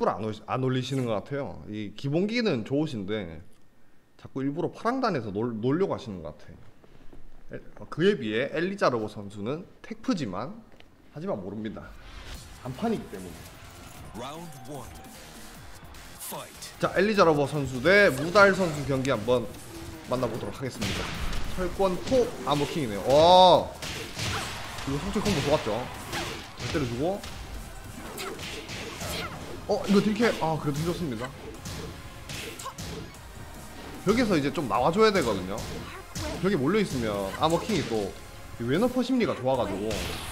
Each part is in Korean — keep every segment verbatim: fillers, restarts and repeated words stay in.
탑을 안, 안 올리시는 것 같아요. 이 기본기는 좋으신데 자꾸 일부러 파랑단에서 놀, 놀려고 하시는 것 같아요. 그에 비해 엘리자르보 선수는 테크지만 하지만 모릅니다. 단판이기 때문에. 자, 엘리자르보 선수 대 무달 선수 경기 한번 만나보도록 하겠습니다. 철권 포 아머킹이네요. 와, 이거 성체 콤보 좋았죠. 잘 때려주고, 어 이거 딜캐 아 그래도 힘좋습니다. 벽에서 이제 좀 나와줘야 되거든요. 벽에 몰려있으면 아머킹이 또 웨너퍼 심리가 좋아가지고,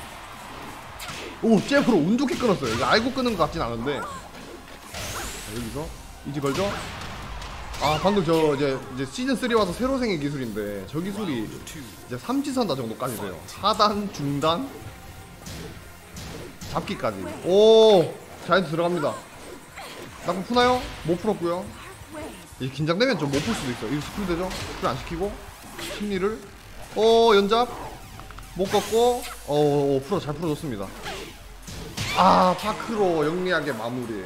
오 잽으로 운 좋게 끊었어요. 이거 알고 끊은 것 같진 않은데. 자, 여기서 이지 걸죠? 아 방금 저 이제, 이제 시즌 쓰리 와서 새로 생긴 기술인데 저 기술이 이제 삼지선다 정도까지 돼요. 하단, 중단, 잡기까지. 오 자이언트 들어갑니다. 나쁜 푸나요? 못 풀었고요. 이 긴장되면 좀 못 풀 수도 있어. 이거 스킬 되죠? 스킬 안 시키고 심리를 어 연잡 못 걷고 어, 어 풀어 잘 풀어줬습니다. 아 파크로 영리하게 마무리.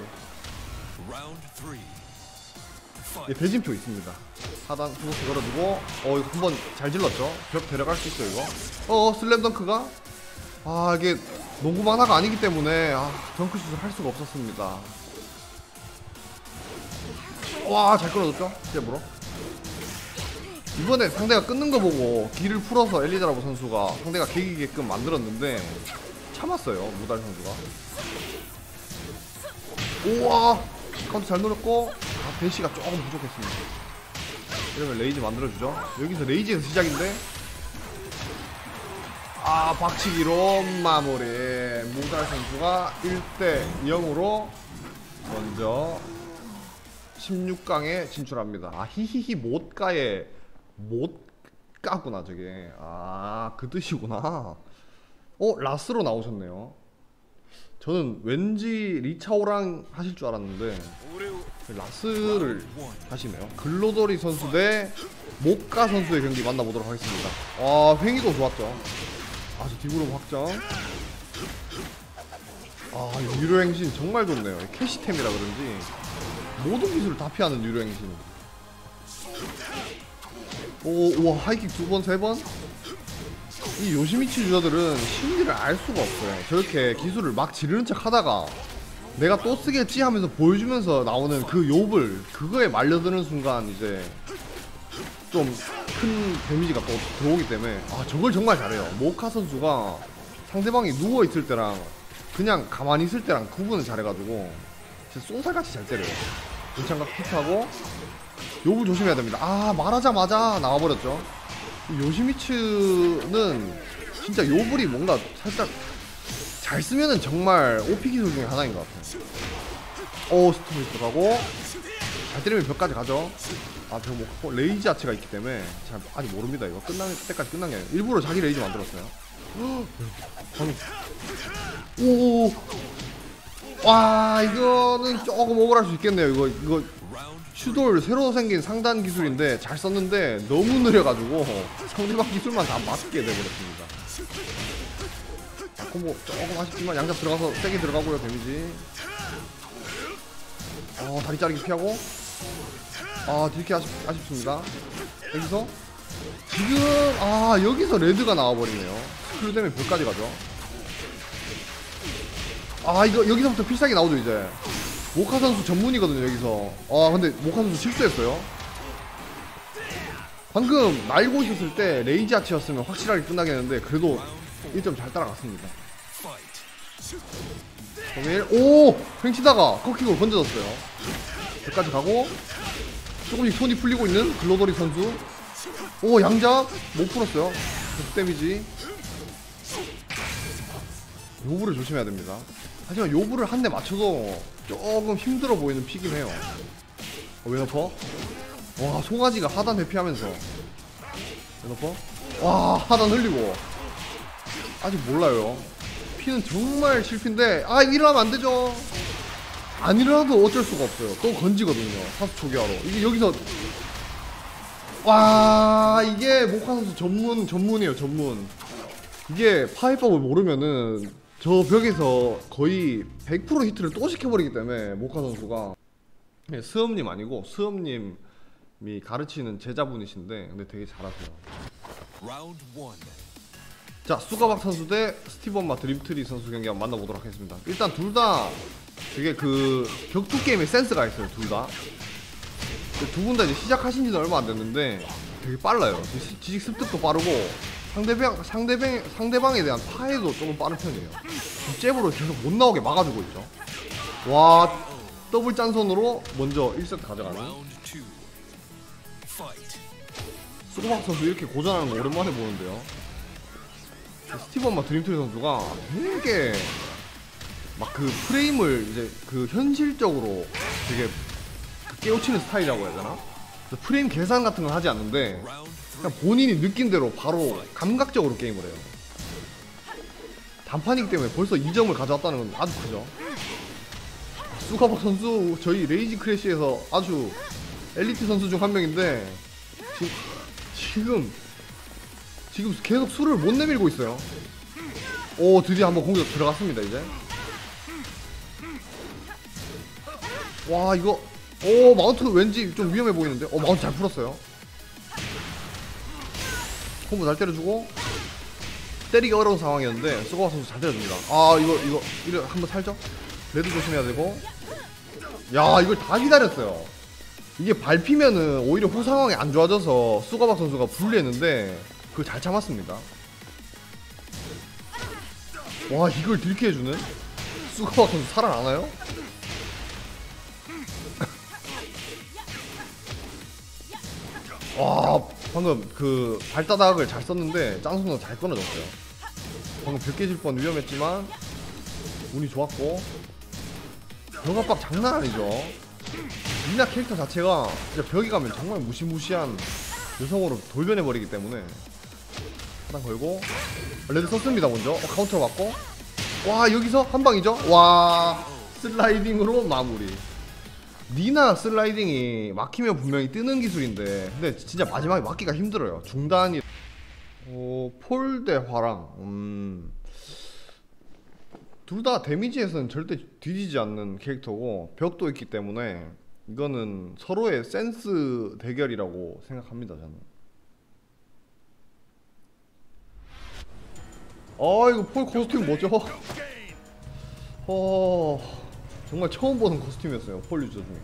예, 배진표 있습니다. 하단 후보스 걸어두고 어 이거 한번 잘 질렀죠? 벽 데려갈 수 있어요 이거. 어 슬램덩크가 아 이게 농구 만화가 아니기 때문에 아 덩크슛을 할 수가 없었습니다. 와 잘 끊어줬죠? 스텝으로. 이번에 상대가 끊는 거 보고 길을 풀어서 엘리자르보 선수가 상대가 개기게끔 만들었는데 참았어요 무달 선수가. 우와 카운트 잘 노렸고 아 대시가 조금 부족했습니다. 이러면 레이즈 만들어주죠. 여기서 레이즈에서 시작인데 아 박치기로 마무리. 무달 선수가 일 대 영으로 먼저 십육 강에 진출합니다. 아 히히히 못가에 못가구나 저게. 아 그 뜻이구나. 어 라스로 나오셨네요. 저는 왠지 리차오랑 하실 줄 알았는데 라스를 하시네요. 글로더리 선수 대 모카 선수의 경기 만나보도록 하겠습니다. 아 횡이도 좋았죠. 아주 디그룹 확정. 아 유료행신 정말 좋네요. 캐시템이라 그런지 모든 기술을 다 피하는 유료행신. 오 우와 하이킥 두 번 세 번. 이 요시미치 유저들은 심리를 알 수가 없어요. 저렇게 기술을 막 지르는 척 하다가 내가 또 쓰겠지 하면서 보여주면서 나오는 그 욕을 그거에 말려드는 순간 이제 좀 큰 데미지가 또 들어오기 때문에 아 저걸 정말 잘해요. 모카 선수가 상대방이 누워있을 때랑 그냥 가만히 있을 때랑 구분을 잘해가지고 진짜 쏜살같이 잘 때려요. 인창각 픽하고 욕을 조심해야 됩니다. 아 말하자마자 나와버렸죠. 요시미츠는 진짜 요블이 뭔가 살짝 잘 쓰면은 정말 오피 기술 중에 하나인 것 같아요. 오 스톱이 들어가고 잘 때리면 벽까지 가죠. 아 벽 못 갖고 레이지 아치가 있기 때문에 잘 아직 모릅니다. 이거 끝날 때까지 끝난 게 아니라 일부러 자기 레이지 만들었어요. 오, 와 이거는 조금 오버할 수 있겠네요. 이거 이거 슈돌 새로 생긴 상단 기술인데 잘 썼는데 너무 느려가지고 상대방 기술만 다 맞게 돼버렸습니다. 아, 콤보 조금 아쉽지만 양잡 들어가서 세게 들어가고요. 데미지. 어 다리 자르기 피하고. 아 딜캐 아쉽, 아쉽습니다. 여기서 지금 아 여기서 레드가 나와버리네요. 스크류 때문에 벽까지 가죠. 아 이거 여기서부터 필살기 나오죠 이제. 모카 선수 전문이거든요 여기서. 아 근데 모카 선수 실수했어요. 방금 날고 있었을 때 레이지 아치였으면 확실하게 끝나겠는데 그래도 일 점 잘 따라갔습니다. 오! 횡치다가 커킥으로 건져졌어요. 여기까지 가고 조금씩 손이 풀리고 있는 글로더리 선수. 오 양잡 못 풀었어요. 데미지. 요브를 조심해야 됩니다. 하지만 요브를 한 대 맞춰도 조금 힘들어 보이는 픽이긴 해요. 어, 웨너퍼? 와 송아지가 하단 회피하면서 웨너퍼? 와 하단 흘리고. 아직 몰라요. 피는 정말 실패인데 아 일어나면 안되죠. 안 일어나도 어쩔 수가 없어요. 또 건지거든요 사수 초기화로. 이게 여기서 와 이게 모카 선수 전문 전문이에요 전문. 이게 파이법을 모르면은 저 벽에서 거의 백 퍼센트 히트를 또 시켜버리기 때문에 모카 선수가. 네, 스엄님 아니고 스엄님이 가르치는 제자분이신데 근데 되게 잘하세요. 자, 수가박 선수 대 스티븐마 드림트리 선수 경기 한번 만나보도록 하겠습니다. 일단 둘 다 되게 그 격투 게임에 센스가 있어요. 둘 다. 두 분 다 이제 시작하신 지는 얼마 안 됐는데 되게 빨라요. 지식 습득도 빠르고 상대방, 상대방, 상대방에 대한 파해도 조금 빠른 편이에요. 잽으로 계속 못 나오게 막아주고 있죠. 와, 더블 짠손으로 먼저 일 세트 가져가는. 수가박 선수 이렇게 고전하는 거 오랜만에 보는데요. 스티븐마 드림트리 선수가 되게 막 그 프레임을 이제 그 현실적으로 되게 깨우치는 스타일이라고 해야 되나? 프레임 계산 같은 건 하지 않는데 그냥 본인이 느낀 대로 바로 감각적으로 게임을 해요. 단판이기 때문에 벌써 이 점을 가져왔다는 건 아주 크죠. 수가박 선수 저희 레이지 크래시에서 아주 엘리트 선수 중 한 명인데 지, 지금 지금 계속 수를 못 내밀고 있어요. 오, 드디어 한번 공격 들어갔습니다. 이제 와, 이거 오, 마운트 왠지 좀 위험해 보이는데. 어, 마운트 잘 풀었어요. 콤보 잘 때려주고 때리기 어려운 상황이었는데 수가박 선수 잘 때려줍니다. 아, 이거 이거 이거 한번 살죠. 레드 조심해야 되고. 야, 이걸 다 기다렸어요. 이게 밟히면은 오히려 후 상황이 안 좋아져서 수가박 선수가 불리했는데 그걸 잘 참았습니다. 와, 이걸 들키해주는 수가박 선수 살아나나요? 와, 방금 그 발바닥을 잘 썼는데 짱손으로 잘 끊어졌어요. 방금 벽 깨질 뻔 위험했지만 운이 좋았고. 벽 압박 장난 아니죠. 미나 캐릭터 자체가 진짜 벽에 가면 정말 무시무시한 여성으로 돌변해버리기 때문에. 하나 걸고 레드 썼습니다. 먼저 어, 카운터로 맞고. 와, 여기서 한 방이죠. 와, 슬라이딩으로 마무리. 니나 슬라이딩이 막히면 분명히 뜨는 기술인데 근데 진짜 마지막에 막기가 힘들어요. 중단이. 어, 폴 대 화랑. 음, 둘 다 데미지에서는 절대 뒤지지 않는 캐릭터고 벽도 있기 때문에 이거는 서로의 센스 대결이라고 생각합니다. 저는. 아, 이거 폴 코스튬 뭐죠? 어, 정말 처음 보는 코스튬이었어요. 폴 유저 중에.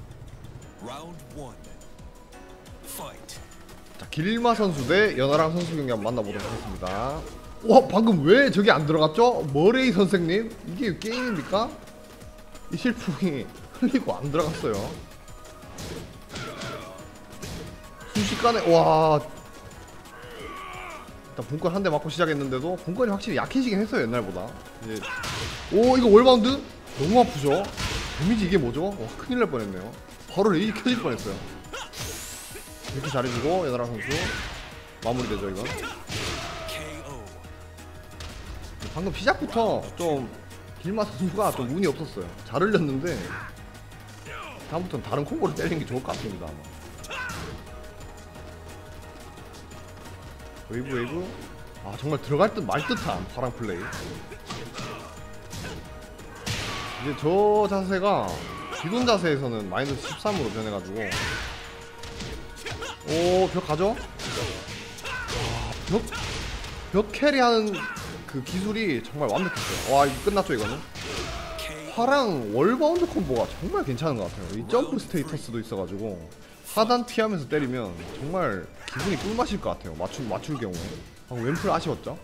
자, 길마 선수 대 연하랑 선수 경기 한번 만나보도록 하겠습니다. 와, 방금 왜 저기 안 들어갔죠? 머레이 선생님? 이게 게임입니까? 이 실풍이 흘리고 안 들어갔어요. 순식간에. 와, 일단 분권 한 대 맞고 시작했는데도 분권이 확실히 약해지긴 했어요. 옛날보다. 이제 오, 이거 월바운드? 너무 아프죠? 데미지 이게 뭐죠? 와, 큰일 날 뻔했네요. 바로 레이지 켜질 뻔했어요. 이렇게 잘해주고 연하랑 선수 마무리되죠. 이건 방금 시작부터 좀 길마 선수가 좀 운이 없었어요. 잘 흘렸는데 다음부터는 다른 콤보를 때리는 게 좋을 것 같습니다. 아마. 웨이브 웨이브. 아, 정말 들어갈 듯 말 듯한 파랑 플레이. 이제 저 자세가 기존 자세에서는 마이너스 십삼으로 변해가지고. 오, 벽 가죠? 와, 벽, 벽 캐리하는 그 기술이 정말 완벽했어요. 와, 이거 끝났죠. 이거는 화랑 월바운드 콤보가 정말 괜찮은 것 같아요. 이 점프 스테이터스도 있어가지고 하단 피하면서 때리면 정말 기분이 꿀맛일 것 같아요. 맞출, 맞출 경우에. 방금 앰플 아쉬웠죠?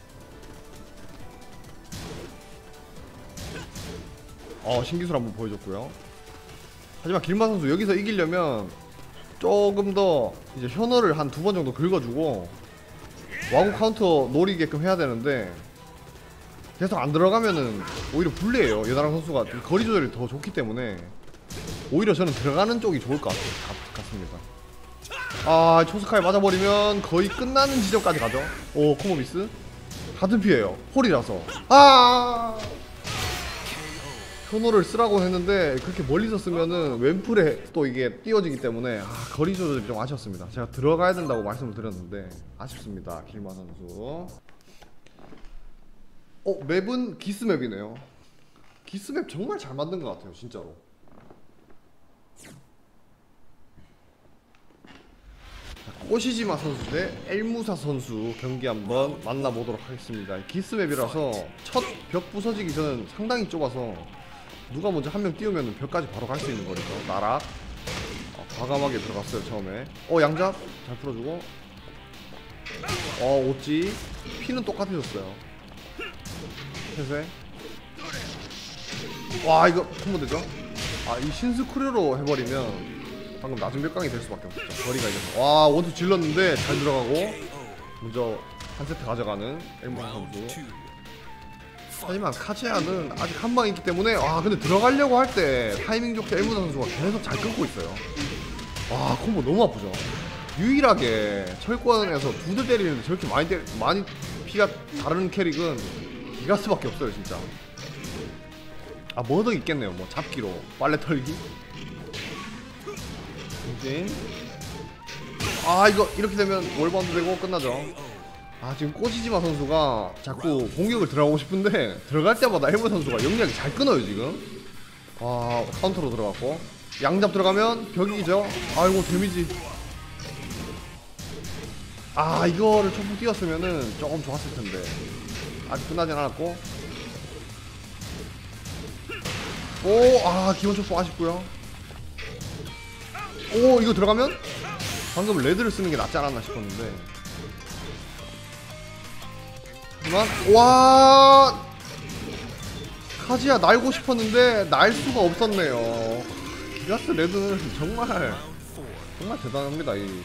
어, 신기술 한번 보여줬고요. 하지만 길마 선수 여기서 이기려면 조금 더 이제 현어를 한 두 번 정도 긁어주고 와구 카운터 노리게끔 해야 되는데 계속 안 들어가면은 오히려 불리해요. 여나랑 선수가 거리 조절이 더 좋기 때문에 오히려 저는 들어가는 쪽이 좋을 것 같, 같습니다. 아, 초스카에 맞아버리면 거의 끝나는 지점까지 가죠. 오, 코모 미스. 같은 피해요. 홀이라서. 아, 현호를 쓰라고 했는데 그렇게 멀리서 쓰면은 왼풀에 또 이게 띄워지기 때문에 아, 거리 조절이 좀 아쉬웠습니다. 제가 들어가야 된다고 말씀을 드렸는데 아쉽습니다. 길마 선수. 어 맵은 기스 맵이네요. 기스 맵 정말 잘 만든 것 같아요 진짜로. 꼬시지마 선수 대 엘무사 선수 경기 한번 만나보도록 하겠습니다. 기스맵이라서 첫 벽 부서지기 전 상당히 좁아서 누가 먼저 한 명 띄우면 벽까지 바로 갈 수 있는 거니까 나락 어, 과감하게 들어갔어요 처음에. 어 양잡 잘 풀어주고 어 오찌 피는 똑같아졌어요. 태세 와 이거 콤보 되죠? 아 이 신스크류로 해버리면 방금 낮은 벽강이 될 수밖에 없죠. 거리가 이제 와 원투 질렀는데 잘 들어가고 먼저 한 세트 가져가는 엘무사 선수. 하지만 카즈야는 아직 한 방이 있기 때문에 와 근데 들어가려고 할 때 타이밍 좋게 엘무사 선수가 계속 잘 끊고 있어요. 와 콤보 너무 아프죠. 유일하게 철권에서 두 대 때리는데 저렇게 많이 때, 많이 피가 다른 캐릭은 기가스밖에 없어요 진짜. 아 뭐 더 있겠네요. 뭐 잡기로 빨래 털기. 아 이거 이렇게 되면 월바운드 되고 끝나죠. 아 지금 꼬지지마 선수가 자꾸 공격을 들어가고 싶은데 들어갈 때마다 엘무 선수가 영리하게 잘 끊어요 지금. 와 카운터로 들어갔고 양잡 들어가면 벽이죠. 아이고 데미지. 아 이거를 초풍 뛰었으면은 조금 좋았을 텐데 아직 끝나진 않았고. 오 아 기본 초풍 아쉽고요. 오 이거 들어가면 방금 레드를 쓰는 게 낫지 않았나 싶었는데. 하지만 와 카즈야 날고 싶었는데 날 수가 없었네요. 기가스 레드는 정말 정말 대단합니다. 이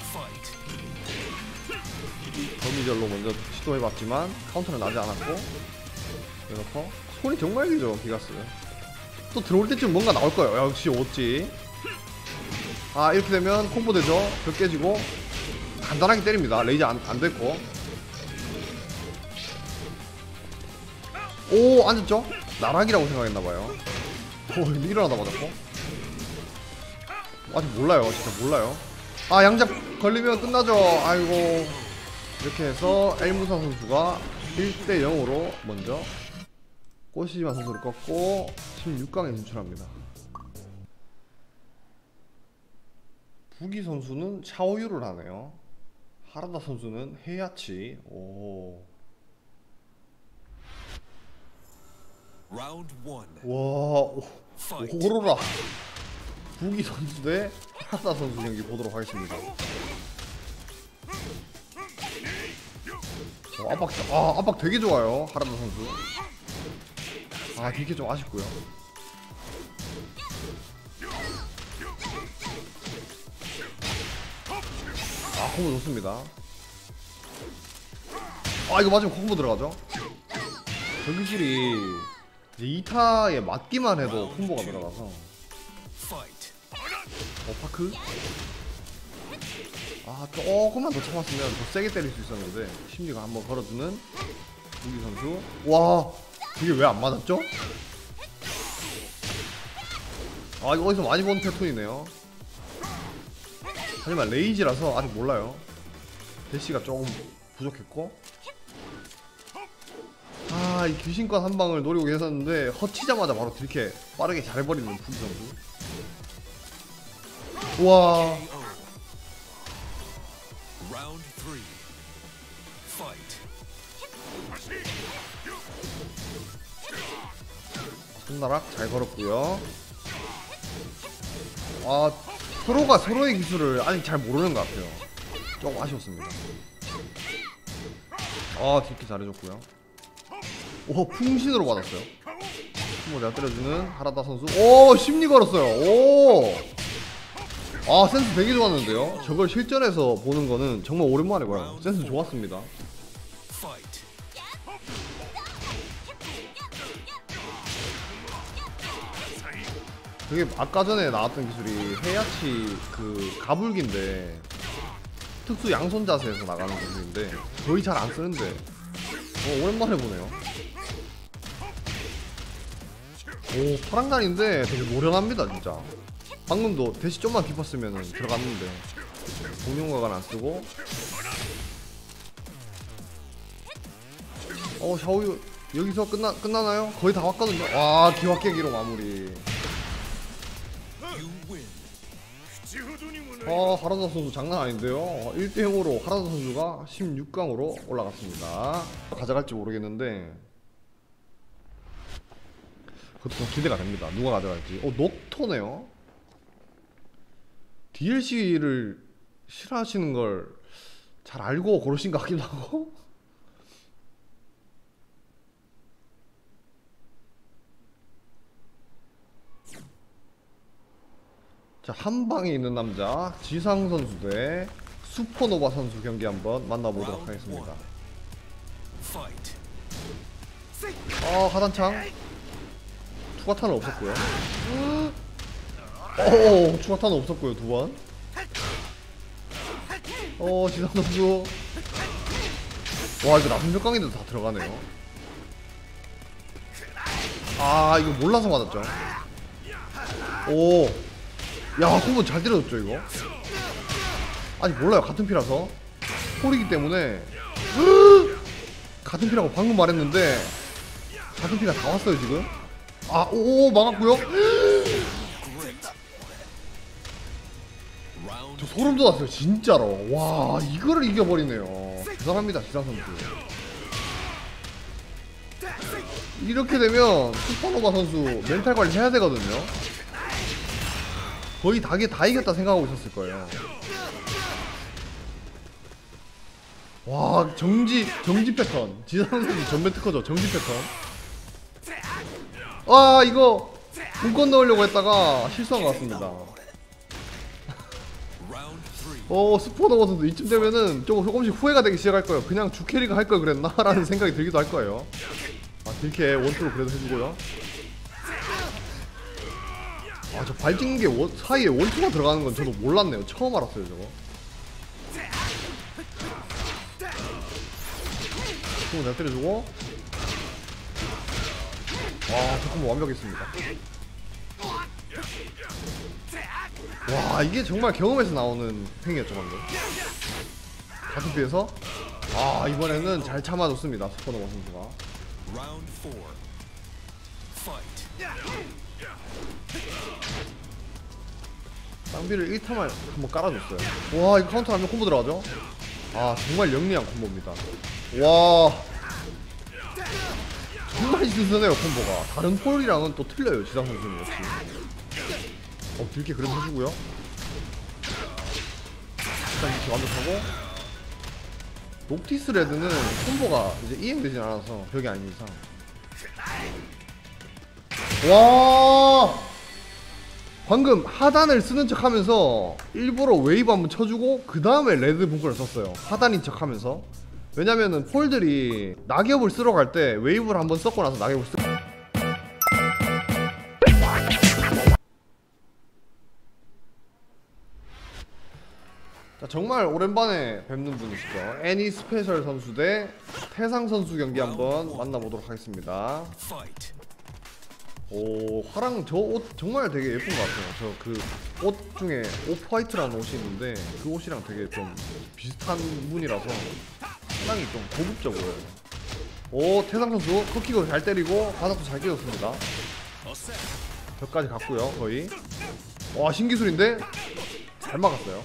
거미절로 먼저 시도해봤지만 카운터는 나지 않았고 이렇고 손이 정말 길죠 기가스. 또 들어올 때쯤 뭔가 나올 거예요. 역시 오찌. 아 이렇게 되면 콤보 되죠. 벽 깨지고 간단하게 때립니다. 레이저 안, 안 됐고. 오 앉았죠? 나락이라고 생각했나봐요. 오 일어나다 맞았고. 아직 몰라요 진짜 몰라요. 아 양잡 걸리면 끝나죠. 아이고 이렇게 해서 엘무사 선수가 일 대 영으로 먼저 꼬시지마 선수를 꺾고 십육 강에 진출합니다. 부기 선수는 샤오유를 하네요. 하라다 선수는 헤야치. 오. 와, 오, 오로라. 부기 선수 대 하라다 선수 경기 보도록 하겠습니다. 어, 압박, 아, 압박 되게 좋아요. 하라다 선수. 아, 디케 좀 아쉽고요. 아 콤보 좋습니다. 아 이거 맞으면 콤보 들어가죠. 저기실이 이제 이 타에 맞기만 해도 콤보가 들어가서. 어 파크. 아 조금만 더 참았으면 더 세게 때릴 수 있었는데 심리가 한번 걸어주는 우기 선수. 와 이게 왜 안 맞았죠? 아 이거 어디서 많이 본 패턴이네요. 하지만 레이지라서 아직 몰라요. 대시가 조금 부족했고. 아 이 귀신권 한 방을 노리고 계셨는데 허치자마자 바로 이렇게 빠르게 잘해버리는 푸기 선수. 우와. 손나락 잘 걸었고요. 아 서로가 서로의 기술을 아직 잘 모르는 것 같아요. 조금 아쉬웠습니다. 아 뒷키 잘해줬고요. 오 풍신으로 받았어요. 뭐 내가 때려주는 하라다 선수. 오 심리 걸었어요. 오. 아 센스 되게 좋았는데요. 저걸 실전에서 보는 거는 정말 오랜만에 봐요. 센스 좋았습니다. 그게 아까 전에 나왔던 기술이 헤야치 그 가불기인데 특수 양손 자세에서 나가는 기술인데 거의 잘 안 쓰는데 어, 오랜만에 보네요. 오 파랑단인데 되게 노련합니다 진짜. 방금도 대시 좀만 깊었으면 들어갔는데 공룡과간 안 쓰고. 어 샤오유 여기서 끝나 끝나나요? 거의 다 왔거든요. 와, 기와 깨기로 마무리. 아, 하라다 선수 장난 아닌데요. 일 대 영으로 하라다 선수가 십육 강으로 올라갔습니다. 가져갈지 모르겠는데 그것도 좀 기대가 됩니다. 누가 가져갈지. 어, 녹토네요. 디엘씨를 싫어하시는 걸 잘 알고 고르신 것 같기도 하고. 자, 한방에 있는 남자 지상 선수 대 슈퍼노바 선수 경기 한번 만나보도록 하겠습니다. 아, 하단창 추가탄은 없었고요. 어, 추가탄은 없었고요. 두 번. 어, 지상 선수. 와, 이거 남녀강인데도 다 들어가네요. 아, 이거 몰라서 맞았죠. 오, 야, 후보 잘 때려줬죠 이거. 아직 몰라요. 같은 피라서. 폴이기 때문에. 같은 피라고 방금 말했는데 같은 피가 다 왔어요 지금. 아, 오, 막았고요. 저 소름 돋았어요 진짜로. 와, 이거를 이겨버리네요. 대단합니다 지상 선수. 이렇게 되면 슈퍼노바 선수 멘탈 관리 해야 되거든요. 거의 다, 다 이겼다 생각하고 있었을 거예요. 와, 정지 정지 패턴. 지상 선수 전면 특허죠. 정지 패턴. 와, 이거 공권 넣으려고 했다가 실수한 것 같습니다. 어, 슈퍼노바 선수 이쯤 되면은 조금, 조금씩 후회가 되기 시작할 거예요. 그냥 주캐리가 할 걸 그랬나? 라는 생각이 들기도 할 거예요. 아, 딜캐 원투로 그래도 해주고요. 아, 저 발 찍는 게 원, 사이에 원투가 들어가는 건 저도 몰랐네요. 처음 알았어요 저거. 조금 잘 때려주고. 와, 조금 완벽했습니다. 와, 이게 정말 경험에서 나오는 행위였죠 방금. 같은 피에서. 아, 이번에는 잘 참아줬습니다 슈퍼노바 선수가. 쌍비를 일 타만 한번 깔아줬어요. 와, 이거 카운터하면 콤보 들어가죠? 아, 정말 영리한 콤보입니다. 와, 정말 신선해요 콤보가. 다른 폴이랑은 또 틀려요 지상 선수는 역시. 어, 딜게 그래도 해주고요. 일단 이렇게 완벽하고. 녹티스 레드는 콤보가 이제 이행되진 않아서 벽이 아닌 이상. 와, 방금 하단을 쓰는 척 하면서 일부러 웨이브 한번 쳐주고 그 다음에 레드 붕크를 썼어요. 하단인 척 하면서. 왜냐면은 폴들이 낙엽을 쓸어 갈 때 웨이브를 한번 썼고 나서 낙엽을 쓰. 자, 정말 오랜만에 뵙는 분이시죠. 애니 스페셜 선수 대 태상 선수 경기 한번 만나보도록 하겠습니다. 오, 화랑 저 옷 정말 되게 예쁜 것 같아요. 저 그 옷 중에 오프화이트라는 옷이 있는데 그 옷이랑 되게 좀 비슷한 무늬라서 상당히 좀 고급져 보여요. 오, 태상 선수 컷킥으로 잘 때리고 바닥도 잘 깨졌습니다. 벽까지 갔고요 거의. 와, 신기술인데 잘 막았어요.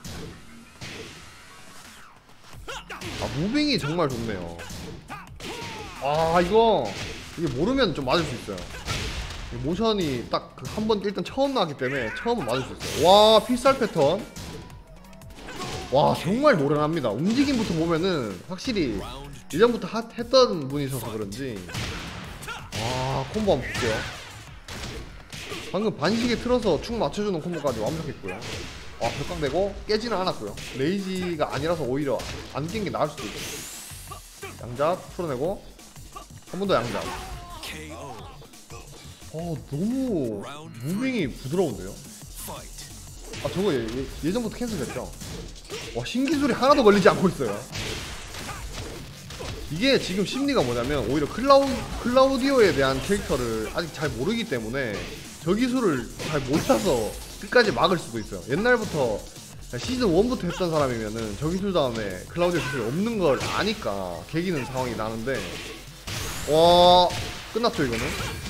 아, 무빙이 정말 좋네요. 아, 이거 이게 모르면 좀 맞을 수 있어요. 모션이 딱 한 번 일단 처음 나왔기 때문에 처음은 맞을 수 있어요. 와, 필살 패턴. 와, 정말 노련합니다. 움직임부터 보면은 확실히 예전부터 하, 했던 분이셔서 그런지. 와, 콤보 한번 볼게요. 방금 반시계 틀어서 축 맞춰주는 콤보까지 완벽했고요. 와, 벽강되고 깨지는 않았고요. 레이지가 아니라서 오히려 안 깬 게 나을 수도 있고. 양잡 풀어내고 한 번 더 양잡. 어, 너무 무빙이 부드러운데요? 아, 저거 예, 예, 예전부터 캔슬했죠? 와, 신기술이 하나도 걸리지 않고 있어요. 이게 지금 심리가 뭐냐면 오히려 클라우, 클라우디오에 대한 캐릭터를 아직 잘 모르기 때문에 저 기술을 잘 몰라서 끝까지 막을 수도 있어요. 옛날부터 시즌 일부터 했던 사람이면은 저 기술 다음에 클라우디오 기술이 없는 걸 아니까 개기는 상황이 나는데, 와 끝났죠 이거는.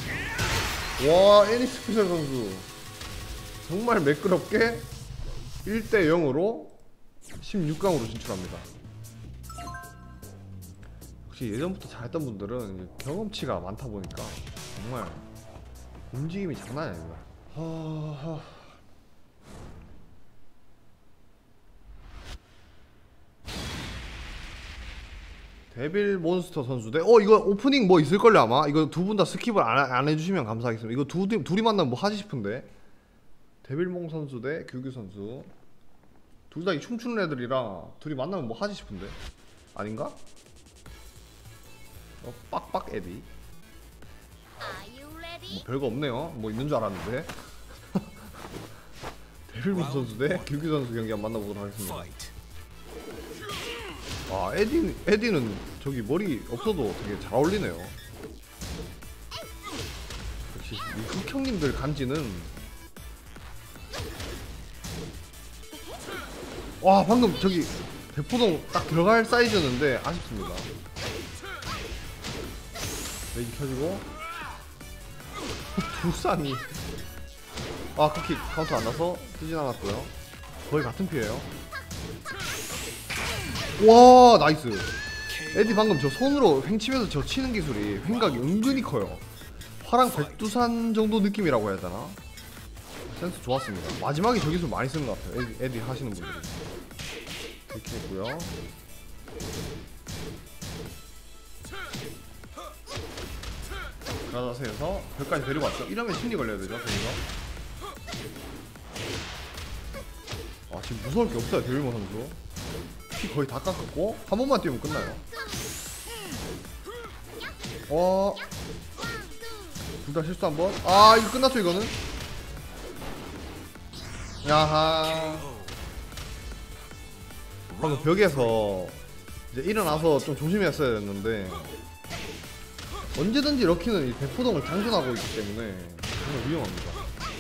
와 애니스페셜 선수 정말 매끄럽게 일 대 영으로 십육 강으로 진출합니다. 역시 예전부터 잘했던 분들은 경험치가 많다 보니까 정말 움직임이 장난이 아닙니다. 하하... 데빌 몬스터 선수 대, 어 이거 오프닝 뭐 있을걸요 아마? 이거 두 분 다 스킵을 안, 안 해주시면 감사하겠습니다. 이거 두, 둘이 만나면 뭐 하지 싶은데. 데빌몽 선수 대 규규 선수 둘 다 이 춤추는 애들이라 둘이 만나면 뭐 하지 싶은데. 아닌가? 어, 빡빡 에디 뭐 별거 없네요. 뭐 있는 줄 알았는데. 데빌몽 선수 대 규규 선수 경기 한번 만나보도록 하겠습니다. 와 에디, 에디는 저기 머리 없어도 되게 잘 어울리네요. 역시 이 흑형님들 간지는. 와 방금 저기 대포동 딱 들어갈 사이즈였는데 아쉽습니다. 레이지 켜지고 두 쌍이 아 쿠키 카운터 안 나서 뜨진 않았고요. 거의 같은 피해요. 와 나이스. 에디 방금 저 손으로 횡치면서 저 치는 기술이 횡각이 은근히 커요. 화랑 백두산 정도 느낌이라고 해야 되나? 센스 좋았습니다. 마지막에 저 기술 많이 쓰는 것 같아요. 에디, 에디 하시는 분들이. 이렇게 했고요. 그라자세에서 벽까지 데리고 왔죠. 이러면 심리 걸려야 되죠. 저기서. 아 지금 무서울 게 없어요. 데빌몬 선수. 피 거의 다 깎았고 한 번만 뛰면 끝나요. 어. 둘 다 실수 한 번. 아 이거 끝났죠 이거는. 야하. 방금 벽에서 이제 일어나서 좀 조심했어야 했는데 언제든지 럭키는 이 대포동을 장전하고 있기 때문에 정말 위험합니다.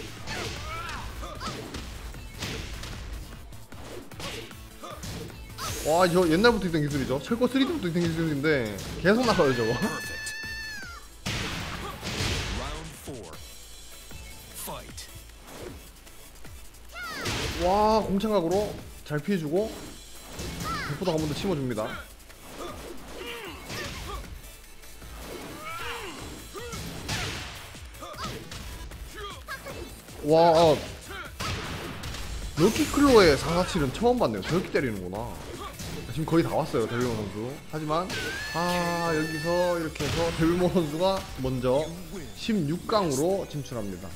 와 저 옛날부터 있던 기술이죠. 철거 쓰리디부터 있던 기술인데 계속 나가요 저거. 와 공창각으로 잘 피해주고 대포동 한 번 더 심어줍니다. 와 아, 럭키클로의 사사칠은 처음 봤네요. 저렇게 때리는구나. 지금 거의 다 왔어요 데빌몬 선수. 하지만 아 여기서 이렇게 해서 데빌몬 선수가 먼저 십육 강으로 진출합니다.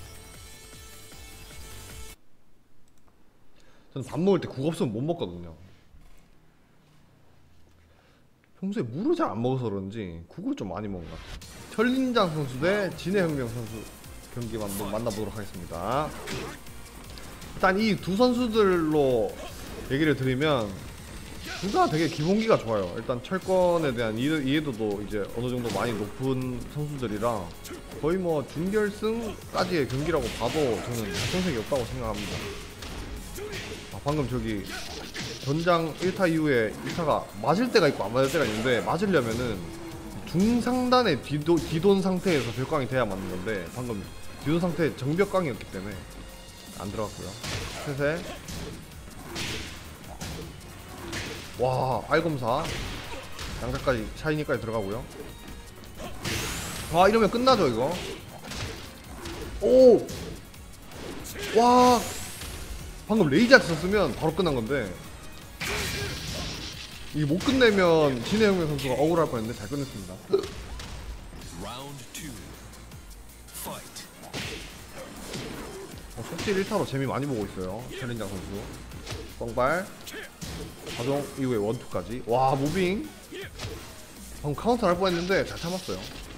저는 밥 먹을 때 국 없으면 못 먹거든요. 평소에 물을 잘 안 먹어서 그런지 국을 좀 많이 먹은 것 같아요. 철린장 선수 대 진해혁명 선수 경기 한번 만나보도록 하겠습니다. 일단 이 두 선수들로 얘기를 드리면 둘 다 되게 기본기가 좋아요. 일단 철권에 대한 이해, 이해도도 이제 어느 정도 많이 높은 선수들이라 거의 뭐 준결승까지의 경기라고 봐도 저는 손색이 없다고 생각합니다. 아, 방금 저기 전장 일 타 이후에 일 타가 맞을 때가 있고 안 맞을 때가 있는데 맞으려면은 중상단의 뒤도, 뒤돈 상태에서 벽광이 돼야 맞는 건데 방금 뒤돈 상태 정벽광이었기 때문에 안 들어갔고요. 셋에 와 알검사 양자까지 샤이니까지 들어가고요. 와 이러면 끝나죠 이거. 오! 와 방금 레이저트 썼으면 바로 끝난 건데 이게 못 끝내면 진해혁명 선수가 억울할 뻔했는데 잘 끝냈습니다. 어, 속질 일 타로 재미 많이 보고 있어요. 챌린장 선수 뻥발 가정 이후에 원투까지. 와 무빙 방금 카운터 할 뻔했는데 잘 참았어요.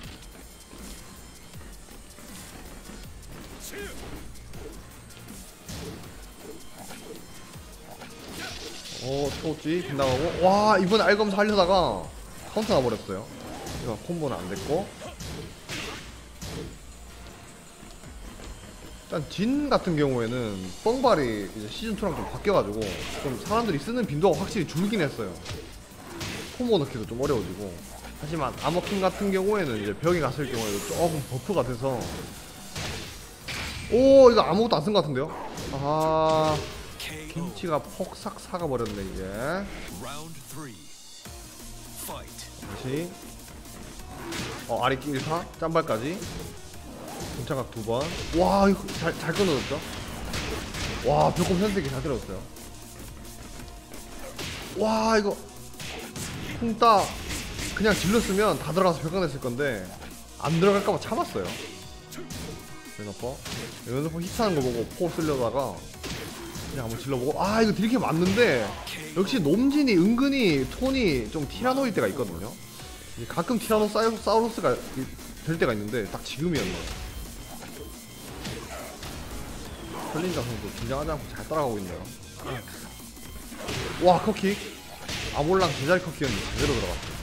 어 초지 빗나가고 와 이번에 알검사 하려다가 카운터 나버렸어요. 이거 콤보는 안됐고 일단 진 같은 경우에는 뻥발이 이제 시즌이랑 좀 바뀌어가지고 좀 사람들이 쓰는 빈도가 확실히 줄긴 했어요. 콤보 넣기도 좀 어려워지고 하지만 아머킹 같은 경우에는 이제 벽에 갔을 경우에도 조금 버프가 돼서. 오, 이거 아무것도 안 쓴 것 같은데요? 아, 김치가 폭삭 사가버렸네 이게. 다시 어 아리 끼리사 짬발까지 공차각 두번. 와 이거 잘, 잘 끊어졌죠? 와 벽공 선택이 잘 들어갔어요. 와 이거 쿵따 그냥 질렀으면 다 들어가서 벽강 됐을건데 안 들어갈까봐 참았어요. 연어퍼 연어퍼 히트하는 거 보고 포 쓰려다가 그냥 한번 질러보고. 아 이거 딜캐 맞는데 역시 놈진이 은근히 톤이 좀 티라노일 때가 있거든요. 가끔 티라노사우루스가 될 때가 있는데 딱 지금이었네. 컬린자 선수 긴장하지 않고 잘 따라가고 있네요. 와 컷킥 아몰랑 제자리 컷킥이었는데 제대로 들어갔어.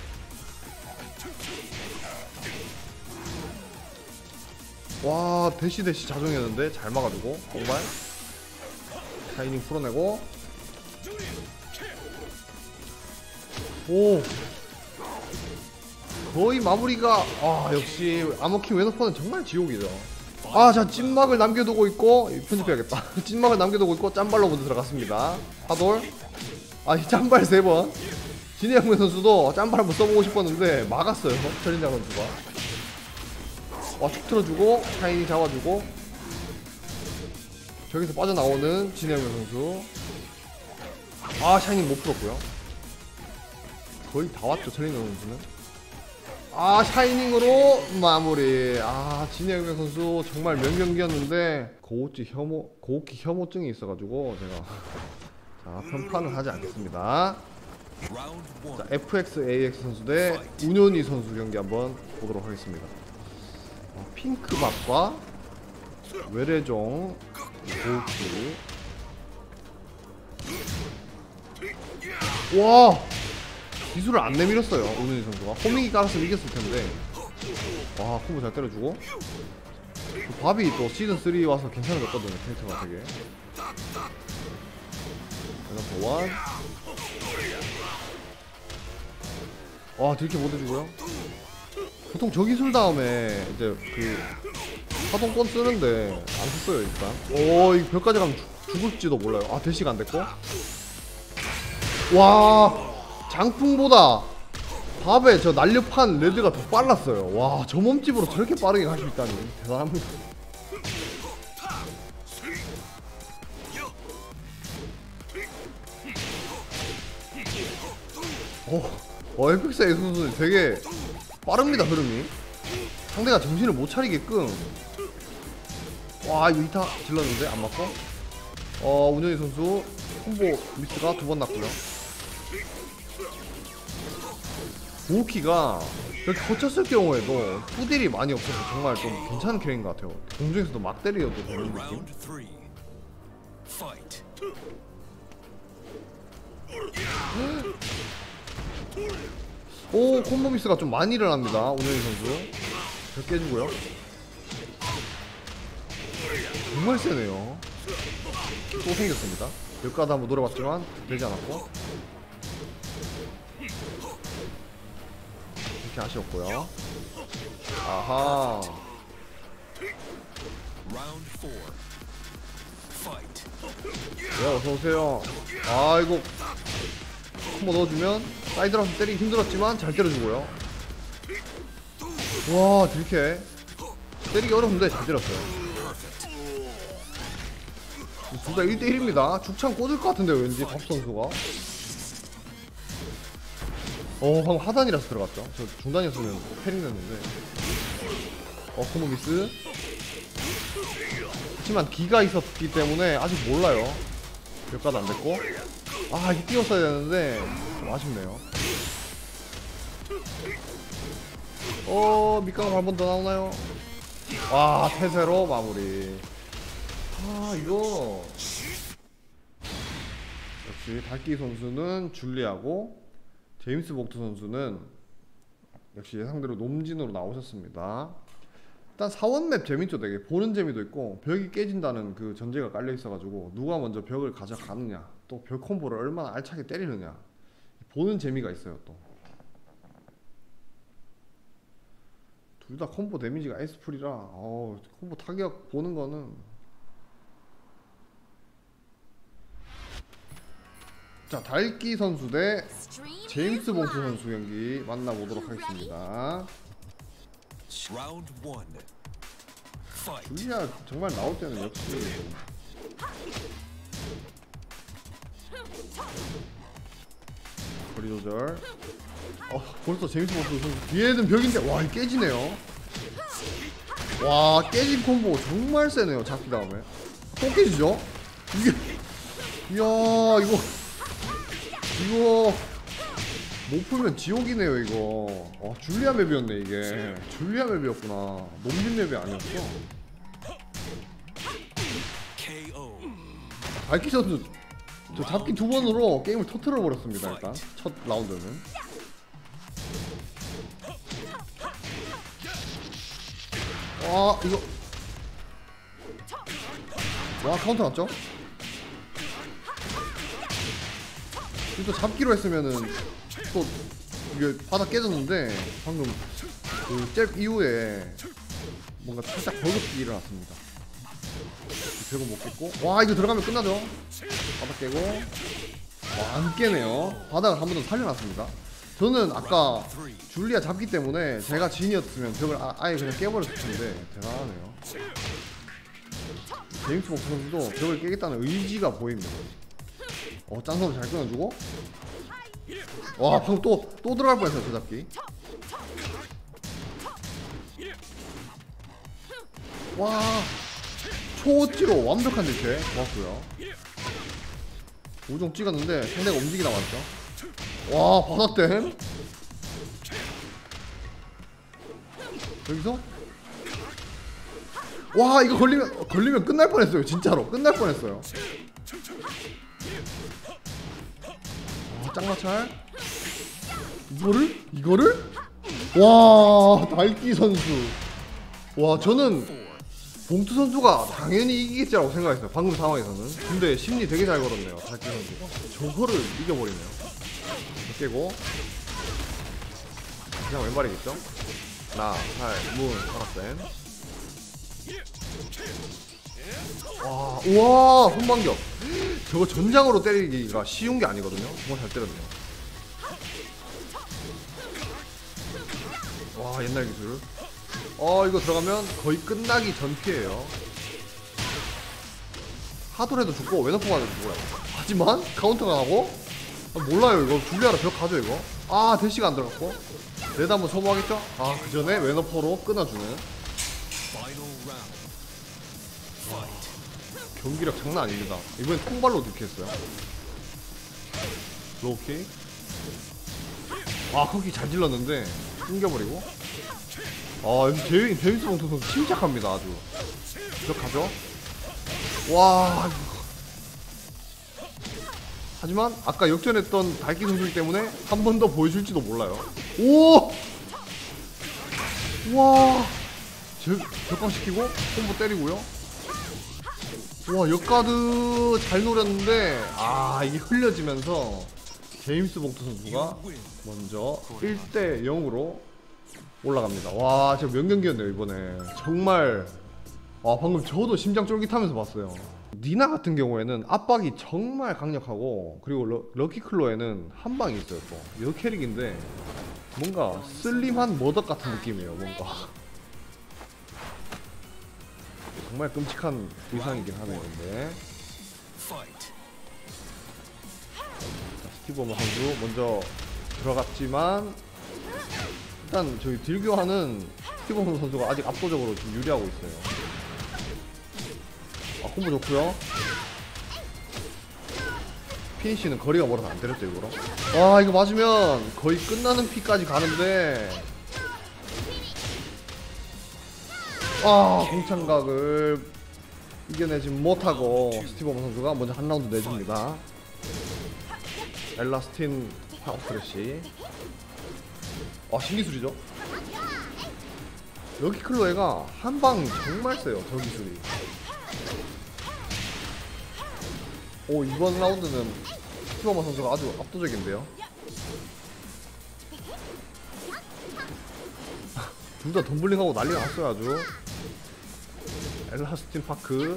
와 대시 대시 자정이었는데 잘 막아주고 공발 타이밍 풀어내고. 오 거의 마무리가. 아 역시 아머킹 웨너퍼는 정말 지옥이죠. 아 자 찐막을 남겨두고 있고 편집해야겠다. 찐막을 남겨두고 있고 짬발로 먼저 들어갔습니다. 하돌 아이 짬발 세번. 진해영민 선수도 짬발 한번 써보고 싶었는데 막았어요 철인장 선수가. 와 툭 틀어주고 샤이니 잡아주고 저기서 빠져나오는 진해영민 선수. 아 샤이니 못 풀었고요. 거의 다 왔죠 철인장 선수는. 아 샤이닝으로 마무리. 아 진해영 선수 정말 명경기였는데 고우치 혐오 고우키 혐오증이 있어가지고 제가 자 편파는 하지 않겠습니다. 자 에프엑스에이엑스 선수 대 운현이 선수 경기 한번 보도록 하겠습니다. 어, 핑크밥과 외래종 고우키. 와 기술을 안 내밀었어요 운현이 선수가. 호밍이 깔았으면 이겼을 텐데. 와 콤보 잘 때려주고. 그 밥이 또 시즌 쓰리 와서 괜찮아졌거든요 캐릭터가 되게. 연합 보완. 와 딜캐 못해주고요. 보통 저 기술 다음에 이제 그 파동권 쓰는데 안 썼어요 일단. 오 이거 벽까지 가면 죽, 죽을지도 몰라요. 아 대시가 안 됐고. 와 장풍보다 밥에 저 날렵한 레드가 더 빨랐어요. 와 저 몸집으로 저렇게 빠르게 갈 수 있다니 대단합니다. 어, 어 에프엑스 에이 선수는 되게 빠릅니다 흐름이. 상대가 정신을 못 차리게끔. 와 이거 이타 질렀는데 안 맞고. 어 운현이 선수 콤보 미스가 두 번 났고요. 고우키가 이렇게 고쳤을 경우에도 후딜이 많이 없어서 정말 좀 괜찮은 캐릭인 것 같아요. 공중에서도 막 때려도 되는 느낌. 오 콤보 미스가 좀 많이 일어납니다 운현이 선수. 벽 깨주고요. 정말 세네요. 또 생겼습니다. 벽가도 한번 노려봤지만 되지 않았고. 이렇게 아쉬웠고요. 아하. 네 어서오세요. 아 이거 한번 넣어주면 사이드라서 때리기 힘들었지만 잘 때려주고요. 와 딜캐 때리기 어려운데 잘 때렸어요. 둘 다 일 대 일입니다 죽창 꽂을 것 같은데요 왠지 밥 선수가. 어 방금 하단이라서 들어갔죠. 저 중단이었으면 패링 났는데. 어 콤보 미스. 하지만 기가 있었기 때문에 아직 몰라요. 몇 가도 안 됐고. 아 이게 띄웠어야 되는데 좀 아쉽네요. 어 밑강을 한 번 더 나오나요? 와 태세로 마무리. 아 이거 역시 달기 선수는 줄리하고 제임스 복트 선수는 역시 예상대로 놈진으로 나오셨습니다. 일단 사원 맵 재밌죠. 되게 보는 재미도 있고 벽이 깨진다는 그 전제가 깔려 있어가지고 누가 먼저 벽을 가져가느냐 또 벽 콤보를 얼마나 알차게 때리느냐 보는 재미가 있어요 또. 둘 다 콤보 데미지가 에스풀이라 어 콤보 타격 보는 거는. 자, 달기 선수 대 제임스 봉투 선수 경기 만나보도록 하겠습니다. 줄리아 정말 나올 때는 역시 거리 조절. 어, 벌써 제임스 봉투 선수 뒤에는 벽인데 와, 깨지네요. 와, 깨진 콤보 정말 세네요. 잡기 다음에 또 깨지죠? 이게 이야, 이거 이거 못 풀면 지옥이네요 이거. 아, 줄리아 맵이었네 이게. 줄리아 맵이었구나. nom진 맵이 아니었어. 발키 선수 저 잡기 두 번으로 게임을 터트려 버렸습니다. 일단 첫 라운드는. 와, 이거 와, 카운터 났죠? 또 잡기로 했으면은 또 이게 바닥 깨졌는데 방금 그 잽 이후에 뭔가 살짝 버그이 일어났습니다. 벽은 못 깼고, 와, 이거 들어가면 끝나죠? 바닥 깨고, 와, 안 깨네요. 바닥을 한 번 더 살려놨습니다. 저는 아까 줄리아 잡기 때문에 제가 진이었으면 벽을 아, 아예 그냥 깨버렸을 텐데 대단하네요. 제임스 복스 선수도 벽을 깨겠다는 의지가 보입니다. 어, 짠선을 잘 끊어주고, 와, 방금 또, 또 들어갈 뻔했어요, 저 잡기. 와, 초지로 완벽한 딜캐 고맙고요. 우종 찍었는데 상대가 움직이다 맞죠? 와, 바다댐. 여기서 와, 이거 걸리면 걸리면 끝날 뻔했어요. 진짜로 끝날 뻔했어요. 와, 짱마찰. 이거를? 이거를? 와, 달기 선수. 와, 저는 봉투 선수가 당연히 이기겠지라고 생각했어요. 방금 상황에서는. 근데 심리 되게 잘 걸었네요. 달기 선수. 저거를 이겨버리네요. 깨고 그냥 왼발이겠죠? 나, 팔, 문, 파라센. 와, 우와, 손방격. 저거 전장으로 때리기가 쉬운 게 아니거든요. 정말 잘 때렸네요. 와, 옛날 기술. 어, 이거 들어가면 거의 끝나기 전 피해요. 하도래도 죽고 웨너포 가도 죽고요. 하지만 카운터가 나고, 아, 몰라요. 이거 줄리아라 벽 가죠 이거. 아, 대시가 안 들어갔고 레드 한번 소모하겠죠? 아, 그 전에 웨너포로 끊어주는. 경기력 장난 아닙니다. 이번엔 통발로 득했어요. 로우킥. 아, 커킥 잘 질렀는데 끊겨버리고. 아, 여기 제이, 제임스 봉투 선수 침착합니다. 아주 저 가죠. 와, 하지만 아까 역전했던 달기 선수이기 때문에 한 번 더 보여줄지도 몰라요. 오! 와, 격강시키고 콤보 때리고요. 와, 역가드 잘 노렸는데 아, 이게 흘려지면서 제임스 봉투 선수가 먼저 일 대 영으로 올라갑니다. 와, 진짜 명경기였네요 이번에. 정말 와, 방금 저도 심장 쫄깃하면서 봤어요. 니나 같은 경우에는 압박이 정말 강력하고, 그리고 러, 럭키클로에는 한방이 있어요. 또 여 캐릭인데 뭔가 슬림한 머덕 같은 느낌이에요. 뭔가 정말 끔찍한 의상이긴 하네요. 근데 스티브 버머 선수 먼저 들어갔지만 일단 저희 딜교환은 스티브 버머 선수가 아직 압도적으로 좀 유리하고 있어요. 아, 콤보 좋고요. 피니쉬는 거리가 멀어서 안 때렸죠 일부러. 와, 이거 맞으면 거의 끝나는 피까지 가는데, 아, 공창각을 이겨내지 못하고 스티브 버머 선수가 먼저 한 라운드 내줍니다. 엘라스틴 파워스트래시. 아, 신기술이죠. 여기 클로에가 한방 정말 세요. 저 기술이. 오, 이번 라운드는 스티버머 선수가 아주 압도적인데요. 둘 다 덤블링하고 난리 났어요 아주. 엘라스틴 파크.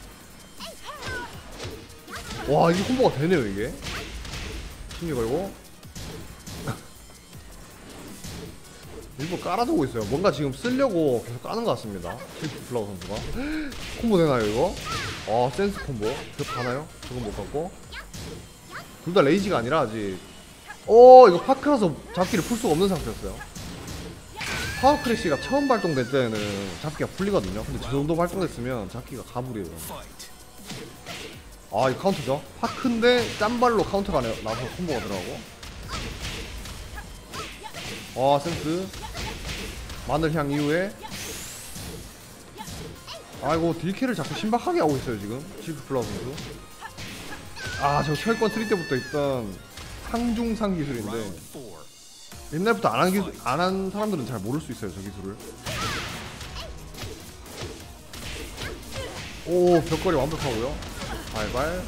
와 이게 콤보가 되네요 이게. 신기 걸고 일부 깔아두고 있어요. 뭔가 지금 쓰려고 계속 까는 것 같습니다. 실프 플라워 선수가. 콤보 되나요 이거? 아 센스 콤보. 저 가나요? 저건 못 갖고. 둘 다 레이지가 아니라 아직. 오 이거 파크라서 잡기를 풀 수가 없는 상태였어요. 파워 크래쉬가 처음 발동될 때는 잡기가 풀리거든요. 근데 저 정도 발동됐으면 잡기가 가불이에요. 아 이거 카운터죠? 파크인데 짠발로 카운터가 나서 콤보가 들어가고. 와 센스. 마늘향 이후에 아이고 딜캐를 자꾸 신박하게 하고 있어요 지금 실프 플라워 선수. 아 저 철권 삼 때부터 있던 상중상 기술인데 옛날부터 안한 기술, 안한 사람들은 잘 모를 수 있어요 저 기술을. 오 벽걸이 완벽하고요. 발발.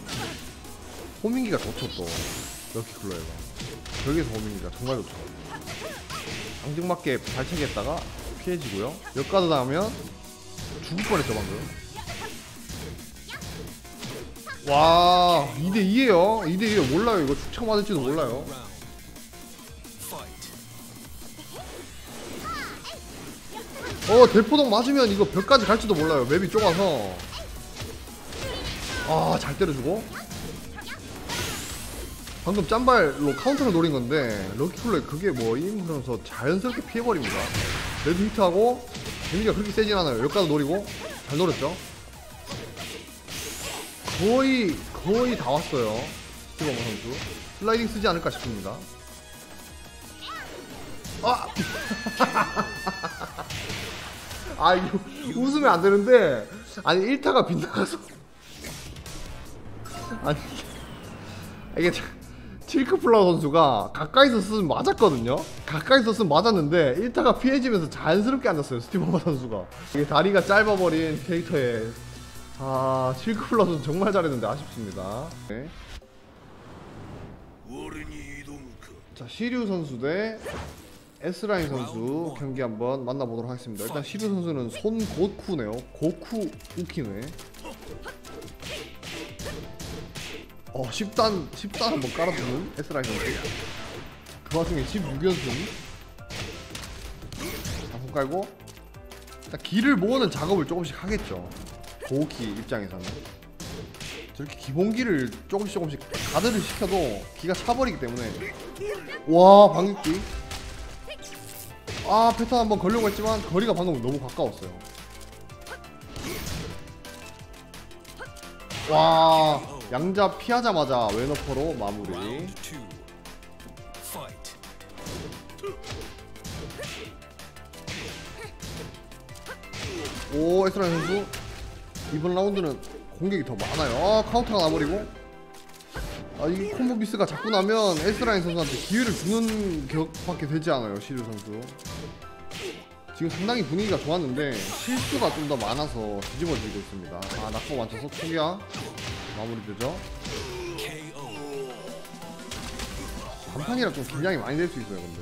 호밍기가 좋죠 또 럭키클로에가. 저기에서 호밍기가 정말 좋죠. 앙증맞게 발차기 했다가 피해지고요. 역가드 나오면 죽을 뻔했죠 방금. 와 이 대 이에요 이 대 이에요. 몰라요 이거 축척 맞을지도 몰라요. 어 대포동 맞으면 이거 벽까지 갈지도 몰라요. 맵이 좁아서. 아 잘 때려주고. 방금 짠발로 카운터를 노린 건데 럭키클로에 그게 뭐임 그러면서 자연스럽게 피해버립니다. 레드 히트하고 데미지가 그렇게 세진 않아요. 여기까지 노리고 잘 노렸죠. 거의 거의 다 왔어요 스티버머 선수. 슬라이딩 쓰지 않을까 싶습니다. 아! 아 이거 웃으면 안 되는데 아니 일 타가 빗나가서 아니 이게 칠크플라워 선수가 가까이서 쓰면 맞았거든요. 가까이서 쓰면 맞았는데 일 타가 피해지면서 자연스럽게 앉았어요 스티버머 선수가. 이게 다리가 짧아버린 캐릭터에 아 칠크플라워 선수 정말 잘했는데 아쉽습니다. 네. 자 시류 선수 대 S라인 선수 경기 한번 만나보도록 하겠습니다. 일단 시류 선수는 손 고쿠네요. 고쿠 우키네. 어 십 단 십 단 한번 깔아주는 S라인 선수. 그 와중에 십육 연승. 한번 깔고 일단 기를 모으는 작업을 조금씩 하겠죠. 고우키 입장에서는 저렇게 기본기를 조금씩 조금씩 가드를 시켜도 기가 차버리기 때문에. 와 방귀기. 아 패턴 한번 걸려고 했지만 거리가 방금 너무 가까웠어요. 와 양자 피하자마자 웨너퍼로 마무리. 오 에스라인 선수 이번 라운드는 공격이 더 많아요. 아 카운터가 나버리고. 아 이 콤보 미스가 자꾸 나면 S라인 선수한테 기회를 주는 격밖에 되지 않아요 시류 선수. 지금 상당히 분위기가 좋았는데 실수가 좀 더 많아서 뒤집어지고 있습니다. 아 낙법 맞춰서 초기화 마무리되죠. 간판이라 좀 긴장이 많이 될 수 있어요 근데.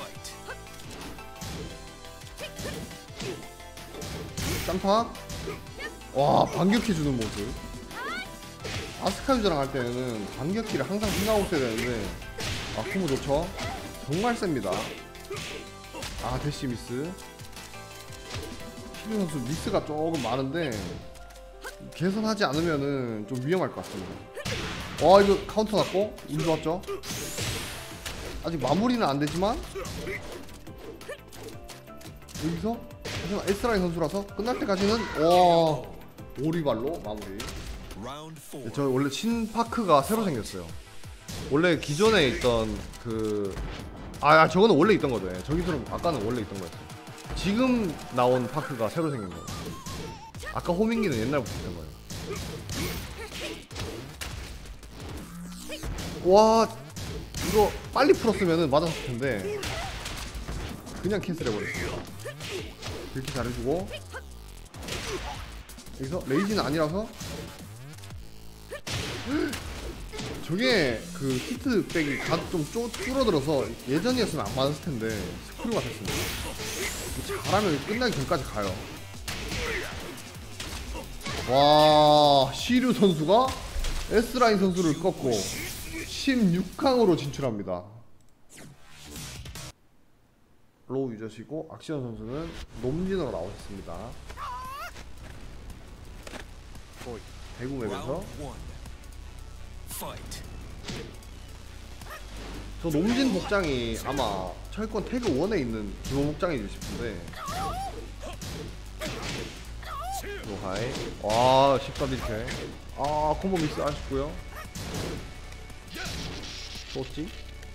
짬파. 와 반격해주는 모습. 아스카 유저랑 할 때는 반격기를 항상 생각하고 있어야 되는데 아 콤보 좋죠. 정말 셉니다. 아 대시 미스. 시류 선수 미스가 조금 많은데 개선하지 않으면은 좀 위험할 것 같습니다. 와 이거 카운터 났고 운 좋았죠. 아직 마무리는 안 되지만 여기서 하지만 S라인 선수라서 끝날 때까지는 와 오리발로 마무리. 네, 저 원래 신파크가 새로 생겼어요. 원래 기존에 있던 그 아 저거는 원래 있던 거죠. 저 기술은 아까는 원래 있던 거였어요. 지금 나온 파크가 새로 생긴 거예요. 아까 호밍기는 옛날부터 있던 거예요. 와 이거 빨리 풀었으면 맞았을 텐데 그냥 캔슬해버렸어요. 이렇게 잘해주고 여기서 레이지는 아니라서 저게 그 히트백이 좀 줄어들어서 예전이었으면 안 맞았을 텐데 스크류가 됐습니다. 잘하면 끝나기 전까지 가요. 와, 시류 선수가 S라인 선수를 꺾고 십육 강으로 진출합니다. 로우 유저시고 악시온 선수는 놈진으로 나오셨습니다. 대구 맵에서 저 놈진 복장이 아마 철권 태그 일에 있는 기본 복장이지 싶은데 로하이 와 십삼 일캐 아 콤보 미스 아쉽고요. 쏘지?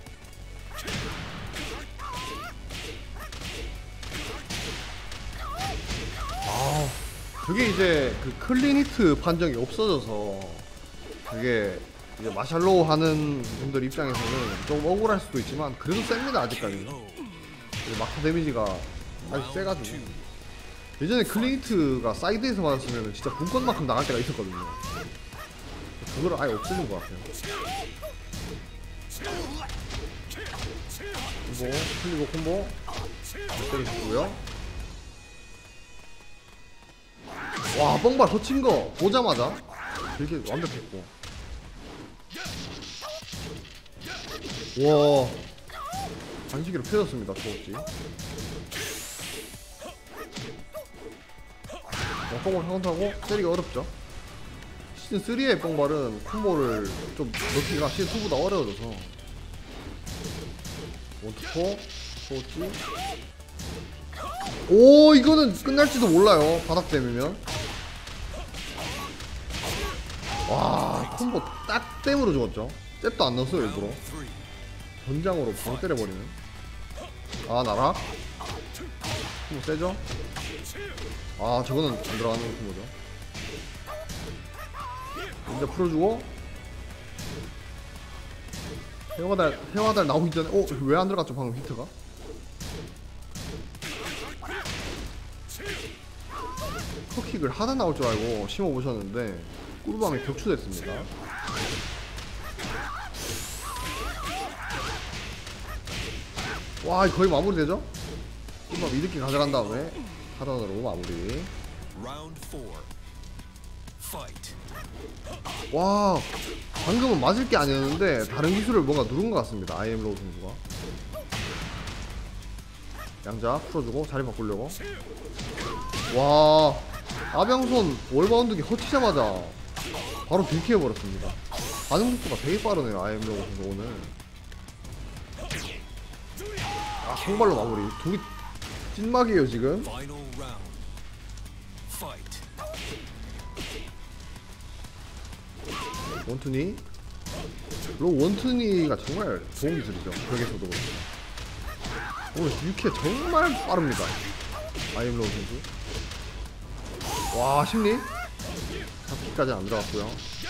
아 그게 이제 그 클린히트 판정이 없어져서 그게 이제 마샬로우 하는 분들 입장에서는 좀 억울할 수도 있지만 그래도 셉니다 아직까지는. 마크 데미지가 아주 세가지고 예전에 클린히트가 사이드에서 맞았으면 진짜 분권만큼 나갈 때가 있었거든요. 그거를 아예 없애준 것 같아요. 콤보 클리고 콤보 때려주고요. 와 뻥발 거친거 보자마자 되게 완벽했고 와 반시기로 펴졌습니다. 저었지 뻥발 카운트하고 때리기 어렵죠. 시즌 삼의 뻥발은 콤보를 좀 넣기가 시즌 이보다 어려워져서 원투포 저었지 오 이거는 끝날지도 몰라요. 바닥 때리면 와 콤보 딱 땜으로 죽었죠. 잽도 안 넣었어요 일부러. 전장으로 방 때려버리는 아 나락 콤보 세죠. 아 저거는 안 들어가는 콤보죠. 이제 풀어주고 해화달 해화달 나오기 전에 어 왜 안 들어갔죠 방금 히트가. 컷킥을 하다 나올 줄 알고 심어보셨는데 꿀밤이 격추됐습니다. 와 거의 마무리되죠? 꿀밤 이득기 가져간 다음에 하단으로 마무리. 와 방금은 맞을 게 아니었는데 다른 기술을 뭔가 누른 것 같습니다. 아이엠 로우 선수가. 양자 풀어주고 자리 바꾸려고. 와 아병손 월바운드기 허치자마자 바로 딜키해버렸습니다. 반응 속도가 되게 빠르네요 아이엠 로우 선수 오늘. 아 성발로 마무리. 둘이 찐막이에요 지금. 원투니 로우 원투니가 정말 좋은 기술이죠. 벽에서도 오늘 육 회 정말 빠릅니다 아이엠 로우 선수. 와 심리 잡기까지 안 들어갔고요.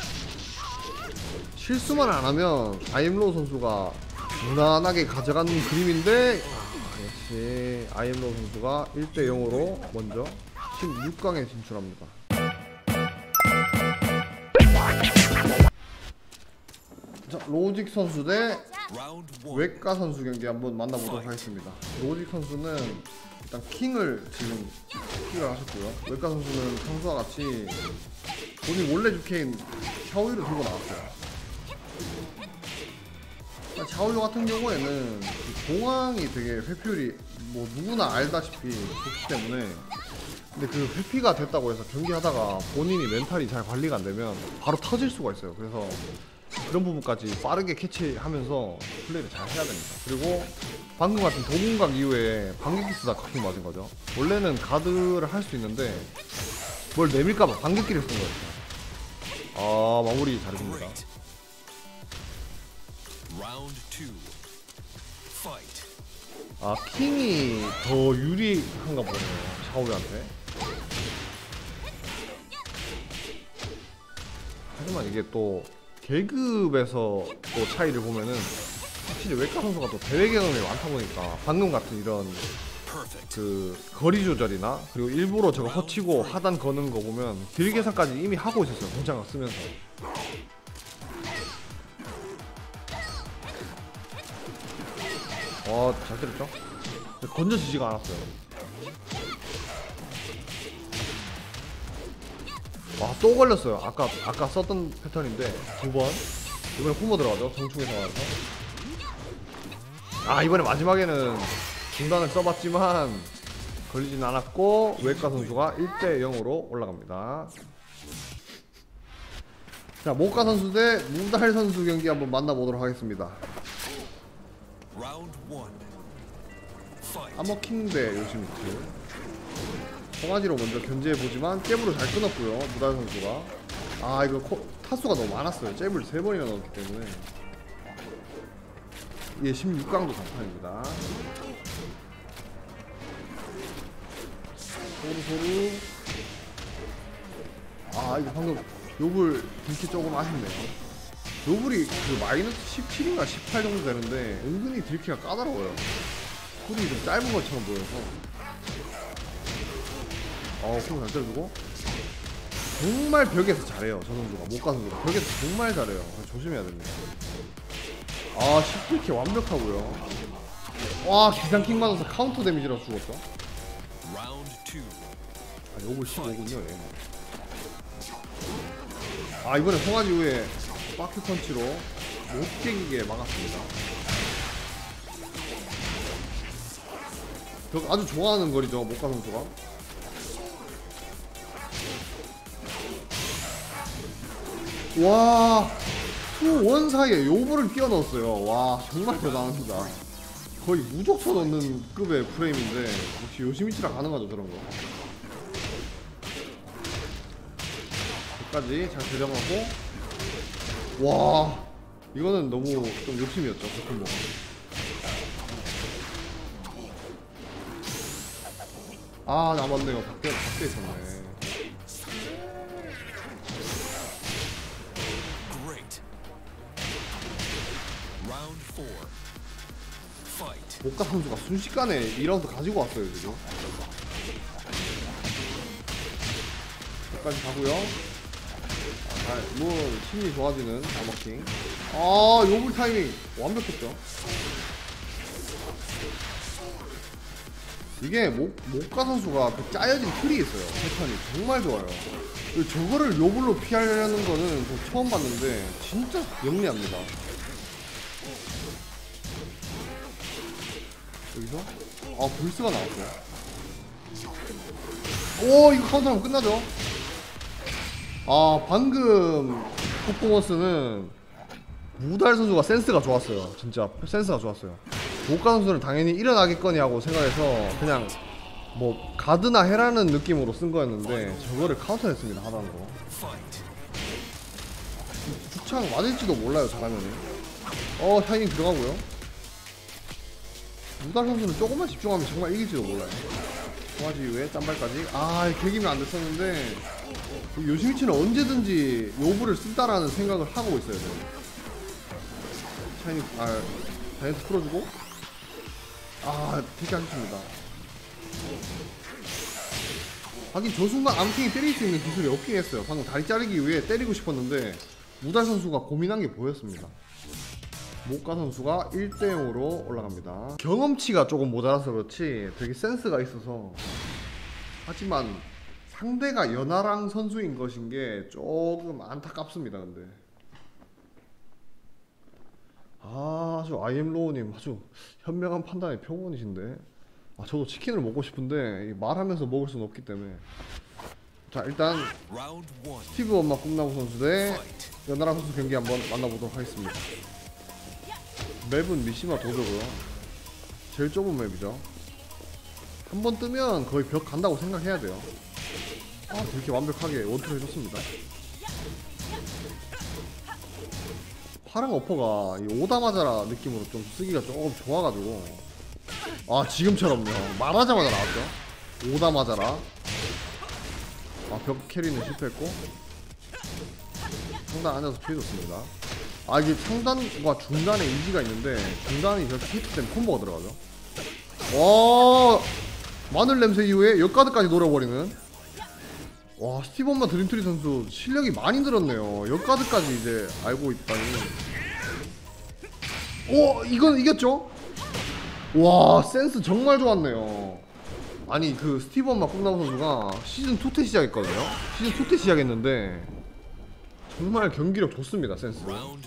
실수만 안 하면 아이엠 로우 선수가 무난하게 가져가는 그림인데 아, 역시 아이엠 로우 선수가 일 대 영으로 먼저 십육 강에 진출합니다. 자, 로직 선수 대 외과 선수 경기 한번 만나보도록 하겠습니다. 로직 선수는 일단 킹을 지금 픽을 하셨고요. 외과 선수는 평소와 같이 본인 원래 주캐인 샤오유를 들고 나왔어요. 샤오유 같은 경우에는 공항이 되게 회피율이 뭐 누구나 알다시피 좋기 때문에 근데 그 회피가 됐다고 해서 경기하다가 본인이 멘탈이 잘 관리가 안 되면 바로 터질 수가 있어요. 그래서 그런 부분까지 빠르게 캐치하면서 플레이를 잘 해야 됩니다. 그리고 방금 같은 도공각 이후에 반격기 쓰다 커킹 맞은 거죠. 원래는 가드를 할 수 있는데 뭘 내밀까봐 반격기를 쓴 거였어요. 아 마무리 잘해줍니다. 아 킹이 더 유리한가 보네요 샤오유한테. 하지만 이게 또 계급에서 또 차이를 보면은 확실히 외과 선수가 또 대회 경험이 많다 보니까 방금 같은 이런 그 거리 조절이나 그리고 일부러 저거 허치고 하단 거는 거 보면 딜 계산까지 이미 하고 있었어요 공장각 쓰면서. 와 잘 때렸죠? 건져지지가 않았어요. 와, 또 걸렸어요. 아까 아까 썼던 패턴인데 두 번. 이번에 콤보 들어가죠. 정충의 상황에서. 아, 이번에 마지막에는 중단을 써봤지만 걸리진 않았고 외과 선수가 일 대 영으로 올라갑니다. 자, 모카 선수 대 무달 선수 경기 한번 만나보도록 하겠습니다. 아머킹 대 요시미츠. 송아지로 먼저 견제해보지만 잽으로 잘 끊었고요, 무달 선수가. 아, 이거 코, 타수가 너무 많았어요. 잽을 세 번이나 넣었기 때문에. 이게 십육 강도 단판입니다. 소루소루. 아, 이거 방금 요블 딜키 조금 아쉽네요. 요블이 그 마이너스 십칠인가 십팔 정도 되는데 은근히 딜키가 까다로워요. 쿨이 좀 짧은 것처럼 보여서. 어, 쿨 잘 때려주고. 정말 벽에서 잘해요, 저 선수가. 모카 선수가 벽에서 정말 잘해요. 조심해야 됩니다. 아, 십칠 킬 완벽하고요. 와, 기상킹 맞아서 카운터 데미지라고 죽었어. 아, 요블 십오군요 얘. 아, 이번에 송아지 후에 바퀴 펀치로 못 깨기게 막았습니다. 저 아주 좋아하는 거리죠, 모카 선수가. 와, 투 원 사이에 요거를 끼워 넣었어요. 와, 정말 대단합니다. 거의 무적초 넣는 급의 프레임인데 역시 요시미치랑 가능하죠, 저런 거. 끝까지 잘 제정하고. 와, 이거는 너무 좀 욕심이었죠, 그 콤보. 아, 나 맞네요. 밖에 밖에 있었네. 모카 선수가 순식간에 이 라운드 가지고 왔어요, 지금. 여기까지 가고요. 아, 뭐 심리 좋아지는 아머킹. 아, 요블 타이밍 완벽했죠. 이게 모, 모카 선수가 그 짜여진 틀이 있어요. 패턴이 정말 좋아요. 저거를 요블로 피하려는 거는 저 처음 봤는데 진짜 영리합니다. 여기서 아, 불스가 나왔어요. 오, 이거 카운터하면 끝나죠. 아, 방금 퍼포먼스는 무달 선수가 센스가 좋았어요. 진짜 센스가 좋았어요. 모카 선수는 당연히 일어나겠거니 하고 생각해서 그냥 뭐 가드나 해라는 느낌으로 쓴 거였는데 저거를 카운터했습니다, 하단으로. 죽창 맞을지도 몰라요, 잘하면은. 어, 타이밍 들어가고요. 무달 선수는 조금만 집중하면 정말 이길지도 몰라요. 송아지 이후에 짠발까지. 아, 계기면 안 됐었는데 요시미치는 언제든지 요브를 쓴다라는 생각을 하고 있어야 돼요. 샤이니, 아, 다이어트 풀어주고. 아, 되게 아쉽습니다. 하긴 저 순간 암킹이 때릴 수 있는 기술이 없긴 했어요. 방금 다리 자르기 위해 때리고 싶었는데 무달 선수가 고민한 게 보였습니다. 모카 선수가 일 대 영으로 올라갑니다. 경험치가 조금 모자라서 그렇지 되게 센스가 있어서. 하지만 상대가 연하랑 선수인 것인 게 조금 안타깝습니다. 근데 아, 아주 아이엠로우님 아주 현명한 판단의 표본이신데. 아, 저도 치킨을 먹고 싶은데 말하면서 먹을 수는 없기 때문에. 자, 일단 스티브 엄마 꿈나무 선수 대 연하랑 선수 경기 한번 만나보도록 하겠습니다. 맵은 미시마 도저고요. 제일 좁은 맵이죠. 한 번 뜨면 거의 벽 간다고 생각해야 돼요. 아, 그렇게 완벽하게 원투를 해줬습니다. 파랑 어퍼가 이 오다마자라 느낌으로 좀 쓰기가 조금 좋아가지고. 아, 지금처럼요. 말하자마자 나왔죠. 오다마자라. 아, 벽 캐리는 실패했고. 상단 앉아서 피해줬습니다. 아, 이게 상단과 중단에 인지가 있는데 중단이 저렇게 히트되면 콤보가 들어가죠. 와, 마늘 냄새 이후에 역가드까지 노려버리는. 와, 스티븐만 드림트리 선수 실력이 많이 늘었네요. 역가드까지 이제 알고 있다니. 오, 이건 이겼죠? 와, 센스 정말 좋았네요. 아니 그 스티븐 마콩나무 선수가 시즌 투 때 시작했거든요. 시즌 투 때 시작했는데 정말 경기력 좋습니다. 센스.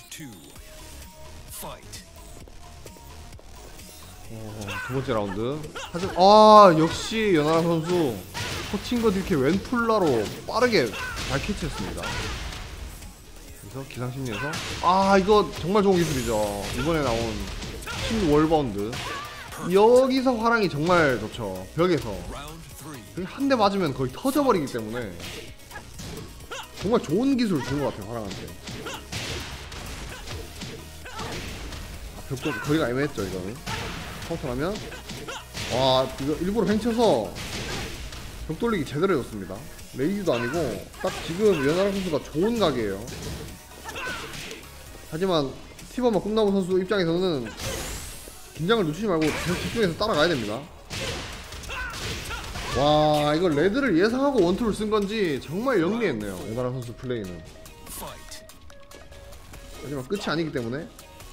어, 두 번째 라운드. 하지만 아 역시 연하람 선수 코칭거 이렇게 왼플라로 빠르게 잘 캐치했습니다. 그래서 기상심리에서 아 이거 정말 좋은 기술이죠. 이번에 나온 신 월바운드. 여기서 화랑이 정말 좋죠. 벽에서 한 대 맞으면 거의 터져버리기 때문에 정말 좋은 기술을 준 것 같아요. 화랑한테. 아, 벽도 거리가 애매했죠. 이거는 카운터하면 와 이거 일부러 횡쳐서 벽 돌리기 제대로 해줬습니다. 레이즈도 아니고 딱 지금 연하람 선수가 좋은 각이에요. 하지만 스티븐 꿈나무 선수 입장에서는 긴장을 늦추지 말고 계속 집중해서 따라가야 됩니다. 와 이거 레드를 예상하고 원투를 쓴 건지 정말 영리했네요. 연하람 선수 플레이는. 하지만 끝이 아니기 때문에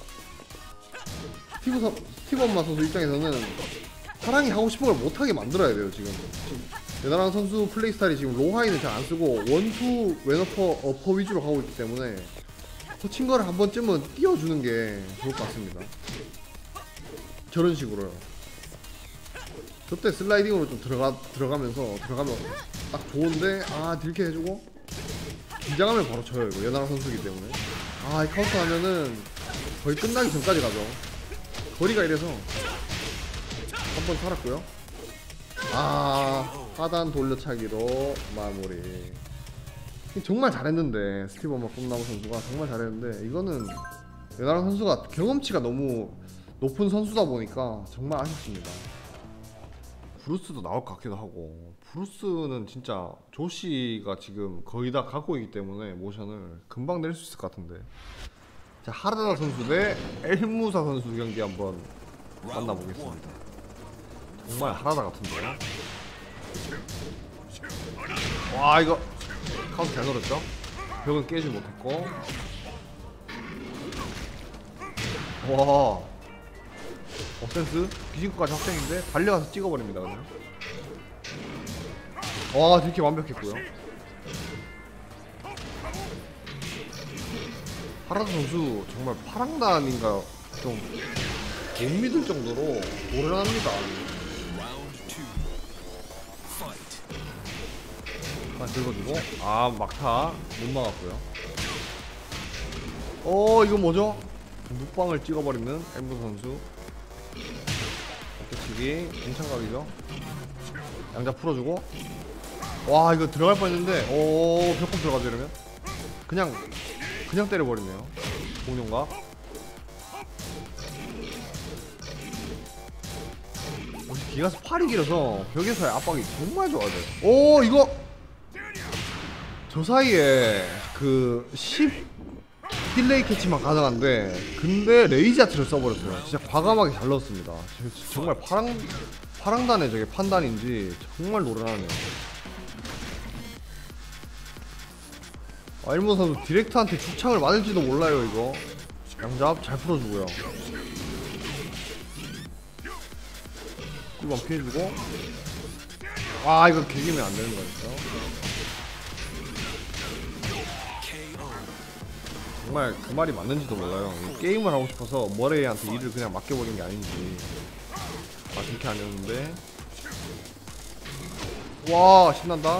스티브 서, 스티브 엄마 선수 입장에서는 화랑이 하고 싶은 걸 못하게 만들어야 돼요. 지금, 지금 연하람 선수 플레이 스타일이 지금 로하이는 잘 안 쓰고 원투 왼어퍼 어퍼 위주로 가고 있기 때문에 코칭 거를 한 번쯤은 띄워주는 게 좋을 것 같습니다. 저런 식으로요. 저때 슬라이딩으로 좀 들어가, 들어가면서 들어가면 딱 좋은데 아 딜캐 해주고 긴장하면 바로 져요. 이거 연하람 선수이기 때문에 아 이 카운터 하면은 거의 끝나기 전까지 가죠. 거리가 이래서 한 번 살았고요. 아 하단 돌려차기로 마무리. 정말 잘했는데 스티븐 마콩나무 선수가 정말 잘했는데 이거는 연하람 선수가 경험치가 너무 높은 선수다 보니까 정말 아쉽습니다. 브루스도 나올 것 같기도 하고 브루스는 진짜 조시가 지금 거의 다 갖고 있기 때문에 모션을 금방 낼 수 있을 것 같은데. 자 하르다 선수 대 엘무사 선수 경기 한번 만나보겠습니다. 정말 하르다 같은데요. 와 이거 카운트 잘 넣었죠? 벽은 깨지 못했고 와 어센스 비징크까지 확정인데 달려가서 찍어버립니다. 그냥 와 이렇게 완벽했고요. 하라드 선수 정말 파랑단인가 좀 못 믿을 정도로 노련합니다. 하나 긁어주고 아 막타 못 막았고요. 어 이거 뭐죠? 묵방을 찍어버리는 엠브 선수. 어깨치기 괜찮각이죠. 양자 풀어주고 와 이거 들어갈 뻔했는데 오 벽공 들어가죠. 이러면 그냥 그냥 때려버리네요. 공룡각. 기가스 팔이 길어서 벽에서의 압박이 정말 좋아져요. 오 이거 저 사이에 그 십 딜레이 캐치만 가능한데 근데 레이자트를 써버렸어요. 진짜 과감하게 잘 넣었습니다. 정말 파랑 파랑단의 저게 판단인지 정말 노련하네요. 아, 일본 선수 디렉트한테 죽창을 맞을지도 몰라요. 이거 양잡 잘 풀어주고요. 꿀밤 피해주고 아 이거 개기면 안 되는 거였어. 정말 그 말이 맞는지도 몰라요. 게임을 하고 싶어서 머레이한테 일을 그냥 맡겨버린 게 아닌지. 아 그렇게 아니었는데 와 신난다.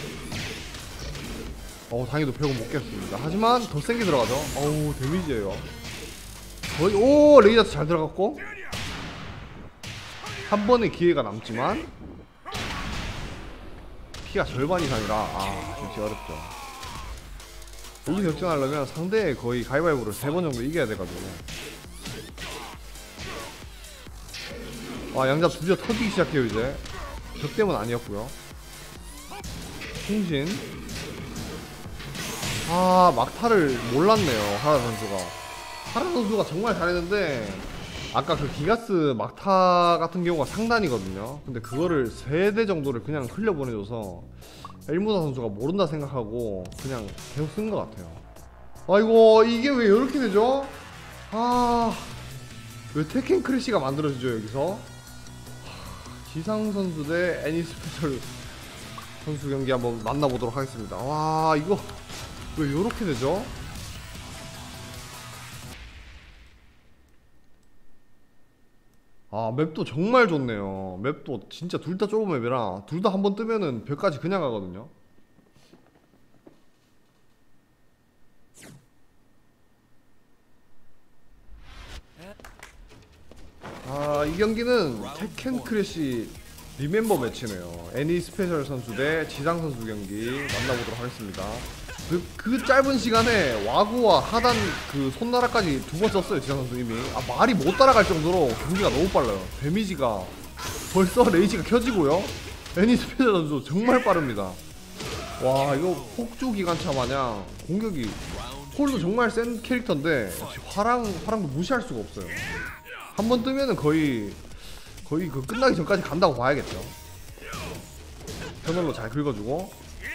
어 당연히 벽은 못 깼습니다. 하지만 더 센 게 들어가죠. 어우 데미지예요. 거의 오 레이저스 잘 들어갔고 한 번의 기회가 남지만 피가 절반 이상이라 아 진짜 어렵죠. 여기서 역전하려면 상대의 거의 가위바위보를 세 번 정도 이겨야 돼가지고 와 양잡 드디어 터지기 시작해요. 이제 적대문 아니었고요. 통신 아 막타를 몰랐네요. 하라 선수가 하라 선수가 정말 잘했는데 아까 그 기가스 막타 같은 경우가 상단이거든요. 근데 그거를 세 대 정도를 그냥 흘려보내줘서 엘무사 선수가 모른다 생각하고 그냥 계속 쓴 것 같아요. 아이고 이게 왜 이렇게 되죠? 아 왜 테켄 크래시가 만들어지죠 여기서? 하, 지상 선수 대 애니 스페셜 선수 경기 한번 만나보도록 하겠습니다. 와, 이거 왜 요렇게 되죠? 아, 맵도 정말 좋네요. 맵도 진짜 둘 다 좁은 맵이라 둘 다 한번 뜨면은 벽까지 그냥 가거든요. 아, 이 경기는 테켄 크래시 리멤버 매치네요. 애니 스페셜 선수 대 지상 선수 경기 만나보도록 하겠습니다. 그, 그 짧은 시간에 와구와 하단 그 손나라까지 두 번 썼어요, 지상 선수 이미. 아, 말이 못 따라갈 정도로 경기가 너무 빨라요. 데미지가 벌써 레이지가 켜지고요. 애니 스페셜 선수 정말 빠릅니다. 와, 이거 폭주 기관차 마냥 공격이, 폴도 정말 센 캐릭터인데 화랑, 화랑도 무시할 수가 없어요. 한 번 뜨면은 거의 거의 그 끝나기 전까지 간다고 봐야겠죠. 터널로 잘 긁어주고.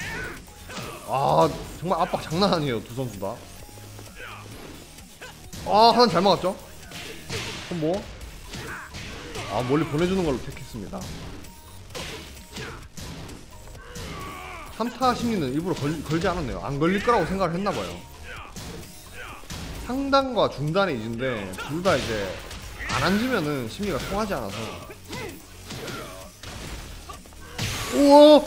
아, 정말 압박 장난 아니에요, 두 선수 다. 아, 하나 잘 막았죠? 콤보. 아, 멀리 보내주는 걸로 택했습니다. 삼타 심리는 일부러 걸, 걸지 않았네요. 안 걸릴 거라고 생각을 했나봐요. 상단과 중단의 이즈인데 둘 다 이제 안 앉으면은 심리가 통하지 않아서. 우와!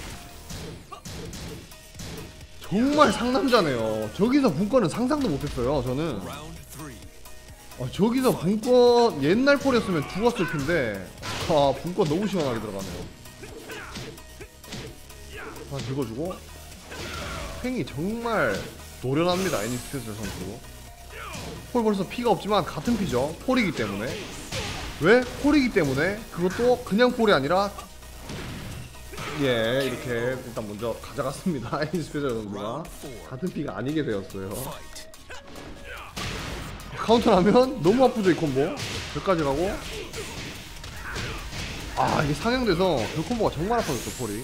정말 상남자네요. 저기서 분권은 상상도 못했어요, 저는. 아, 저기서 분권 옛날 폴이었으면 죽었을 텐데, 아, 분권 너무 시원하게 들어가네요. 하나 긁어주고. 팽이 정말 노련합니다, 애니 스페셜 선수. 폴 벌써 피가 없지만 같은 피죠. 폴이기 때문에. 왜? 폴이기 때문에. 그것도 그냥 폴이 아니라, 예, 이렇게 일단 먼저 가져갔습니다. 애니 스페셜 선수가 같은 피가 아니게 되었어요. 카운터라면 너무 아프죠, 이 콤보. 여기까지 가고. 아, 이게 상향돼서 그 콤보가 정말 아파졌죠, 폴이.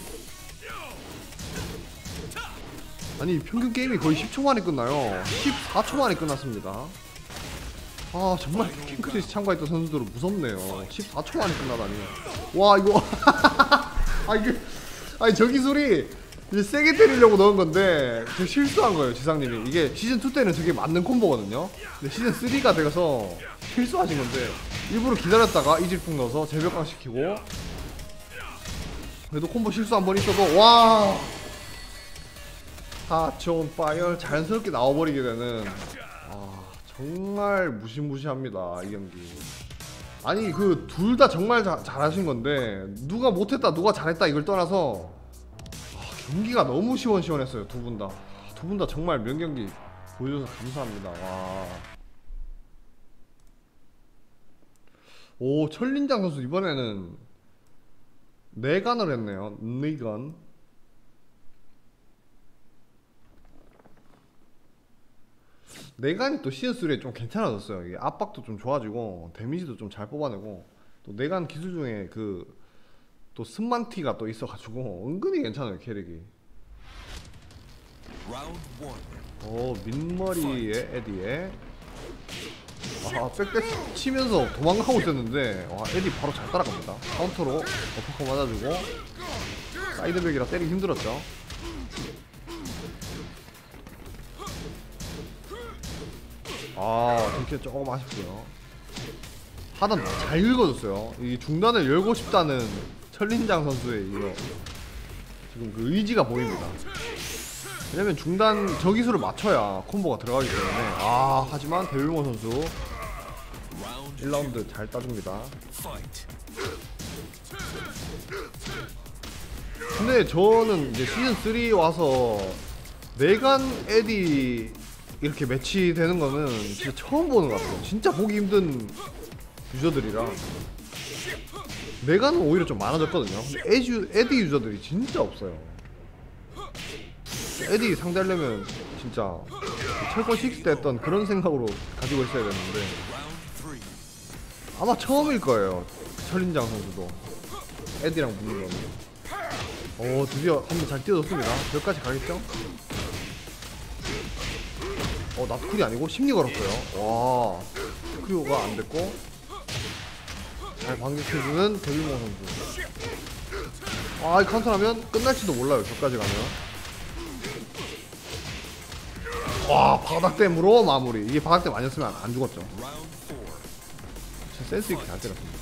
아니, 평균 게임이 거의 십 초 만에 끝나요. 십사 초 만에 끝났습니다. 아, 정말 킹크리스 참가했던 선수들은 무섭네요. 십사 초 만에 끝나다니. 와, 이거 아, 이게, 아니, 저 기술이 이제 세게 때리려고 넣은 건데 저 실수한 거예요, 지상님이. 이게 시즌 투 때는 저게 맞는 콤보거든요. 근데 시즌 쓰리가 돼서 실수하신 건데 일부러 기다렸다가 이질풍 넣어서 재벽강 시키고. 그래도 콤보 실수 한 번 있어도, 와, 하촌 파이어 자연스럽게 나와버리게 되는. 아, 정말 무시무시합니다, 이 경기. 아니, 그 둘 다 정말 자, 잘하신 건데 누가 못했다 누가 잘했다 이걸 떠나서 아, 경기가 너무 시원시원했어요, 두 분 다. 두 분 다 정말 명경기 보여줘서 감사합니다. 와. 오, 천린장 선수 이번에는 내간을 했네요. 내간. 내간이 또 시즌 쓰리에 좀 괜찮아졌어요. 이게 압박도 좀 좋아지고 데미지도 좀 잘 뽑아내고, 또 내간 기술 중에 그 또 스만티가 또 있어가지고 은근히 괜찮아요, 캐릭이. 오, 민머리에 에디에. 아, 백대 치면서 도망가고 있었는데, 와, 에디 바로 잘 따라갑니다. 카운터로 어퍼컷 맞아주고. 사이드백이라 때리기 힘들었죠. 아, 이렇게 조금 아쉽고요. 하단 잘 긁어줬어요. 이 중단을 열고 싶다는 천린장 선수의 이거 지금 그 의지가 보입니다. 왜냐면 중단 저 기술을 맞춰야 콤보가 들어가기 때문에. 아, 하지만 데빌몬 선수 일 라운드 잘 따줍니다. 근데 저는 이제 시즌 쓰리 와서 내간 에디 이렇게 매치되는 거는 진짜 처음 보는 것 같아요. 진짜 보기 힘든 유저들이라. 내가는 오히려 좀 많아졌거든요. 근데 에디, 에디 유저들이 진짜 없어요. 에디 상대하려면 진짜 철권 식스 때 했던 그런 생각으로 가지고 있어야 되는데 아마 처음일 거예요, 천린장 선수도 에디랑 붙는 거는. 오, 드디어 한번 잘 뛰어줬습니다. 여기까지 가겠죠? 어, 나트쿨이 아니고 심리 걸었어요. 와, 크리오가 안 됐고. 잘 반격해주는 데빌몬 선수. 아, 이 카운터하면 끝날지도 몰라요. 저까지 가면. 와, 바닥댐으로 마무리. 이게 바닥댐 아니었으면 안 죽었죠. 진짜 센스 있게 잘 때렸습니다.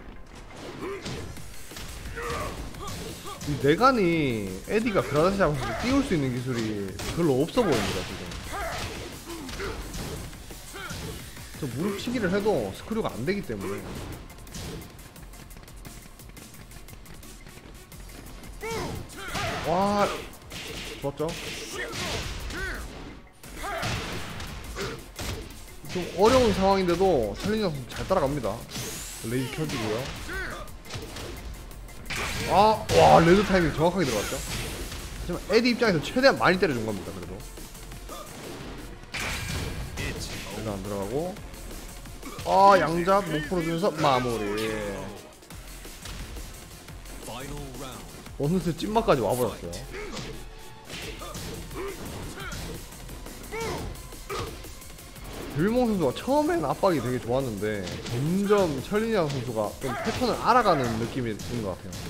이 내간이 에디가 그라다시 잡아서 띄울 수 있는 기술이 별로 없어 보입니다 지금. 저 무릎치기를 해도 스크류가 안 되기 때문에. 와, 좋았죠? 좀 어려운 상황인데도 챌린저 선수 잘 따라갑니다. 레이즈 켜지고요. 아, 와, 레드 타이밍 정확하게 들어갔죠? 하지만 에디 입장에서 최대한 많이 때려준 겁니다, 그래도. 레드 안 들어가고. 아, 양잡 못 풀어주면서 마무리. 어느새 찐막까지 와버렸어요. 데빌몬 선수가 처음엔 압박이 되게 좋았는데 점점 찰리니아 선수가 좀 패턴을 알아가는 느낌이 드는 것 같아요.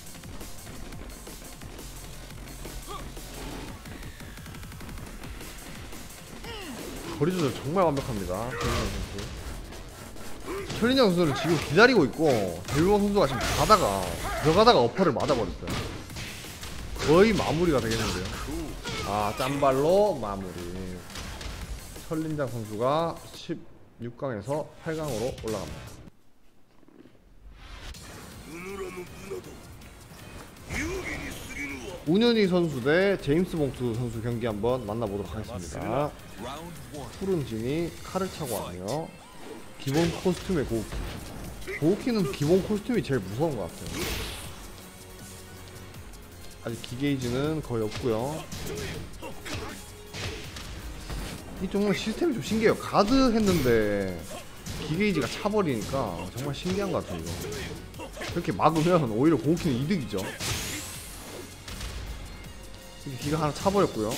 거리 조절 정말 완벽합니다. 데빌몬 선수. 찰리니아 선수는 지금 기다리고 있고 데빌몬 선수가 지금 가다가 들어가다가 어퍼를 맞아버렸어요. 거의 마무리가 되겠는데요. 아, 짠발로 마무리. 설린장 선수가 십육 강에서 팔 강으로 올라갑니다. 운현희 선수 대 제임스 봉투 선수 경기 한번 만나보도록 하겠습니다. 푸른 진이 칼을 차고 왔네요. 기본 코스튬의 고우키. 고우키는 기본 코스튬이 제일 무서운 것 같아요. 아직 기게이지는 거의 없고요. 이 정말 시스템이 좀 신기해요. 가드 했는데 기게이지가 차버리니까 정말 신기한 것 같아요. 이거 이렇게 막으면 오히려 고우키는 이득이죠. 이렇게 기가 하나 차버렸고요.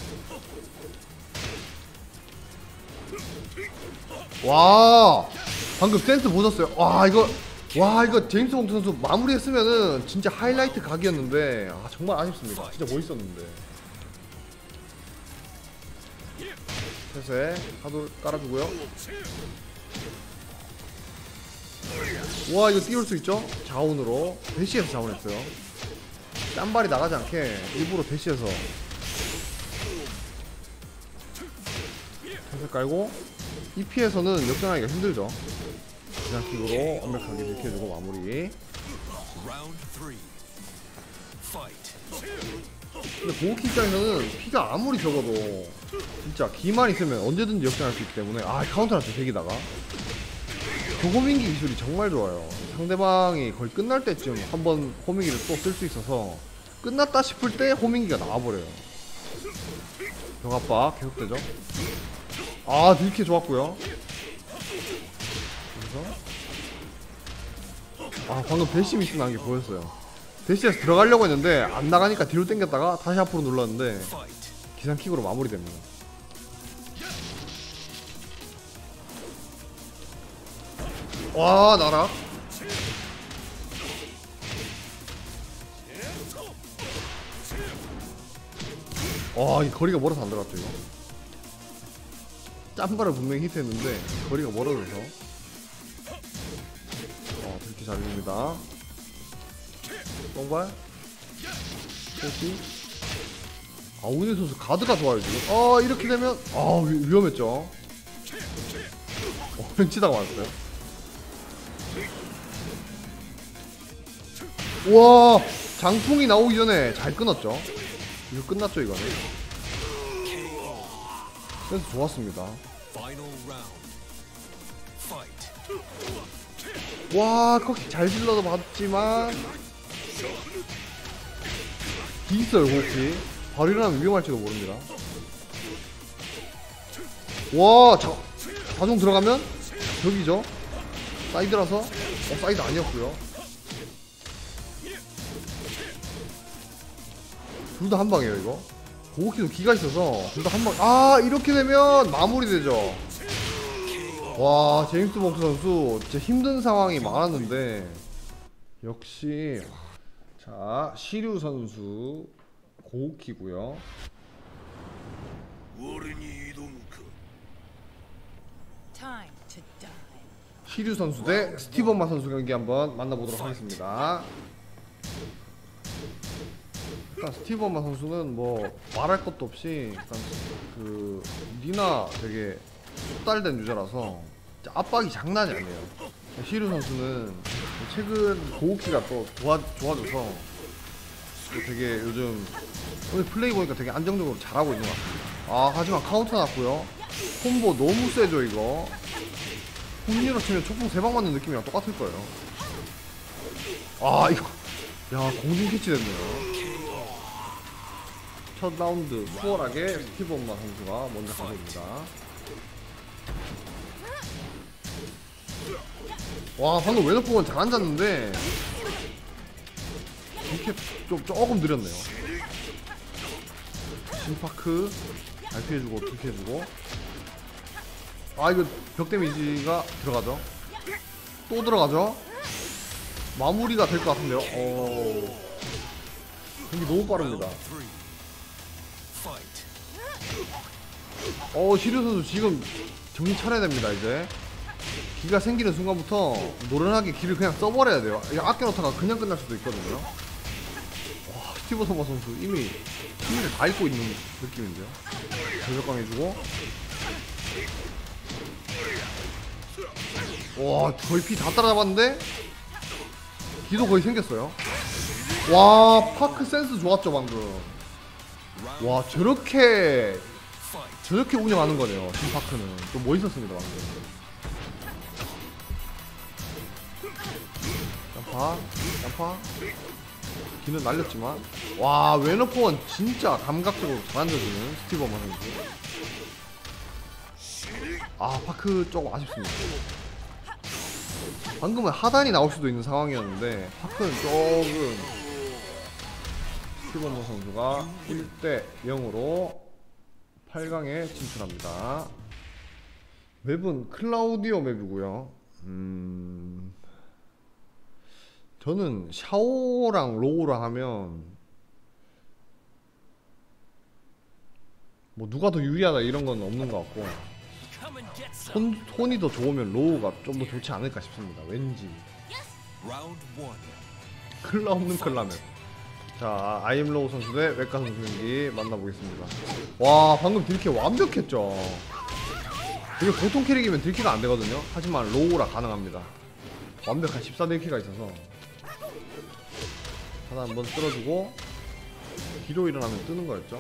와, 방금 센스 보셨어요? 와, 이거 와 이거 제임스 봉투 선수 마무리했으면은 진짜 하이라이트 각이었는데 아, 정말 아쉽습니다. 진짜 멋있었는데. 셋에 하도 깔아주고요. 와, 이거 띄울 수 있죠? 자운으로 대시해서 자운했어요. 짠발이 나가지 않게 일부러 대시해서 셋에 깔고 이 피에서는 역전하기가 힘들죠. 그냥 킥으로 완벽하게 지켜주고 마무리. 근데 고우키 입장에서는 피가 아무리 적어도 진짜 기만 있으면 언제든지 역전할 수 있기 때문에 아, 카운터한테 대기다가 그 호밍기 기술이 정말 좋아요. 상대방이 거의 끝날 때쯤 한번 호밍기를 또 쓸 수 있어서 끝났다 싶을 때 호밍기가 나와버려요. 벽압박 계속되죠. 아, 딜캐 좋았고요. 아, 방금 대시 미스 나는 게 보였어요. 대시에서 들어가려고 했는데 안 나가니까 뒤로 당겼다가 다시 앞으로 눌렀는데 기상킥으로 마무리됩니다. 와, 나락. 와, 이 거리가 멀어서 안 들어갔죠 이거. 짬바를 분명히 히트했는데 거리가 멀어져서. 어, 이렇게 잘 됩니다. 똥발. 포시. 아, 운현 선수 가드가 좋아요 지금. 어, 이렇게 되면 아, 위, 위험했죠. 어, 벤치다가 맞았어요. 우와, 장풍이 나오기 전에 잘 끊었죠. 이거 끝났죠 이거는. 센스 좋았습니다. 와, 컷킥 잘 질러도 맞지만 기 있어요 고우키. 바로 일어나면 위험할지도 모릅니다. 와, 자, 자동 들어가면 저기죠. 사이드라서. 어, 사이드 아니었고요. 둘 다 한방이에요 이거. 고우키도 기가 있어서 둘 다 한방. 아, 이렇게 되면 마무리되죠. 와, 제임스 벙크 선수 진짜 힘든 상황이 많았는데 역시. 자, 시류 선수 고우키고요. 시류 선수 대 스티븐마 선수 경기 한번 만나보도록 하겠습니다. 일단 스티븐마 선수는 뭐 말할 것도 없이 일단 그 니나 되게 숙달된 유저라서 압박이 장난이 아니에요. 시류 선수는 최근 고우키가 또 좋아, 좋아져서 또 되게 요즘 오늘 플레이 보니까 되게 안정적으로 잘하고 있는 것 같습니다. 아, 하지만 카운터 났고요. 콤보 너무 세죠 이거. 홈리로 치면 초풍 세 방 맞는 느낌이랑 똑같을 거예요. 아, 이거 야, 공중 캐치 됐네요. 첫 라운드 수월하게 스티븐마 선수가 먼저 가봅니다. 와, 방금 웨너포는 잘 앉았는데 이렇게 좀 조금 느렸네요. 심파크 잘 피해주고 툭 해주고. 아, 이거 벽 데미지가 들어가죠. 또 들어가죠. 마무리가 될 것 같은데요. 어, 경기 너무 빠릅니다. 어, 시류 선수 지금 정신 차려야 됩니다. 이제 기가 생기는 순간부터 노련하게 기를 그냥 써버려야 돼요. 이거 아껴놓다가 그냥 끝날 수도 있거든요. 와, 스티븐마 선수 이미 힘을 다 잃고 있는 느낌인데요. 저격강 해주고. 와, 거의 피 다 따라잡았는데 기도 거의 생겼어요. 와, 파크 센스 좋았죠 방금. 와, 저렇게 저렇게 운영하는 거네요. 심파크는 또 멋있었습니다 방금. 점파 점파 기는 날렸지만. 와, 웨너포원 진짜 감각적으로 잘 앉아주는 스티븐마 선수. 아, 파크 조금 아쉽습니다. 방금은 하단이 나올 수도 있는 상황이었는데 파크는 조금. 스티븐마 선수가 일 대 영으로 팔 강에 진출합니다. 맵은 클라우디오 맵이고요. 음... 저는 샤오랑 로우랑 하면 뭐 누가 더 유리하다 이런 건 없는 것 같고, 손, 손이 더 좋으면 로우가 좀 더 좋지 않을까 싶습니다. 왠지. 클라 없는 클라맵. 자, 아이엠 로우 선수 대 웹가 선수 경기 만나보겠습니다. 와, 방금 딜캐 완벽했죠. 이게 보통 캐릭이면 딜캐가 안 되거든요. 하지만 로우라 가능합니다. 완벽한 십사 딜캐가 있어서. 하나 한번 쓸어주고 뒤로 일어나면 뜨는 거였죠.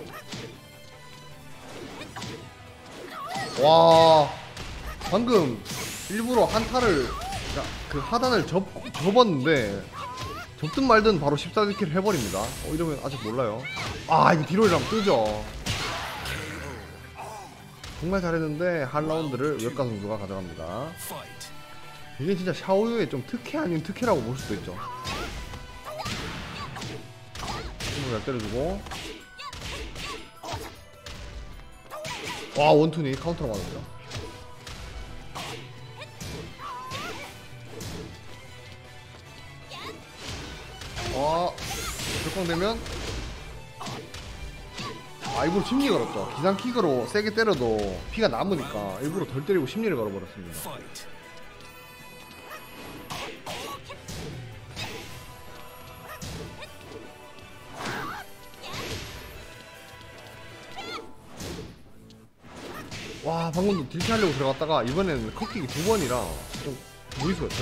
와, 방금 일부러 한타를, 그 하단을 접, 접었는데 접든 말든 바로 십사 딜킬을 해버립니다. 어, 이러면 아직 몰라요. 아, 이거 뒤로 일어나면 뜨죠. 정말 잘했는데 한 라운드를 웹가 선수가 가져갑니다. 이게 진짜 샤오유의 좀 특혜 아닌 특혜라고 볼 수도 있죠. 잘 때려주고. 와, 원투니 카운터로 맞았죠. 와, 적방되면 아, 일부러 심리 걸었죠. 기상킥으로 세게 때려도 피가 남으니까 일부러 덜 때리고 심리를 걸어버렸습니다. 와, 방금도 딜캐 하려고 들어갔다가 이번에는 컷킥이 두 번이라 좀 무리수였죠.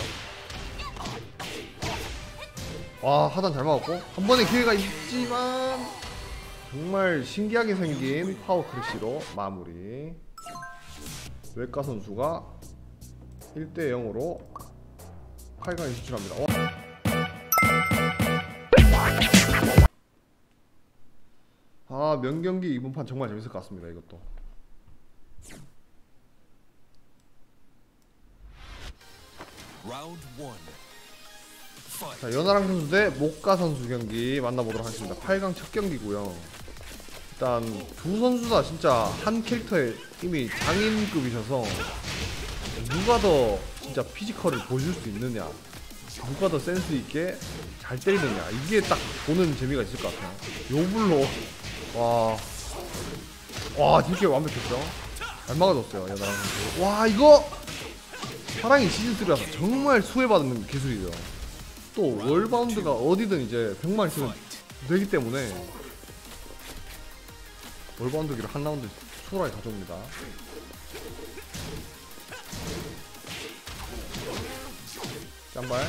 와, 하단 잘 막았고 한 번의 기회가 있지만 정말 신기하게 생긴 파워 크래쉬로 마무리. 웹가 선수가 일 대 영으로 팔 강에 진출합니다. 와. 아, 명경기 이번 판 정말 재밌을 것 같습니다. 이것도 자, 연하랑 선수 대 목가 선수 경기 만나보도록 하겠습니다. 팔 강 첫 경기고요. 일단 두 선수 다 진짜 한 캐릭터에 이미 장인급이셔서 누가 더 진짜 피지컬을 보여줄 수 있느냐, 누가 더 센스 있게 잘 때리느냐, 이게 딱 보는 재미가 있을 것 같아요. 요블로 와, 와 딜게 완벽했죠. 잘 막아줬어요 여나랑 선수. 와 이거 사랑이 시즌삼이라서 정말 수혜받는 기술이죠. 또 월바운드가 어디든 이제 백만 쓰면 되기 때문에 월바운드기를 한 라운드 수월하게 가져옵니다. 짠발.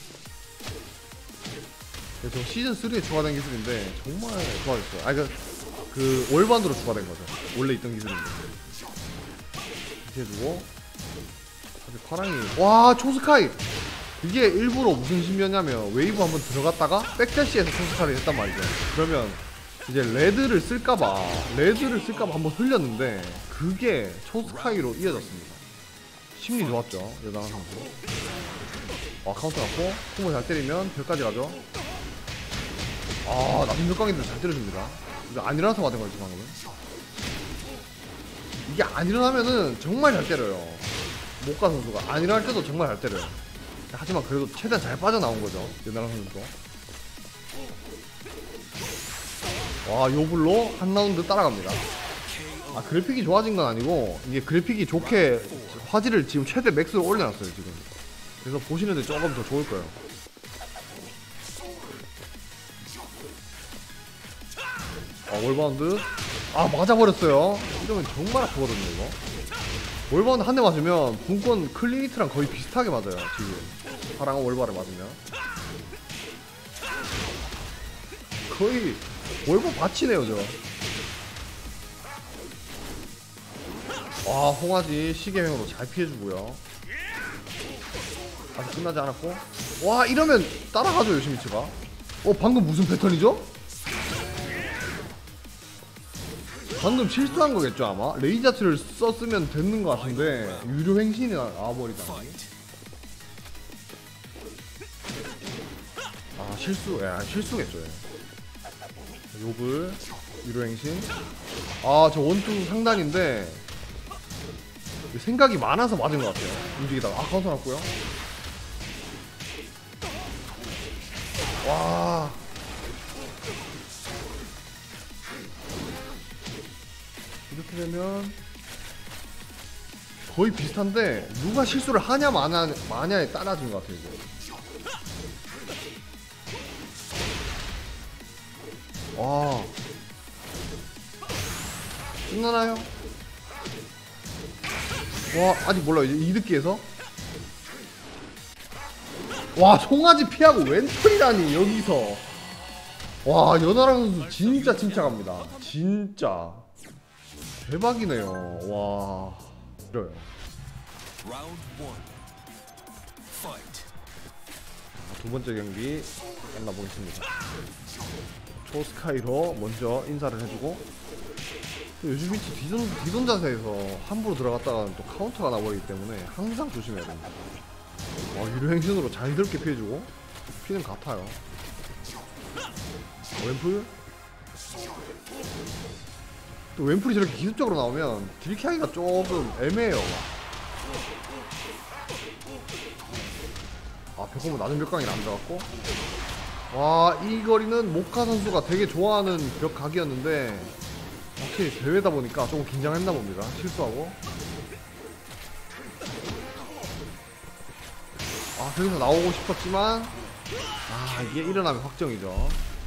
저 시즌삼에 추가된 기술인데 정말 좋아졌어요. 아니 그, 그 월바운드로 추가된 거죠. 원래 있던 기술인데 이렇게 해주고 사실 파랑이 와 초스카이. 이게 일부러 무슨 심리였냐면 웨이브 한번 들어갔다가 백대시에서 초스카이를 했단 말이죠. 그러면 이제 레드를 쓸까봐 레드를 쓸까봐 한번 흘렸는데 그게 초스카이로 이어졌습니다. 심리 좋았죠 여당한 선수. 와 카운터 갖고 콤보 잘 때리면 별까지 가죠. 아 낮은 벽광인들 잘 때려줍니다. 이거 안 일어나서 맞은 거지 방금은. 이게 안 일어나면은 정말 잘 때려요. 모카 선수가 안 일어날 때도 정말 잘 때려요. 하지만 그래도 최대한 잘 빠져나온 거죠 연나랑 선수도. 와 요블로 한 라운드 따라갑니다. 아 그래픽이 좋아진 건 아니고 이게 그래픽이 좋게 화질을 지금 최대 맥스로 올려놨어요 지금. 그래서 보시는데 조금 더 좋을 거예요. 아 월바운드 아 맞아버렸어요. 이러면 정말 아프거든요 이거. 월바운드 한 대 맞으면 분권 클리니트랑 거의 비슷하게 맞아요 지금. 파랑은 월바를 맞으면 거의 월바 받치네요 저. 와 홍아지 시계명으로 잘 피해주고요. 아직 끝나지 않았고. 와 이러면 따라가죠 요시미츠가. 어 방금 무슨 패턴이죠? 방금 실수한 거겠죠 아마? 레이자트를 썼으면 됐는 것 같은데 유료 행신이 나와버리다. 아 실수, 야 실수겠죠. 요블 유료 행신. 아 저 원투 상단인데 생각이 많아서 맞은 것 같아요. 움직이다가 아 카운터 났고요. 와 이렇게 되면 거의 비슷한데 누가 실수를 하냐 마냐, 마냐에 따라진 것 같아요 이거. 와 끝나나요? 와 아직 몰라요. 이제 이득기에서 와 송아지 피하고 왼털이라니 여기서. 와 연하랑 선수 진짜 침착합니다. 진짜 대박이네요. 와 이래요. 두 번째 경기 만나보겠습니다. 초스카이로 먼저 인사를 해주고 요시미치 뒤돈, 뒤돈 자세에서 함부로 들어갔다가는 또 카운터가 나버리기 때문에 항상 조심해야 됩니다. 와 유료 행신으로 자연스럽게 피해주고 피는 같아요. 앰플 또 앰플이 저렇게 기습적으로 나오면 딜키하기가 조금 애매해요. 아 벽공은 낮은 벽강이 안 들어갔고. 와 이 거리는 모카 선수가 되게 좋아하는 벽 각이었는데 확실히 대회다 보니까 조금 긴장했나 봅니다. 실수하고. 아 저기서 나오고 싶었지만 아 이게 일어나면 확정이죠.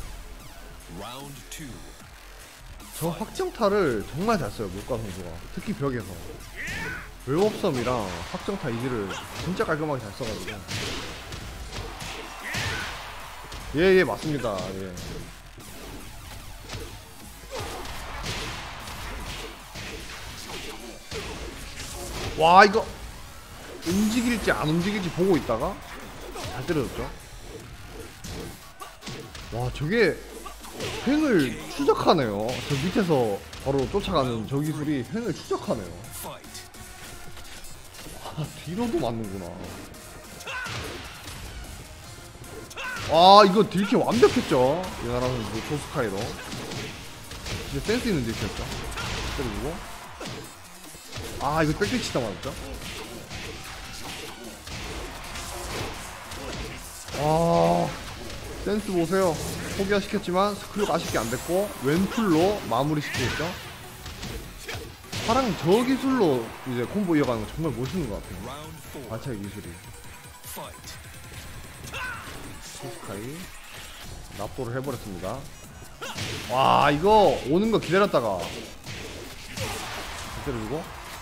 저 확정타를 정말 잘 써요 모카 선수가. 특히 벽에서 웹업섬이랑 확정타 이지를 진짜 깔끔하게 잘 써가지고. 예예 예, 맞습니다. 예. 와 이거 움직일지 안 움직일지 보고 있다가 잘 때려줬죠. 와 저게 횡을 추적하네요. 저 밑에서 바로 쫓아가는 저 기술이 횡을 추적하네요. 아 뒤로도 맞는구나. 아 이거 딜키 완벽했죠. 이나라 선수 초스카이로 진짜 센스 있는 딜키였죠. 때려주고 아 이거 빽빽치다 맞았죠. 아 센스 보세요. 포기하 시켰지만 스크류 아쉽게 안됐고 왼풀로 마무리 시키겠죠. 파랑 저 기술로 이제 콤보 이어가는 거 정말 멋있는 것 같아요. 마차의 기술이. 스카이 납도를 해버렸습니다. 와 이거 오는 거 기다렸다가 때려주고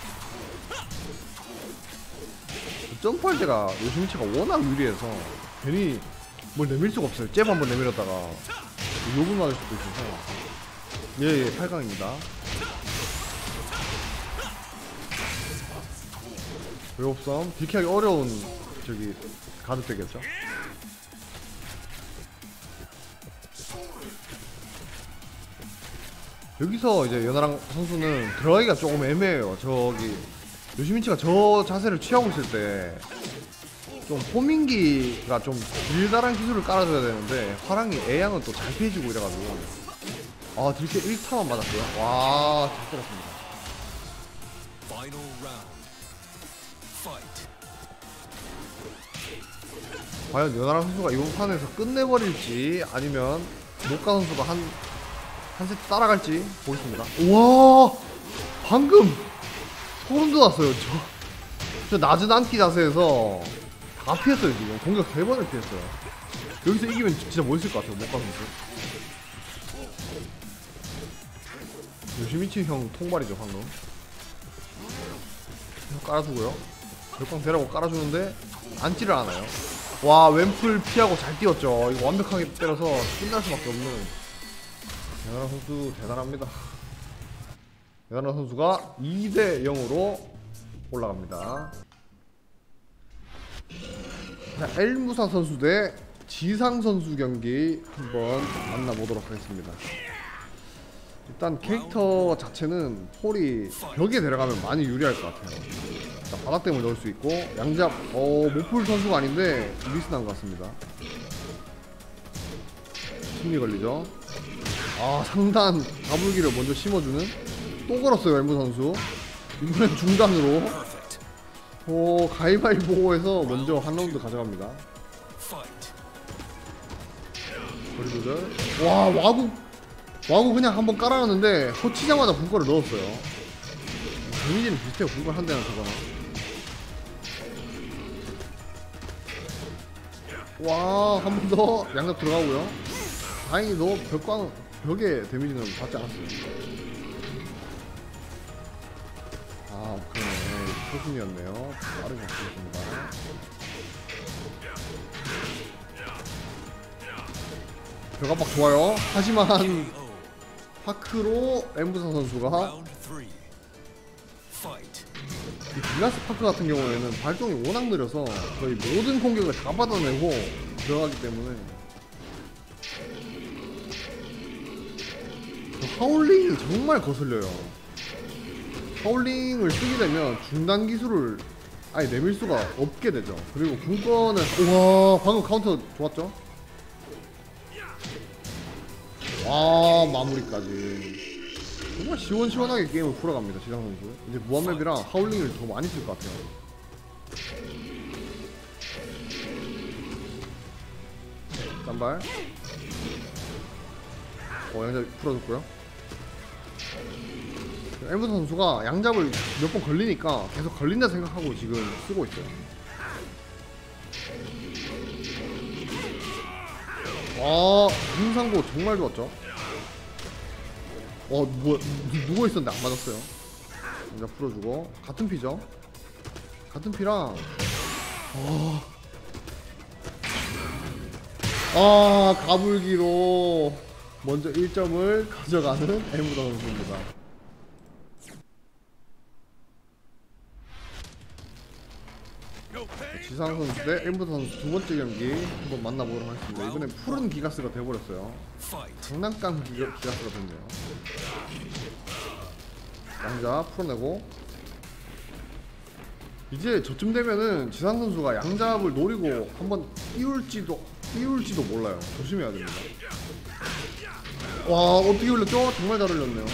점프할 때가 요시미치가 워낙 유리해서 괜히 뭘 내밀 수가 없어요. 잽 한번 내밀었다가 욕을 맞을 수도 있어서. 예예 팔 강입니다. 외롭섬 딜키하기 어려운 저기 가드되겠죠. 여기서 이제 연하랑 선수는 들어가기가 조금 애매해요. 저기 요시미치가 저 자세를 취하고 있을 때 좀 포민기가 좀 길다란 기술을 깔아줘야 되는데 화랑이 애양은 또 잘 피해주고 이래가지고 아 딜캐 일 타만 맞았고요. 와 잘 때렸습니다. 과연 연하랑 선수가 이번 판에서 끝내버릴지 아니면 목가 선수가 한 한 세트 따라갈지 보겠습니다. 우와 방금 소름 돋았어요. 저, 저 낮은 안티 자세에서 다 피했어요. 지금 공격 세 번을 피했어요. 여기서 이기면 진짜 멋있을 것 같아요. 목가 선수. 요시미치 형 통발이죠 방금. 깔아주고요. 벽광 대라고 깔아주는데 앉지를 않아요. 와 왼풀 피하고 잘 뛰었죠. 이거 완벽하게 때려서 끝날 수밖에 없는 연하랑 선수 대단합니다. 연하랑 선수가 이 대 영으로 올라갑니다. 자, 엘무사 선수 대 지상 선수 경기 한번 만나보도록 하겠습니다. 일단 캐릭터 자체는 폴이 벽에 들어가면 많이 유리할 것 같아요. 자, 바닥댐을 넣을 수 있고 양잡 어 모풀 선수가 아닌데 미스 난 것 같습니다. 심리 걸리죠. 아 상단 가불기를 먼저 심어주는 또 걸었어요 엘무 선수. 이번엔 중단으로 오 가위바위보에서 먼저 한 라운드 가져갑니다. 거리 조절. 와 와구 와구 그냥 한번 깔아놨는데 허치자마자 분거를 넣었어요. 데미지는 비슷해요. 분거 한 대나 저거나. 와 한 번 더 양각 들어가고요. 다행히 너 벽광 벽에 데미지는 받지 않았어요. 아 그러네 표준이었네요. 빠르게 바꾸겠습니다. 벽압박 좋아요. 하지만 파크로 엠부사 선수가 이 빌라스 파크 같은 경우에는 발동이 워낙 느려서 거의 모든 공격을 다 받아내고 들어가기 때문에 하울링이 정말 거슬려요. 하울링을 쓰게 되면 중단 기술을 아예 내밀 수가 없게 되죠. 그리고 궁권은 우와 방금 카운터 좋았죠? 와 마무리까지 정말 시원시원하게 게임을 풀어갑니다. 지상 선수. 이제 무한맵이랑 하울링을 더 많이 쓸 것 같아요. 짠발 어 양잡 풀어줬고요. 엘무 선수가 양잡을 몇 번 걸리니까 계속 걸린다 생각하고 지금 쓰고 있어요. 아 인상도 정말 좋았죠. 어 뭐 누워 있었는데 안 맞았어요. 양잡 풀어주고 같은 피죠. 같은 피랑 어... 아 가불기로 먼저 일 점을 가져가는 엘무다 선수입니다. 지상 선수 대 엘무다 선수 두 번째 경기 한번 만나보도록 하겠습니다. 이번엔 푸른 기가스가 돼버렸어요. 장난감 기가, 기가스가 됐네요. 양자 풀어내고 이제 저쯤 되면은 지상 선수가 양잡을 노리고 한번 띄울지도 띄울지도 몰라요. 조심해야 됩니다. 와 어떻게 올렸죠? 정말 잘 올렸네요.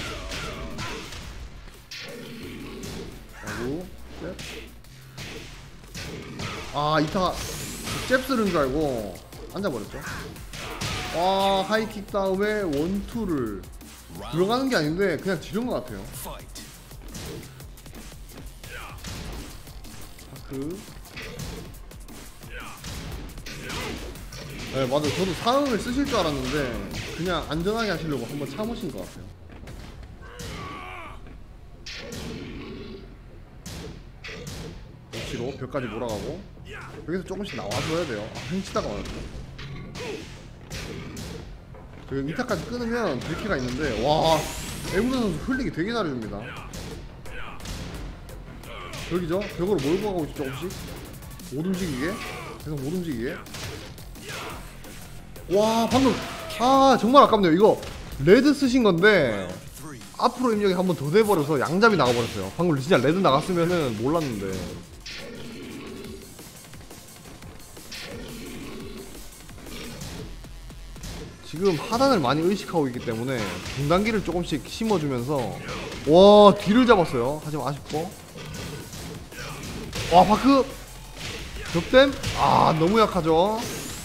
하고 잽. 아 이타 잽 쓰는 줄 알고 앉아버렸죠. 와, 하이킥 다음에 원투를 들어가는 게 아닌데 그냥 지른 것 같아요. 그 네, 맞아요. 저도 사응을 쓰실 줄 알았는데 그냥 안전하게 하시려고 한번 참으신 것 같아요. 역시로 벽까지 몰아가고 여기서 조금씩 나와줘야 돼요. 아, 훔치다가 맞았죠. 저기 이타까지 끊으면 들키가 있는데 와, 엠무선 선수 흘리기 되게 잘해줍니다. 여기죠? 벽으로 몰고 가고 있죠. 조금씩 못 움직이게, 계속 못 움직이게. 와, 방금 아 정말 아깝네요. 이거 레드 쓰신 건데 앞으로 입력이 한 번 더 돼버려서 양잡이 나가버렸어요. 방금 진짜 레드 나갔으면은 몰랐는데. 지금 하단을 많이 의식하고 있기 때문에 중단기를 조금씩 심어주면서 와, 뒤를 잡았어요. 하지만 아쉽고. 와, 바크 격댐. 아, 너무 약하죠.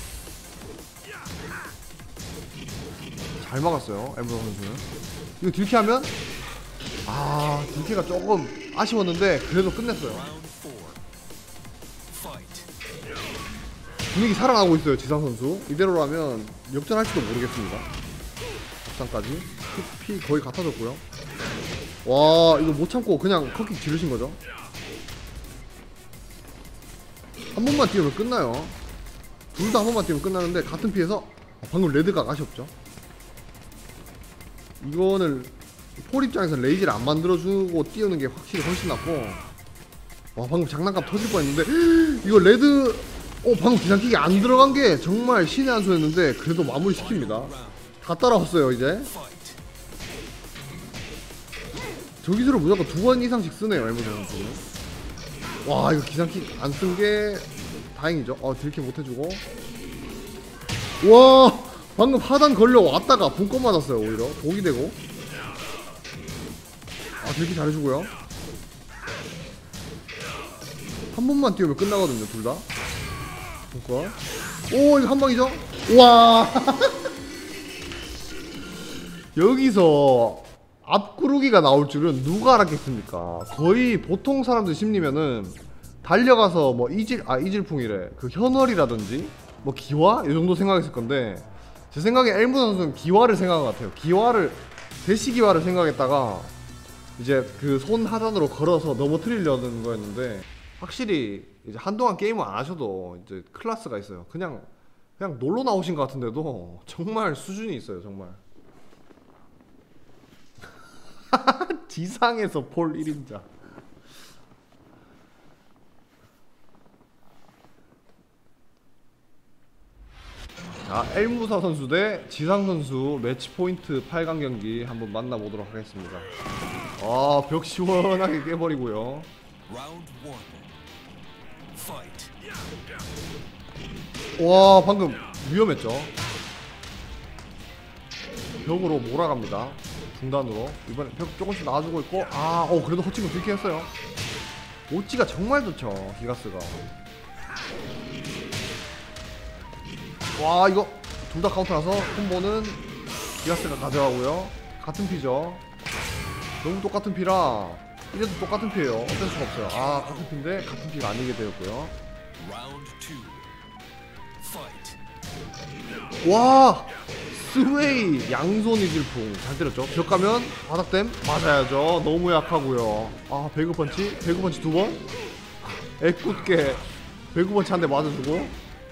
잘 막았어요, 엠버 선수는. 이거 딜키하면 아, 딜키가 조금 아쉬웠는데 그래도 끝냈어요. 분위기 살아나고 있어요, 지상 선수. 이대로라면 역전할지도 모르겠습니다. 역전까지 피 거의 같아졌고요. 와, 이거 못 참고 그냥 컷킥 지르신 거죠. 한 번만 뛰면 끝나요. 둘 다 한 번만 뛰면 끝나는데 같은 피해서 방금 레드가 아쉽죠. 이거는 폴 입장에서 레이지를 안 만들어주고 띄우는 게 확실히 훨씬 낫고. 와, 방금 장난감 터질 뻔했는데 이거 레드 어 방금 기상킥이 안 들어간 게 정말 신의 한 수였는데 그래도 마무리 시킵니다. 다 따라왔어요. 이제 저 기술을 무조건 두 번 이상씩 쓰네요, 엠버 선수는. 와, 이거 기상킥 안 쓴 게 다행이죠. 어, 딜킥 못해주고. 와, 방금 하단 걸려 왔다가 분권 맞았어요. 오히려 독이 되고. 아, 딜킥 잘해주고요. 한 번만 뛰면 끝나거든요, 둘 다. 분권. 오, 이거 한 방이죠? 와. 여기서 앞구르기가 나올 줄은 누가 알았겠습니까? 거의 보통 사람들 심리면은 달려가서 뭐 이질 아 이질풍이래 그 현월이라든지 뭐 기화 이 정도 생각했을 건데 제 생각에 엘무 선수는 기화를 생각한 것 같아요. 기화를 대시 기화를 생각했다가 이제 그 손 하단으로 걸어서 넘어뜨리려는 거였는데 확실히 이제 한동안 게임을 안 하셔도 이제 클래스가 있어요. 그냥 그냥 놀러 나오신 것 같은데도 정말 수준이 있어요, 정말. 지상에서 폴 일 인자. 자, 엘무사 선수 대 지상 선수 매치 포인트 팔 강 경기 한번 만나보도록 하겠습니다. 아, 벽 시원하게 깨버리고요. 와, 방금 위험했죠. 벽으로 몰아갑니다. 중단으로. 이번에 벽 조금씩 나와주고 있고. 아, 어 그래도 허치고 들게 했어요. 오찌가 정말 좋죠, 기가스가. 와, 이거 둘 다 카운터라서 콤보는 기가스가 가져가고요. 같은 피죠. 너무 똑같은 피라 이래도 똑같은 피예요. 어쩔 수가 없어요. 아, 같은 피인데 같은 피가 아니게 되었고요. 와, 스웨이 양손 이질풍 잘 때렸죠. 벽 가면 바닥댐 맞아야죠. 너무 약하고요. 아, 배구 펀치 배구 펀치 두 번 애꿎게 배구 펀치 한 대 맞아주고.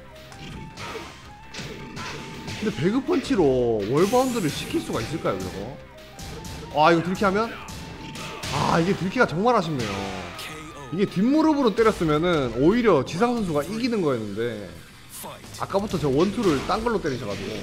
근데 배구 펀치로 월바운드를 시킬 수가 있을까요, 이거? 아, 이거 들키하면 아, 이게 들키가 정말 아쉽네요. 이게 뒷무릎으로 때렸으면은 오히려 지상 선수가 이기는 거였는데 아까부터 저 원투를 딴 걸로 때리셔가지고.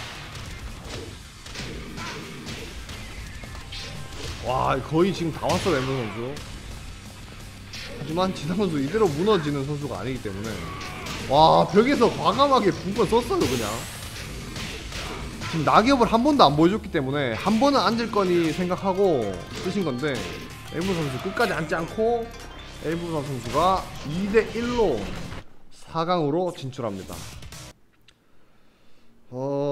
와, 거의 지금 다 왔어, 엠버 선수. 하지만 지상 선수 이대로 무너지는 선수가 아니기 때문에. 와, 벽에서 과감하게 분권 썼어요, 그냥. 지금 낙엽을 한 번도 안 보여줬기 때문에 한 번은 앉을 거니 생각하고 쓰신 건데 엠버 선수 끝까지 앉지 않고 엘부사 선수가 이 대 일로 사 강으로 진출합니다.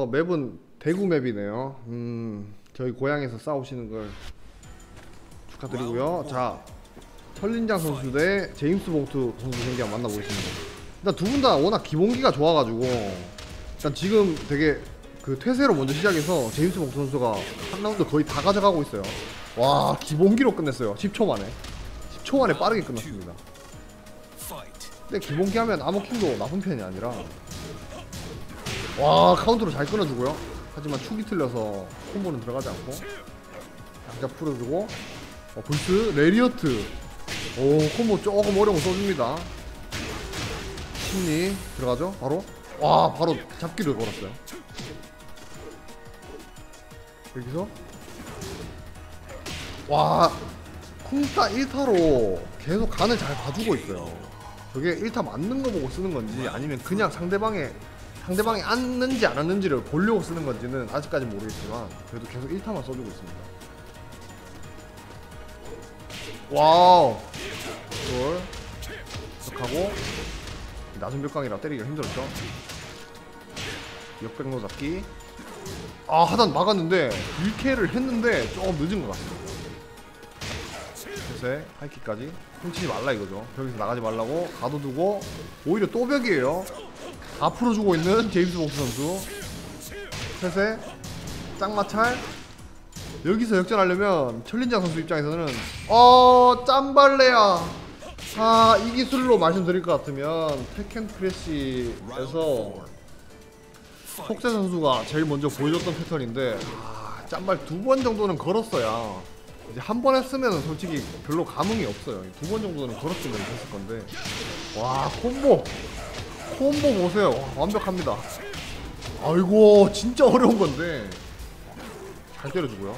어 맵은 대구 맵이네요. 음 저희 고향에서 싸우시는 걸 축하드리고요. 자, 천린장 선수 대 제임스 봉투 선수 경기 한번 만나보겠습니다. 일단 두 분 다 워낙 기본기가 좋아가지고 일단 지금 되게 그 퇴세로 먼저 시작해서 제임스 봉투 선수가 한 라운드 거의 다 가져가고 있어요. 와, 기본기로 끝냈어요. 십 초 만에 십 초 만에 빠르게 끝났습니다. 근데 기본기 하면 아머킹도 나쁜 편이 아니라 와, 카운터로 잘 끊어주고요. 하지만 축이 틀려서 콤보는 들어가지 않고 살짝 풀어주고 어, 불스 레리어트 오 콤보 조금 어려운 거 써줍니다. 심리 들어가죠 바로. 와, 바로 잡기를 걸었어요. 여기서 와 쿵따 일 타로 계속 간을 잘 봐주고 있어요. 저게 일 타 맞는 거 보고 쓰는 건지 아니면 그냥 상대방의 상대방이 앉는지 안 앉는지를 보려고 쓰는 건지는 아직까지 모르겠지만 그래도 계속 일 타만 써주고 있습니다. 와우, 이걸 하고 낮은 벽강이라 때리기가 힘들었죠. 역백로 잡기. 아, 하단 막았는데 일 킬을 했는데 조금 늦은 것 같습니다. 그래서 하이킥까지 훔치지 말라 이거죠. 벽에서 나가지 말라고 가둬두고 오히려 또 벽이에요. 다 풀어주고 있는 제임스 봉투 선수. 셋에 짱마찰. 여기서 역전하려면 천린장 선수 입장에서는 어 짬발레야. 아, 이 기술로 말씀드릴 것 같으면 테켄 크래시에서 속세 선수가 제일 먼저 보여줬던 패턴인데 아, 짬발 두 번 정도는 걸었어야 이제 한 번 했으면 솔직히 별로 감흥이 없어요. 두 번 정도는 걸었으면 됐을 건데 와, 콤보 콤보 보세요. 와, 완벽합니다. 아이고, 진짜 어려운 건데 잘 때려주고요.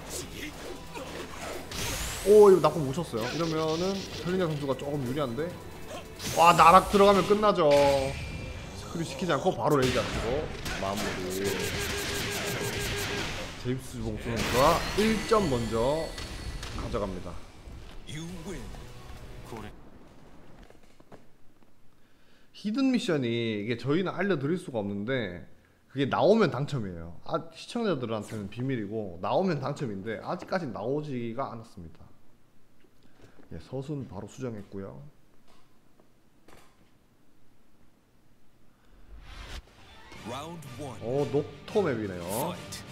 오, 이거 나쁜 못 쳤어요. 이러면은 천린장 선수가 조금 유리한데 와, 나락 들어가면 끝나죠. 스크류 시키지 않고 바로 레이저 치고 마무리. 제임스 봉투 선수가 일 점 먼저 가져갑니다. 히든 미션이 이게 저희는 알려드릴 수가 없는데 그게 나오면 당첨이에요. 아, 시청자들한테는 비밀이고 나오면 당첨인데 아직까지 나오지가 않았습니다. 예, 서순 바로 수정했고요. 어, 녹토 맵이네요.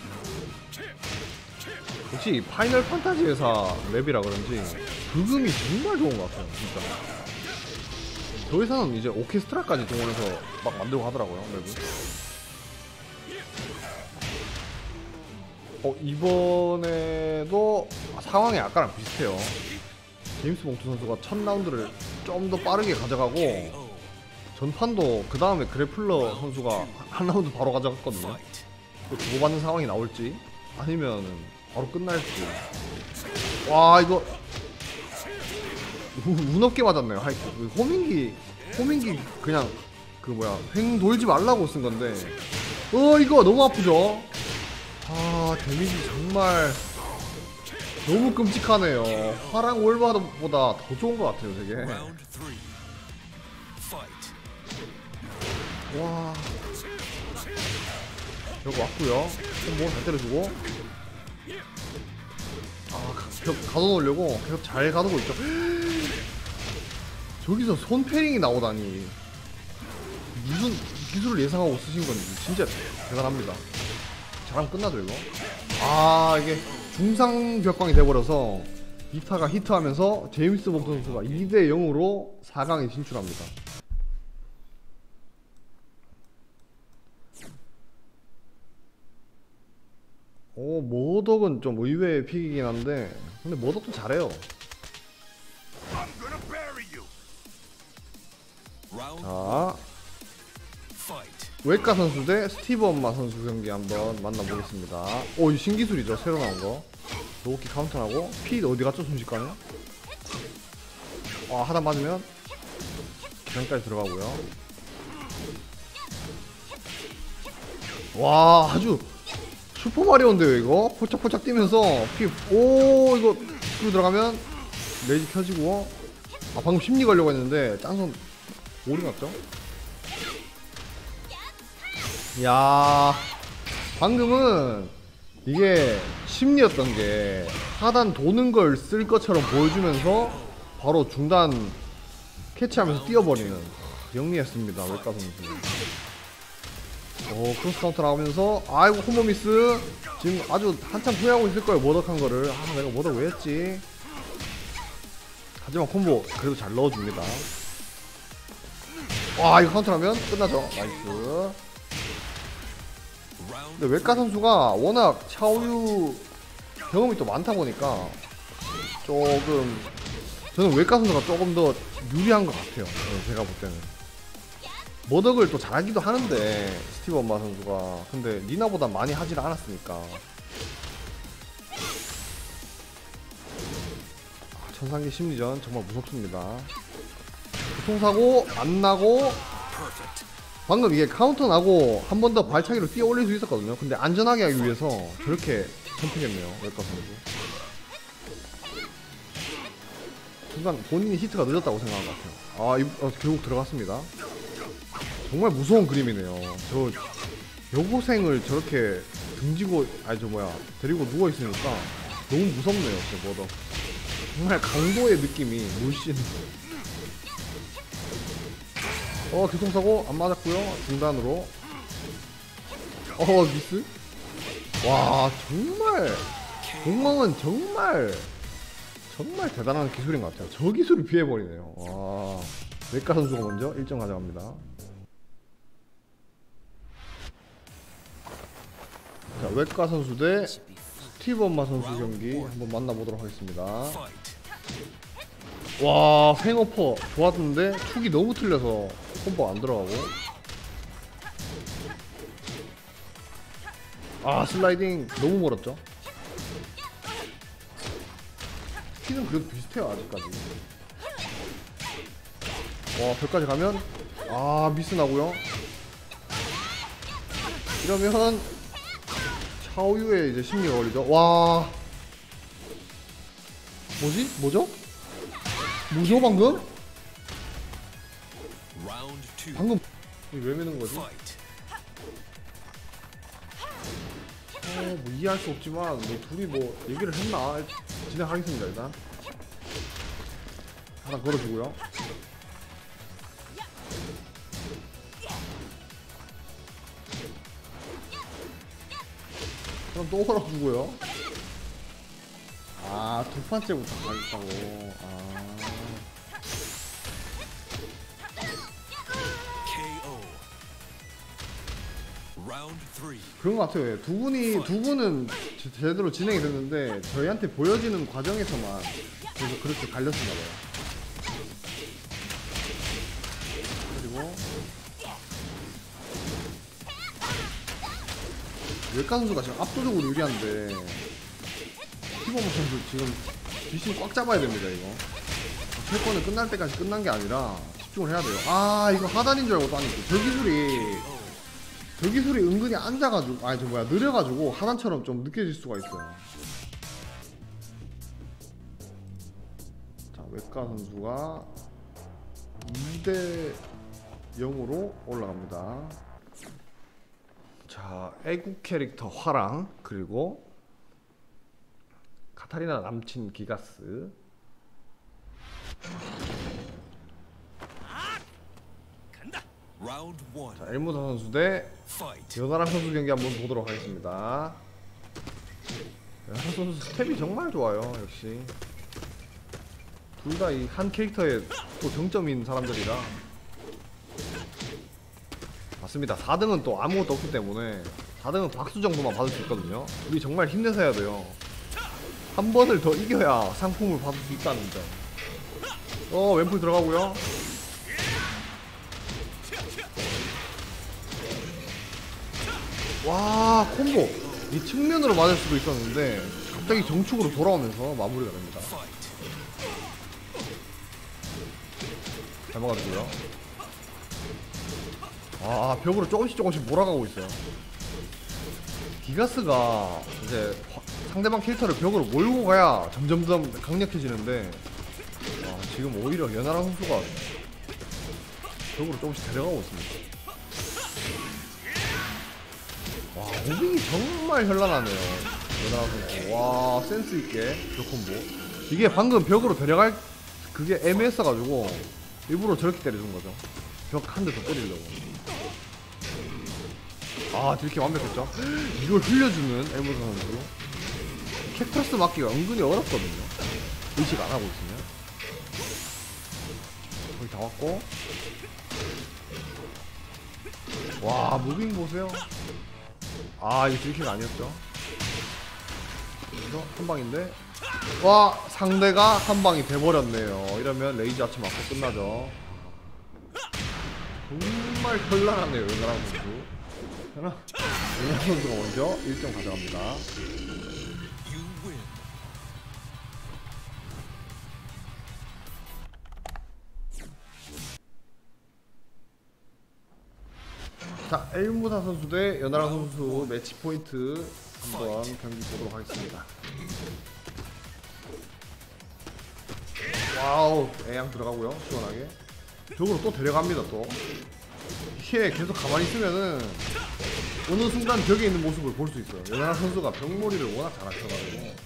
역시 파이널 판타지 회사 맵이라 그런지 불금이 정말 좋은 것 같아요. 진짜 저 회사는 이제 오케스트라까지 동원해서 막 만들고 하더라고요, 맵을. 어, 이번에도 상황이 아까랑 비슷해요. 제임스 봉투 선수가 첫 라운드를 좀 더 빠르게 가져가고 전판도 그 다음에 그래플러 선수가 한 라운드 바로 가져갔거든요. 또 주고받는 상황이 나올지 아니면은 바로 끝날지. 와, 이거 운 없게 맞았네요. 하이킥. 호밍기 호밍기 그냥 그 뭐야 횡 돌지 말라고 쓴 건데 어 이거 너무 아프죠. 아, 데미지 정말 너무 끔찍하네요. 화랑 월바보다 더 좋은 것 같아요, 되게. 와, 여기 왔고요. 콤보 잘 때려주고. 아, 벽 가둬놓으려고 계속 잘 가두고 있죠. 저기서 손 패링이 나오다니 무슨 기술을 예상하고 쓰신 건지 진짜 대단합니다. 잘하면 끝나죠 이거. 아, 이게 중상 벽광이 돼버려서 이 타가 히트하면서 제임스 봉투 선수가 이 대 영으로 사 강에 진출합니다. 오, 모덕은 좀 의외의 픽이긴 한데 근데 모덕도 잘해요. 자, 웨카 선수 대 스티브 엄마 선수 경기 한번 만나보겠습니다. 오, 이 신기술이죠, 새로 나온거. 로우키 카운터하고 피 어디 갔죠, 순식간에. 아, 하단 맞으면 기장까지 들어가고요. 와, 아주 슈퍼마리오인데요 이거. 포착포착 뛰면서 피. 오, 이거 스크류 들어가면 레이지 켜지고. 아, 방금 심리 걸려고 했는데 짠손 오리 났죠. 야, 방금은 이게 심리였던 게 하단 도는 걸 쓸 것처럼 보여주면서 바로 중단 캐치하면서 뛰어버리는, 영리했습니다 웹가 선수. 오, 크로스 카운터 나오면서 아이고 콤보 미스. 지금 아주 한참 후회하고 있을 거예요 머덕한 거를. 아 내가 머덕 왜 했지. 하지만 콤보 그래도 잘 넣어줍니다. 와 이거 카운터라면 끝나죠. 나이스. 근데 웹가 선수가 워낙 차오유 경험이 또 많다 보니까 조금 저는 웹가 선수가 조금 더 유리한 것 같아요. 네, 제가 볼 때는 머덕을 또 잘하기도 하는데 스티브 엄마 선수가, 근데 니나보다 많이 하질 않았으니까. 아, 천상계 심리전 정말 무섭습니다. 교통사고 안 나고 방금 이게 카운터 나고 한 번 더 발차기로 뛰어 올릴 수 있었거든요. 근데 안전하게 하기 위해서 저렇게 선택했네요 웹가 선수. 순간 본인이 히트가 늦었다고 생각한 것 같아요. 아, 이, 어, 결국 들어갔습니다. 정말 무서운 그림이네요. 저 여고생을 저렇게 등지고, 아니 저 뭐야 데리고 누워있으니까 너무 무섭네요 저 머덕. 정말 강도의 느낌이 물씬. 어 교통사고 안 맞았고요. 중단으로. 어 미스. 와 정말 공망은 정말 정말 대단한 기술인 것 같아요. 저 기술을 피해버리네요. 와 웹가 선수가 먼저 일 점 가져갑니다. 자 웹가 선수 대 스티브 엄마 선수 경기 한번 만나보도록 하겠습니다. 와 팽어퍼 좋았는데 축이 너무 틀려서 콤보 안 들어가고. 아 슬라이딩 너무 멀었죠. 스킬은 그래도 비슷해요 아직까지. 와 벽까지 가면 아 미스 나고요. 이러면 차오유의 이제 심리가 걸리죠. 와 뭐지? 뭐죠? 뭐죠 방금? 방금 왜 매는 거지? 어, 뭐 이해할 수 없지만 뭐 둘이 뭐 얘기를 했나? 진행하겠습니다 일단. 하나 걸어주고요. 그럼 또 걸어주고요. 아, 두 번째부터 가겠다고. 아. 그런 것 같아요. 두 분이, 두 분은 제대로 진행이 됐는데 저희한테 보여지는 과정에서만 그래서 그렇게 갈렸었나봐요. 그리고 웹가 선수가 지금 압도적으로 유리한데 티버머 선수 지금 뒷심 꽉 잡아야 됩니다. 이거 세 번은 끝날 때까지 끝난 게 아니라 집중을 해야 돼요. 아 이거 하단인 줄 알고 또 아니고 저 기술이 저 기술이 은근히 앉아가지고, 아니 저 뭐야 느려가지고 하단처럼 좀 느껴질 수가 있어요. 자 웹가 선수가 이 대 영으로 올라갑니다. 자 애국 캐릭터 화랑, 그리고 카타리나 남친 기가스. 자 엘무다 선수 대 연하랑 선수 경기 한번 보도록 하겠습니다. 연하랑 선수 스텝이 정말 좋아요. 역시 둘 다 이 한 캐릭터에 또 정점인 사람들이라. 맞습니다. 사 등은 또 아무것도 없기 때문에 사 등은 박수 정도만 받을 수 있거든요. 우리 정말 힘내서 해야 돼요. 한 번을 더 이겨야 상품을 받을 수 있다는 점. 어 앰플 들어가고요. 와 콤보 이 측면으로 맞을 수도 있었는데 갑자기 정축으로 돌아오면서 마무리가 됩니다. 잘 막아주고요. 아 벽으로 조금씩 조금씩 몰아가고 있어요. 기가스가 이제 상대방 캐릭터를 벽으로 몰고 가야 점점점 강력해지는데 아, 지금 오히려 연하라 선수가 벽으로 조금씩 데려가고 있습니다. 와 무빙이 정말 현란하네요. 연하라. 와, 센스 있게 벽 콤보. 이게 방금 벽으로 데려갈 그게 애매했어가지고 일부러 저렇게 때려준 거죠. 벽 한 대 더 때리려고. 아, 이렇게 완벽했죠. 이걸 흘려주는 엘모스 선수. 캡터스 맞기가 은근히 어렵거든요. 의식 안 하고 있으면. 거의 다 왔고. 와, 무빙 보세요. 아, 이거 딜킥 아니었죠. 그래서 한 방인데. 와, 상대가 한 방이 돼버렸네요. 이러면 레이즈 아치 맞고 끝나죠. 정말 현란하네요, 연하라 선수. 연하라 선수가 먼저 일 점 가져갑니다. 자, 엘무사 선수 대 연하라 선수 매치 포인트 한번 경기 보도록 하겠습니다. 와우, 애양 들어가고요. 시원하게 벽으로 또 데려갑니다. 또 이게 계속 가만히 있으면은 어느 순간 벽에 있는 모습을 볼 수 있어요. 연하라 선수가 벽몰이를 워낙 잘하셔가지고.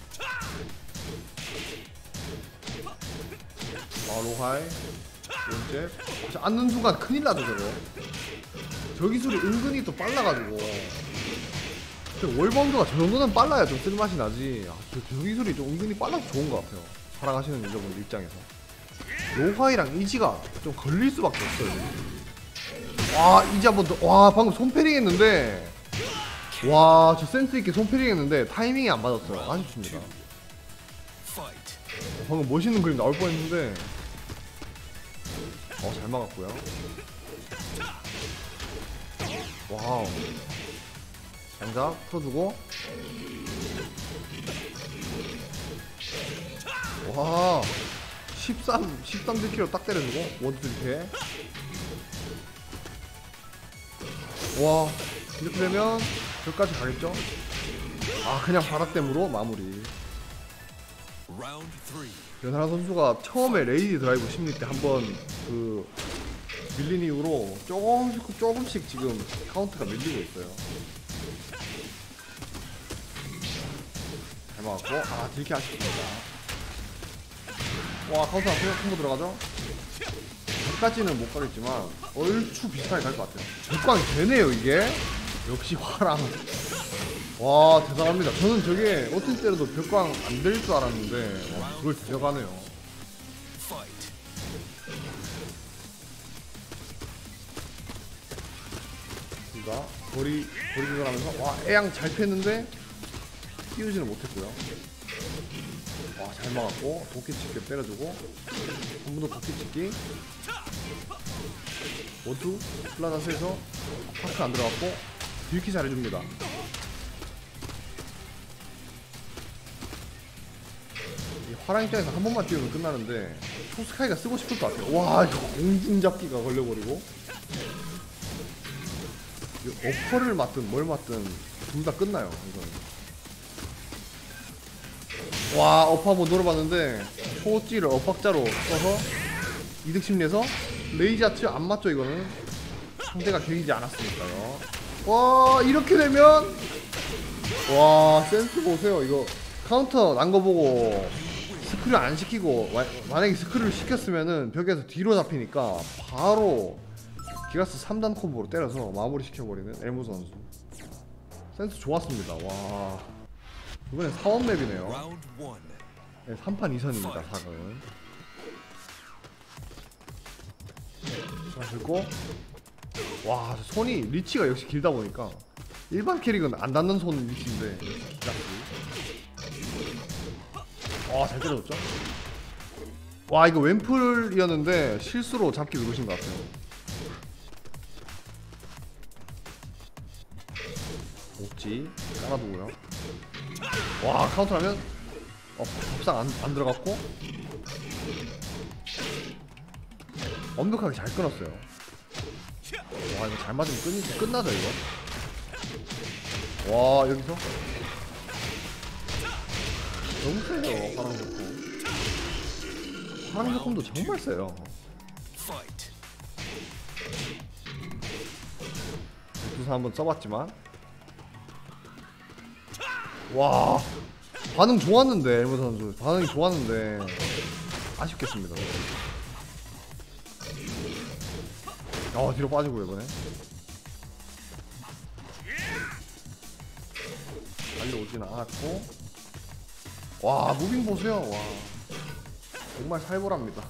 아, 로하이 오른쪽 앉는 순간 큰일 나죠. 저거 저 기술이 은근히 또 빨라가지고 월바운드가 저 정도는 빨라야 좀 쓸맛이 나지. 아, 저, 저 기술이 좀 은근히 빨라서 좋은 것 같아요. 사랑하시는 유저분들 입장에서. 로하이랑 이지가 좀 걸릴 수밖에 없어요. 와, 이지 한번 더. 와, 방금 손패링 했는데, 와, 저 센스있게 손패링 했는데 타이밍이 안 맞았어요. 아쉽습니다. 방금 멋있는 그림 나올 뻔했는데 어, 잘 막았고요. 와우, 장작 풀어주고. 와, 십삼, 십삼 딜킬로 딱 때려주고 원투 이렇게. 와, 이렇게 되면 저까지 가겠죠? 아, 그냥 바닥댐으로 마무리. 연하라 선수가 처음에 레이디 드라이브 심리 때 한번 그 밀린 이후로 조금씩 조금씩 지금 카운트가 밀리고 있어요. 잘 막았고. 아, 딜키 아쉽습니다. 와, 카운트 앞에 콤보 들어가죠? 여기까지는 못 가겠지만 얼추 비슷하게 갈 것 같아요. 벽광이 되네요 이게. 역시 화랑. 와, 대단합니다. 저는 저게 어떤 때려도 벽광 안 될 줄 알았는데 와, 그걸 데려가네요. 그러니까 거리 거리 조절하면서 와, 애양 잘 폈는데 띄우지는 못했고요. 와, 잘 막았고 도끼치기 때려주고 한 번 더 도끼치기 원투 플라자스에서 파크 안 들어갔고 딜키 잘해줍니다. 이 화랑 입장에서 한 번만 띄우면 끝나는데 초스카이가 쓰고 싶을 것 같아요. 와, 이거 공중잡기가 걸려버리고. 어퍼를 맞든 뭘 맞든 둘 다 끝나요 이거는. 와, 어퍼 한번 노려봤는데 초찌를 엇박자로 써서 이득 심리에서 레이지 아트 안 맞죠. 이거는 상대가 개이지 않았으니까요. 와, 이렇게 되면 와, 센스 보세요. 이거 카운터 난 거 보고 스크류 안 시키고 와, 만약에 스크류를 시켰으면은 벽에서 뒤로 잡히니까 바로 기가스 삼 단 콤보로 때려서 마무리 시켜버리는 엘모스 선수. 센스 좋았습니다. 와, 이번엔 사원 맵이네요. 네, 삼 판 이 선입니다. 사극은. 자, 그리고 와, 손이 리치가 역시 길다 보니까 일반 캐릭은 안 닿는 손 리치인데 기가스. 와, 잘 때려줬죠? 와, 이거 웸플이었는데 실수로 잡기 누르신 것 같아요. 옥지 깔아두고요. 와, 카운터하면 어, 밥상 안, 안 들어갔고 완벽하게 잘 끊었어요. 와, 이거 잘 맞으면 끝, 끝나죠 이거. 와, 여기서 너무 세요. 화랑조금 화랑조금도 정말 세요. 두사 한번 써봤지만 와 반응 좋았는데 엘무 선수 반응이 좋았는데 아쉽겠습니다. 어 뒤로 빠지고 이번에 달려오진 않았고 와 무빙 보세요. 와 정말 살벌합니다.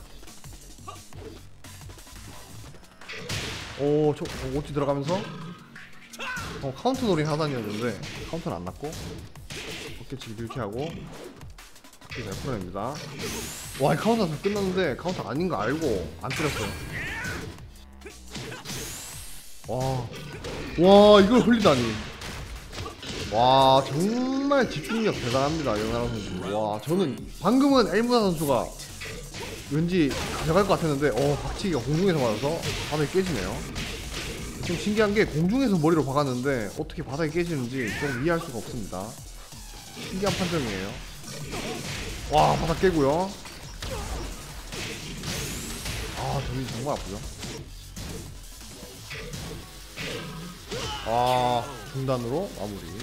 오 저 오티 들어가면서 어 카운터 노링 하단이었는데 카운터는 안 났고 어깨치기 이렇게 하고 잘 풀어냅니다. 와 이 카운터에서 끝났는데 카운터 아닌 거 알고 안 때렸어요. 와, 와 이걸 흘리다니. 와 정말 집중력 대단합니다 연하람 선수. 와 저는 방금은 엘무나 선수가 왠지 가져갈 것 같았는데 어 박치기가 공중에서 맞아서 바닥에 깨지네요. 좀 신기한 게 공중에서 머리로 박았는데 어떻게 바닥에 깨지는지 좀 이해할 수가 없습니다. 신기한 판정이에요. 와 바닥 깨고요. 아 저기 정말 아프죠. 아 중단으로 마무리.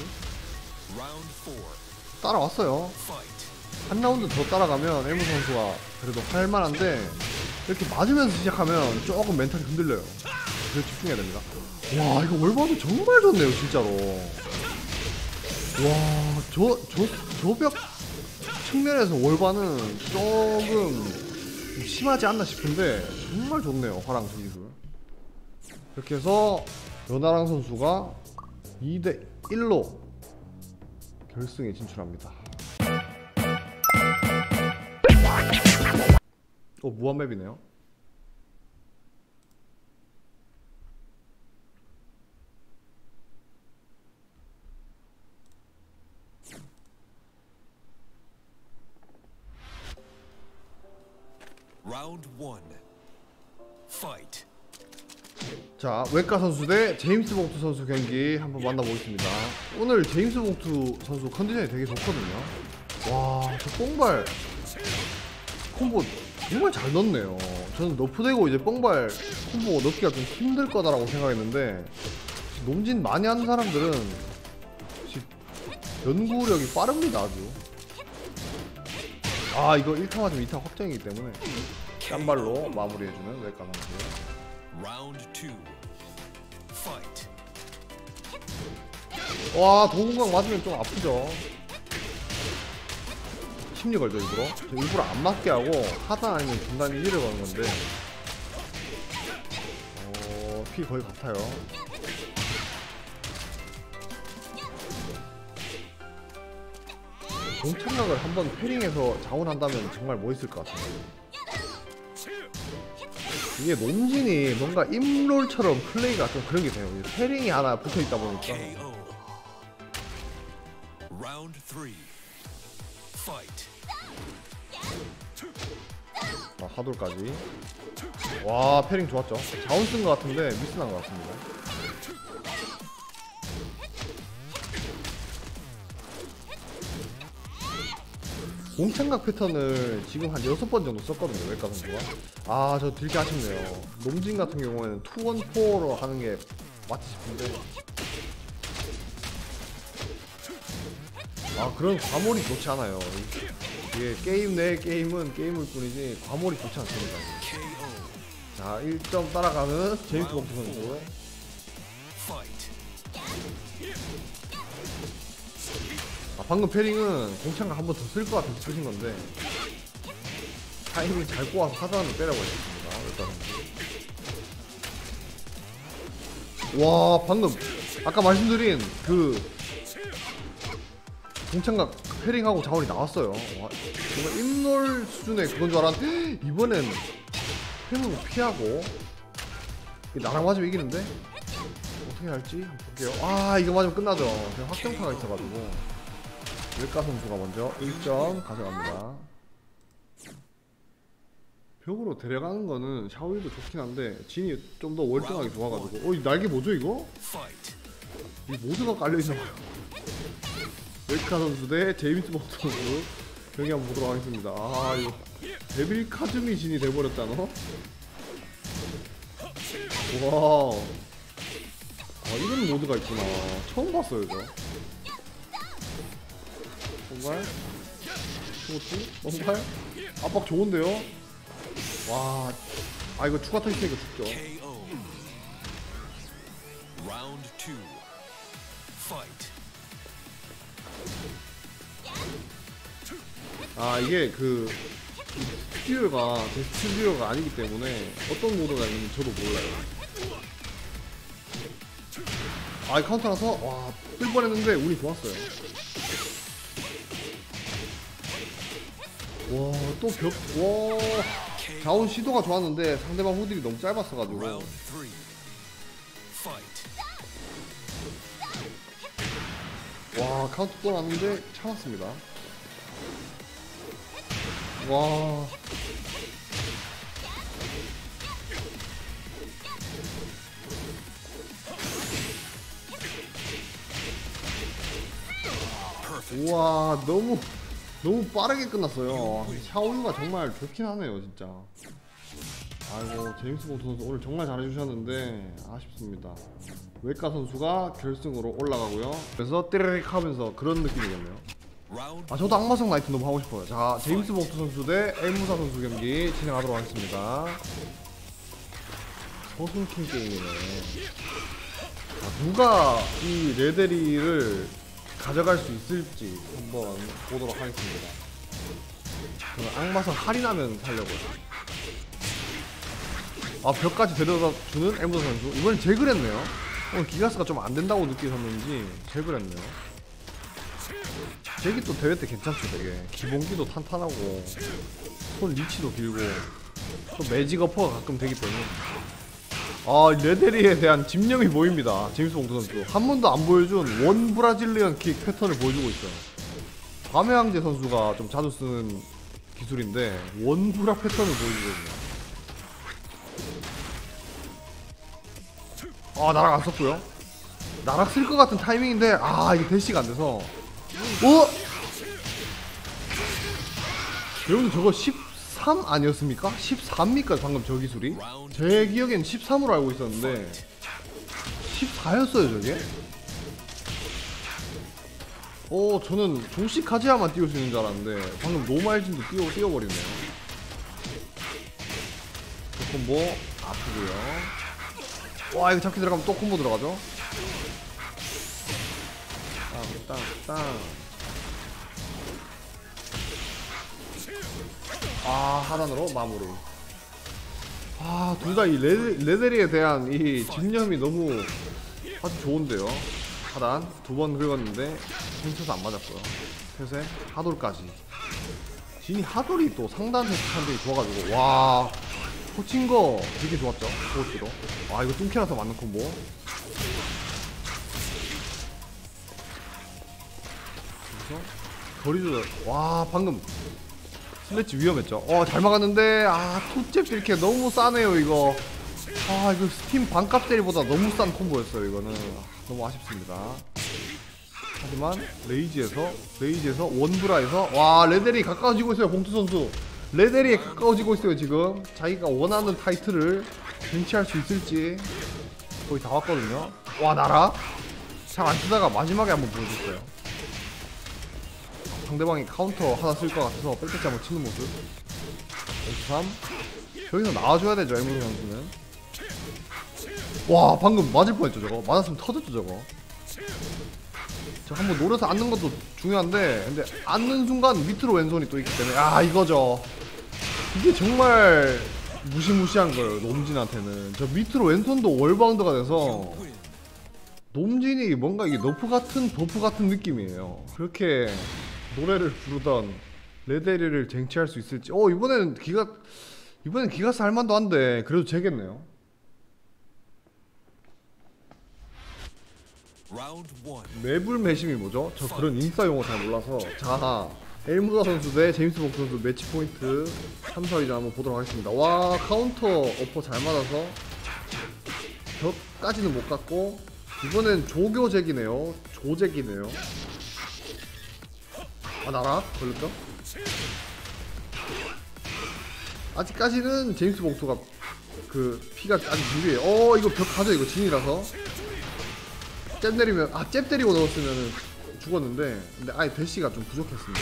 따라왔어요. 한 라운드 더 따라가면 엘무 선수가 그래도 할만한데 이렇게 맞으면서 시작하면 조금 멘탈이 흔들려요. 그래서 집중해야 됩니다. 와 이거 월바도 정말 좋네요 진짜로. 와 저 저 저벽 측면에서 월바는 조금 심하지 않나 싶은데 정말 좋네요 화랑 저 기술. 이렇게 해서 연하랑 선수가 이 대 일로 결승에 진출합니다. 어 무한맵이네요. 라운드 원. 파이트. 자 외과 선수 대 제임스 봉투 선수 경기 한번 만나보겠습니다. 오늘 제임스 봉투 선수 컨디션이 되게 좋거든요. 와 저 뽕발 콤보 정말 잘 넣네요. 저는 너프되고 이제 뽕발 콤보 넣기가 좀 힘들 거다라고 생각했는데 놈진 많이 하는 사람들은 연구력이 빠릅니다 아주. 아 이거 일 타 맞으면 이 타 확정이기 때문에 짠발로 마무리해주는 외과 선수. 라운드 투. 파이트. 와 도공강 맞으면 좀 아프죠. 심리 걸죠 일부러. 저 일부러 안 맞게 하고 하단 아니면 중단 일 위를 거는 건데 어, 피 거의 같아요. 공착각을 한번 패링해서 자원한다면 정말 멋있을 것 같아요. 이게 놈진이 뭔가 임롤처럼 플레이가 좀 그런 게 돼요. 패링이 하나 붙어 있다 보니까. 라운드 쓰리. 파이트. 아, 하돌까지. 와 패링 좋았죠. 자원 쓴 것 같은데 미스 난 것 같습니다. 공창각 패턴을 지금 한 여섯 번 정도 썼거든요 외과 선수가. 아 저 되게 아쉽네요. 놈진 같은 경우에는 투 원 포로 하는 게 맞지 싶은데 아 그런 과몰이 좋지 않아요. 이게 게임 내 게임은 게임일 뿐이지 과몰이 좋지 않습니다. 자 일 점 따라가는 제임스 봉투 선수. 아, 방금 패링은 공창각 한 번 더 쓸 것 같아서 쓰신 건데 타이밍 잘 꼬아서 하단으로 때려버렸습니다. 일단 와 방금 아까 말씀드린 그 공창각 패링하고 자원이 나왔어요. 와, 정말 임놀 수준의 그건 줄 알았는데 이번엔 패링을 피하고 나랑 맞으면 이기는데 어떻게 할지 한번 볼게요. 아 이거 맞으면 끝나죠. 그냥 확정타가 있어가지고 외과 선수가 먼저 일 점 가져갑니다. 벽으로 데려가는 거는 샤오이도 좋긴 한데 진이 좀 더 월등하게 좋아가지고. 어 이 날개 뭐죠 이거? 이 모드가 깔려있나봐요. 외과 선수 대 제임스 봉투 선수 경기 한번 보도록 하겠습니다. 아 이거 데빌 카즈미 진이 돼버렸잖아. 와, 아 이런 모드가 있구나. 처음 봤어요 저. 뭔가요? 그것도? 뭔가요? 압박 좋은데요? 와, 아 이거 추가 터지니까 죽죠. K O. Round two. Fight. 아 이게 그 스튜디오가 제 스튜디오가 아니기 때문에 어떤 모드가 있는지 저도 몰라요. 아 이 카운터라서 와 뜰 뻔했는데 운이 좋았어요. 와 또 벽 와 자원 시도가 좋았는데 상대방 후딜이 너무 짧았어가지고. Round three. Fight. 와 카운터 또 났는데 참았습니다. 와 Perfect. 우와 너무 너무 빠르게 끝났어요. 샤오유가 정말 좋긴 하네요 진짜. 아이고 제임스 본트 선수 오늘 정말 잘해주셨는데 아쉽습니다. 외과 선수가 결승으로 올라가고요. 그래서 띠르륵 하면서 그런 느낌이겠네요. Round 아 저도 악마성 나이트 너무 하고 싶어요. 자 제임스 본트 선수 대 엘무사 선수 경기 진행하도록 하겠습니다. 서순킹 게임이네. 자, 누가 이 레데리를 가져갈 수 있을지 한번 보도록 하겠습니다. 저는 악마성 할인하면 살려고요. 아 벽까지 데려다 주는 엘무사 선수. 이번엔 제글 했네요. 오늘 기가스가 좀 안된다고 느끼셨는지 제글 했네요. 잭이 또 대회 때 괜찮죠 되게. 기본기도 탄탄하고 손 리치도 길고 또 매직 어퍼가 가끔 되기 때문에 아 레데리에 대한 집념이 보입니다. 제임스 봉트 선수 한 번도 안 보여준 원 브라질리언 킥 패턴을 보여주고 있어요. 밤의 황제 선수가 좀 자주 쓰는 기술인데 원 브라 패턴을 보여주고 있네요. 아 날아갔었고요. 날아 쓸 것 같은 타이밍인데 아 이게 대시가 안 돼서. 어? 여러분 저거 십삼 아니었습니까? 십사입니까 방금 저 기술이? 제 기억엔 십삼으로 알고 있었는데 십사였어요 저게? 어 저는 종식 카지야만 띄울 수 있는 줄 알았는데 방금 노말진도 띄워, 띄워버리네요. 그 콤보 아프고요. 와 이거 잡기 들어가면 또 콤보 들어가죠? 땅, 땅, 땅. 아 하단으로 마무리. 아 둘 다 이 레데리에 대한 이 집념이 너무 아주 좋은데요. 하단 두 번 긁었는데 힘쳐서 안 맞았고요. 셋에 하돌까지. 진이 하돌이 또 상단 세트한데 좋아가지고 와 코칭거 되게 좋았죠. 그것도. 아 이거 뚱키라서 맞는 콤보. 그래서 거리 조절. 와 방금 슬래치 위험했죠. 어 잘 막았는데 아 투잽 이렇게 너무 싸네요 이거. 아 이거 스팀 반값 대리보다 너무 싼 콤보였어요 이거는. 너무 아쉽습니다. 하지만 레이지에서 레이지에서 원브라에서 와 레데리 가까워지고 있어요. 봉투 선수 레데리에 가까워지고 있어요 지금. 자기가 원하는 타이틀을 쟁취할 수 있을지 거의 다 왔거든요. 와 나라 잘 안 쓰다가 마지막에 한번 보여줬어요. 상대방이 카운터 하나 쓸 것 같아서 빽빽이 한번 치는 모습. 삼 여기서 나와줘야 되죠 엘무사 선수는. 와 방금 맞을 뻔했죠 저거. 맞았으면 터졌죠 저거. 저 한번 노려서 앉는 것도 중요한데 근데 앉는 순간 밑으로 왼손이 또 있기 때문에 아 이거죠. 이게 정말 무시무시한 거예요 놈진한테는. 저 밑으로 왼손도 월바운드가 돼서 놈진이 뭔가 이게 너프 같은 버프 같은 느낌이에요. 그렇게 노래를 부르던 레데리를 쟁취할 수 있을지. 어 이번에는 기가 이번엔 기가스 할만도 한데 그래도 재겠네요. 매불 매심이 뭐죠? 저 그런 인싸 용어 잘 몰라서. 자 엘무사 선수 대 제임스 봉트 선수 매치 포인트 삼, 사 위전 한번 보도록 하겠습니다. 와 카운터 어퍼 잘 맞아서 벽까지는 못 갔고 이번엔 조교잭이네요. 조잭이네요. 아 나라 걸렸죠? 아직까지는 제임스 봉투가 그 피가 아직 유리해. 어 이거 벽 가죠 이거 진이라서. 잽 내리면 아 잽 때리고 넣었으면 죽었는데 근데 아예 대시가 좀 부족했습니다.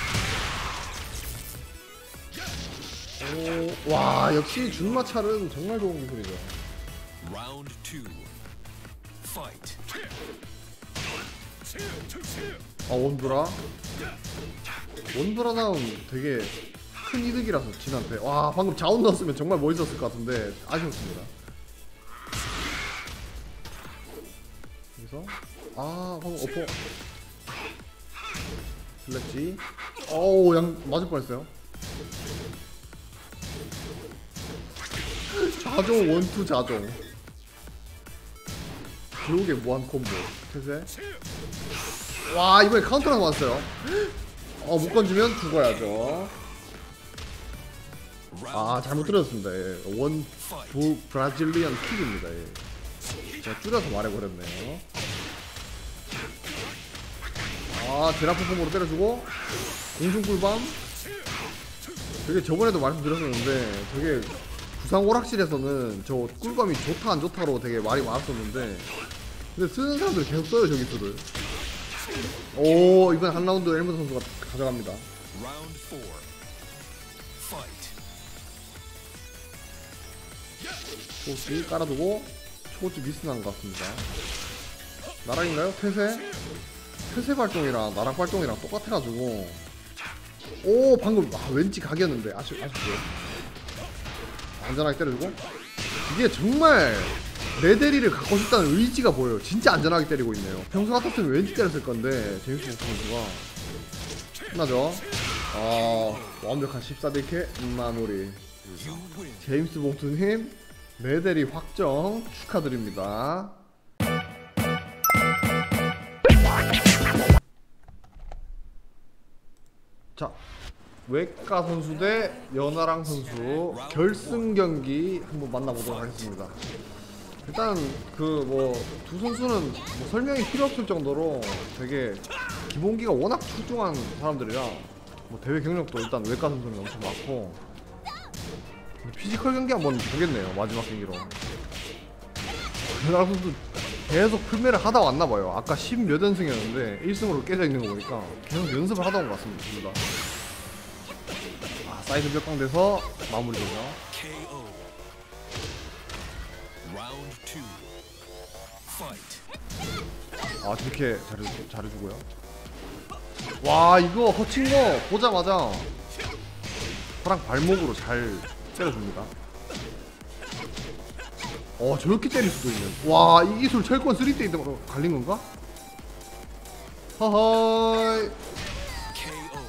오, 와 역시 준마찰은 정말 좋은 기술이죠. Round two. Fight. 아 원브라 원브라 나움 되게 큰 이득이라서 진한테. 와 방금 자원 넣었으면 정말 멋있었을 것 같은데 아쉬웠습니다. 여기서 아 방금 어퍼 슬래지. 어우 양 맞을 뻔했어요. 자종 원투 자종 블록의 무한 콤보 태세. 와 이번에 카운터랑 왔어요. 어 못 건지면 죽어야죠. 아 잘못 들었습니다. 예. 원 부 브라질리언 킥입니다. 예. 제가 줄여서 말해버렸네요. 아 제라프 폼으로 때려주고 공중 꿀밤. 되게 저번에도 말씀드렸었는데 되게 부상 오락실에서는 저 꿀밤이 좋다 안 좋다로 되게 말이 많았었는데 근데 쓰는 사람들 계속 써요 저 기술을. 오 이번 한 라운드 엘몬 선수가 가져갑니다. Round four. Fight. 초고치 깔아두고 초고치 미스 난 것 같습니다. 나락인가요? 태세? 태세 발동이랑 나락 발동이랑 똑같아가지고 오 방금 아, 왠지 각이었는데 아쉽, 아쉽죠. 안전하게 때려주고 이게 정말 레데리를 갖고 싶다는 의지가 보여요. 진짜 안전하게 때리고 있네요. 평소 같았으면 왠지 때렸을 건데 제임스 봉투 선수가 끝나죠. 아 완벽한 십사 대 킬 마무리. You win. 제임스 봉투님 레데리 확정 축하드립니다. 자 외과 선수 대 연하랑 선수 결승 경기 한번 만나보도록 하겠습니다. 일단 그 뭐 두 선수는 뭐 설명이 필요 없을 정도로 되게 기본기가 워낙 출중한 사람들이라 뭐 대회 경력도 일단 외과 선수는 엄청 많고 피지컬 경기 한번 보겠네요. 마지막 경기로 연하랑 선수 계속 풀매를 하다 왔나봐요. 아까 십몇 연승이었는데 일 승으로 깨져 있는 거 보니까 계속 연습을 하다 온 것 같습니다. 아, 사이드 벽강 돼서 마무리되죠. K O. Round two. Fight. 아 저렇게 잘해, 잘해주고요. 와 이거 허친 거 보자마자 파랑 발목으로 잘 때려줍니다. 어 저렇게 때릴 수도 있는. 와 이 기술 철권 쓰리 때 있던 거 갈린 건가? 허허이. K O.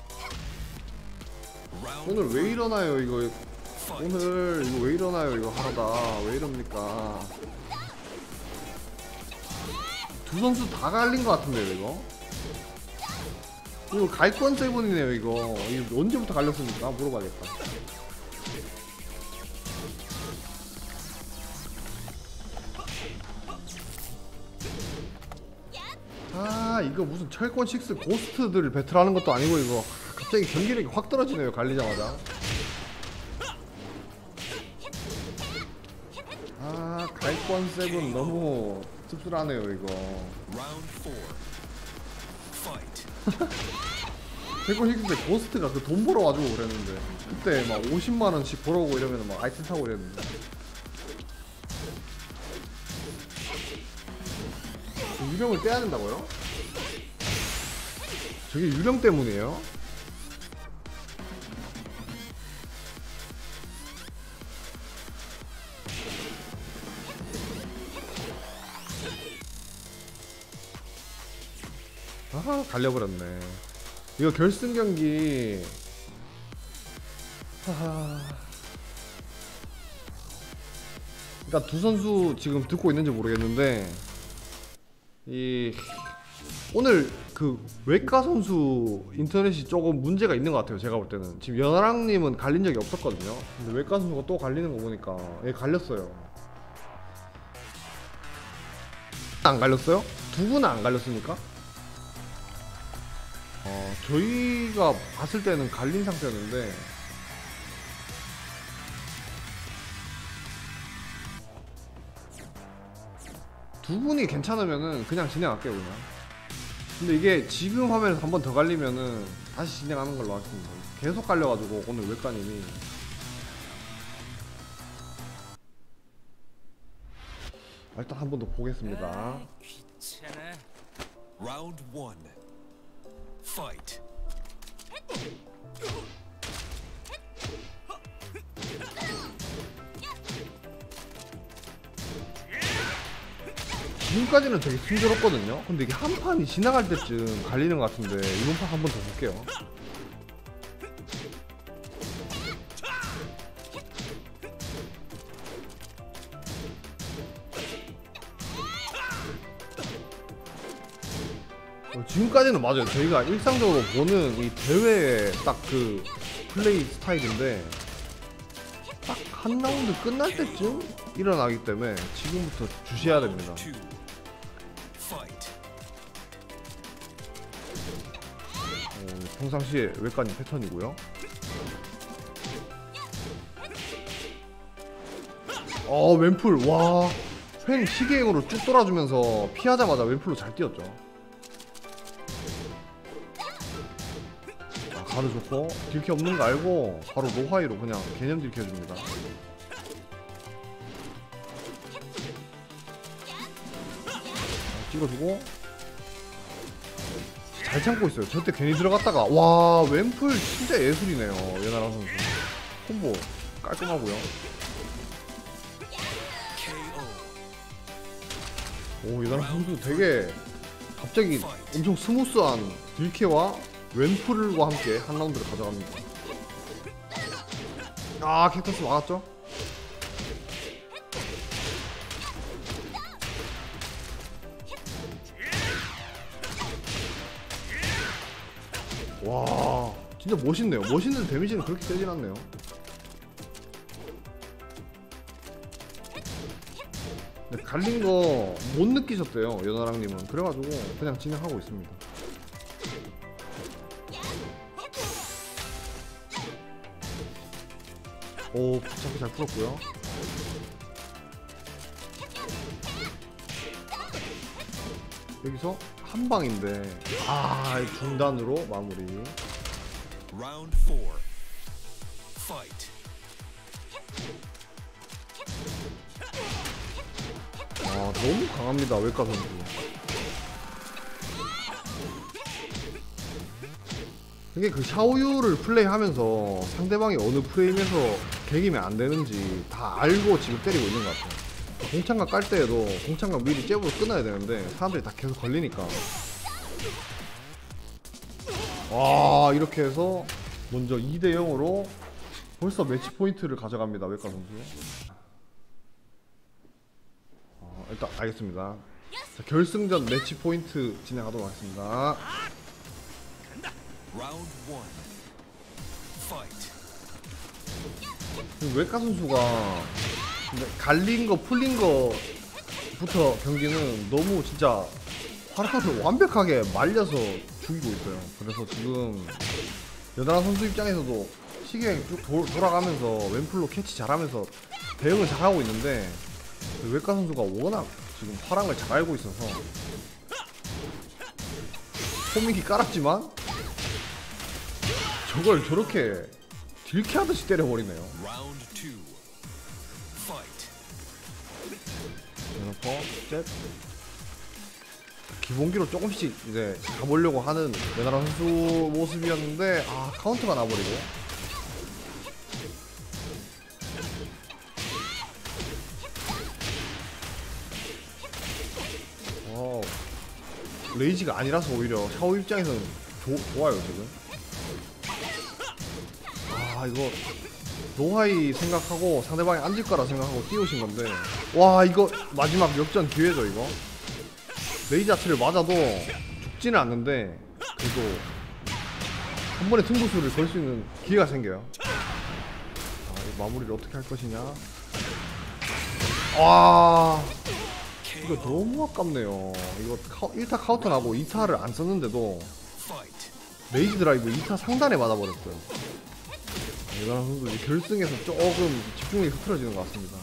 Round 오늘 왜 이러나요 이거. fight. 오늘 이거 왜 이러나요 이거 하다 왜 이럽니까. 두 선수 다 갈린 것 같은데요 이거. 이거 갈권 세븐이네요 이거. 이거 언제부터 갈렸습니까? 물어봐야겠다. 아 이거 무슨 철권 식스 고스트들 배틀하는 것도 아니고 이거 갑자기 경기력이 확 떨어지네요 갈리자마자. 아 갈권 세븐 너무 씁쓸하네요 이거. Round four. Fight. 철권 식스 때 고스트가 그 돈 벌어 가지고 그랬는데 그때 막 오십만 원씩 벌어오고 이러면 막 아이템 사고 이랬는데 유령을 떼야 된다고요? 저게 유령 때문이에요? 아 갈려버렸네. 이거 결승 경기 하하. 그러니까 두 선수 지금 듣고 있는지 모르겠는데 이 오늘 그 외과 선수 인터넷이 조금 문제가 있는 것 같아요. 제가 볼 때는 지금 연하랑님은 갈린 적이 없었거든요. 근데 외과 선수가 또 갈리는 거 보니까 얘 갈렸어요. 안 갈렸어요? 두 분은 안 갈렸습니까? 어 저희가 봤을 때는 갈린 상태였는데 두 분이 괜찮으면은 그냥 진행할게요 그냥. 근데 이게 지금 화면에서 한 번 더 갈리면은 다시 진행하는 걸로 하겠습니다. 계속 갈려가지고 오늘 외과님이. 일단 한 번 더 보겠습니다. 귀찮아. Round one. Fight. 지금까지는 되게 순조롭거든요. 근데 이게 한 판이 지나갈 때쯤 갈리는 것 같은데 이번 판 한 번 더 볼게요. 어, 지금까지는 맞아요. 저희가 일상적으로 보는 이 대회의 딱 그 플레이 스타일인데 딱 한 라운드 끝날 때쯤 일어나기 때문에 지금부터 주시해야 됩니다. Two. Fight. 어, 평상시에 외과님 패턴이고요. 어 왼풀 와 횡 시계행으로 쭉 돌아주면서 피하자마자 왼풀로 잘 뛰었죠. 아, 가드 좋고 딜캐 없는 거 알고 바로 로하이로 그냥 개념 딜캐 해줍니다. 찍어주고 잘 참고 있어요. 절대 괜히 들어갔다가 와 왼풀 진짜 예술이네요. 연하랑 선수 콤보 깔끔하고요. 오 연하랑 선수 되게 갑자기 엄청 스무스한 딜캐와 왼풀과 함께 한 라운드를 가져갑니다. 아 캡터스 막았죠? 와 진짜 멋있네요. 멋있는 데미지는 그렇게 세진 않네요. 근데 갈린 거 못 느끼셨대요 연하랑님은. 그래가지고 그냥 진행하고 있습니다. 오 붙잡기 잘 풀었고요. 여기서 한 방인데 아 중단으로 마무리. Round four. Fight. 아 너무 강합니다 외과 선수. 이게 그 샤오유를 플레이하면서 상대방이 어느 프레임에서 개기면 안 되는지 다 알고 지금 때리고 있는 것 같아요. 공창각 깔 때에도 공창각 미리 잽으로 끊어야 되는데 사람들이 다 계속 걸리니까. 와 이렇게 해서 먼저 이 대 영으로 벌써 매치 포인트를 가져갑니다 외과 선수. 어, 일단 알겠습니다. 자, 결승전 매치 포인트 진행하도록 하겠습니다. Round one. Fight. 외과 선수가 근데 갈린 거 풀린 거부터 경기는 너무 진짜 화라를 완벽하게 말려서 죽이고 있어요. 그래서 지금 여다라 선수 입장에서도 시계 쭉 도, 돌아가면서 왼풀로 캐치 잘하면서 대응을 잘하고 있는데 외과 선수가 워낙 지금 화랑을 잘 알고 있어서 호밍이 깔았지만 저걸 저렇게 딜캐하듯이 때려버리네요. Round two. Fight. 대놓고 잽 기본기로 조금씩 이제 가보려고 하는 연하라 선수 모습이었는데 아 카운터가 나버리고. 어 레이지가 아니라서 오히려 샤오 입장에서는 조, 좋아요 지금. 아 이거 노하이 생각하고 상대방이 앉을 거라 생각하고 띄우신 건데 와 이거 마지막 역전 기회죠 이거. 레이지 자체를 맞아도 죽지는 않는데 그래도 한 번에 승부수를 걸 수 있는 기회가 생겨요. 아 이거 마무리를 어떻게 할 것이냐. 와 이거 너무 아깝네요. 이거 카우, 일 타 카운터 나고 이 타를 안 썼는데도 Fight. 레이지 드라이브 이 타 상단에 맞아버렸어요. 여자랑 선수 결승에서 조금 집중력이 흐트러지는 것 같습니다.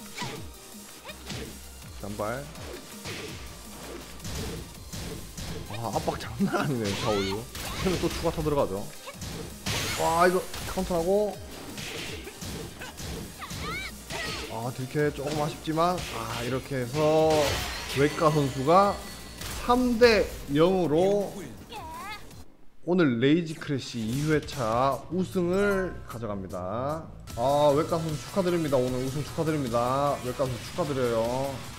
단발. 아 아 압박 장난 아니네 샤오유. 쟤는 또 추가 타 들어가죠. 와 이거 카운터하고 아 딜캐 조금 아쉽지만 아 이렇게 해서 외과 선수가 삼 대 영으로 오늘 레이지 크래시 이 회차 우승을 가져갑니다. 아 외과 선수 축하드립니다. 오늘 우승 축하드립니다. 외과 선수 축하드려요.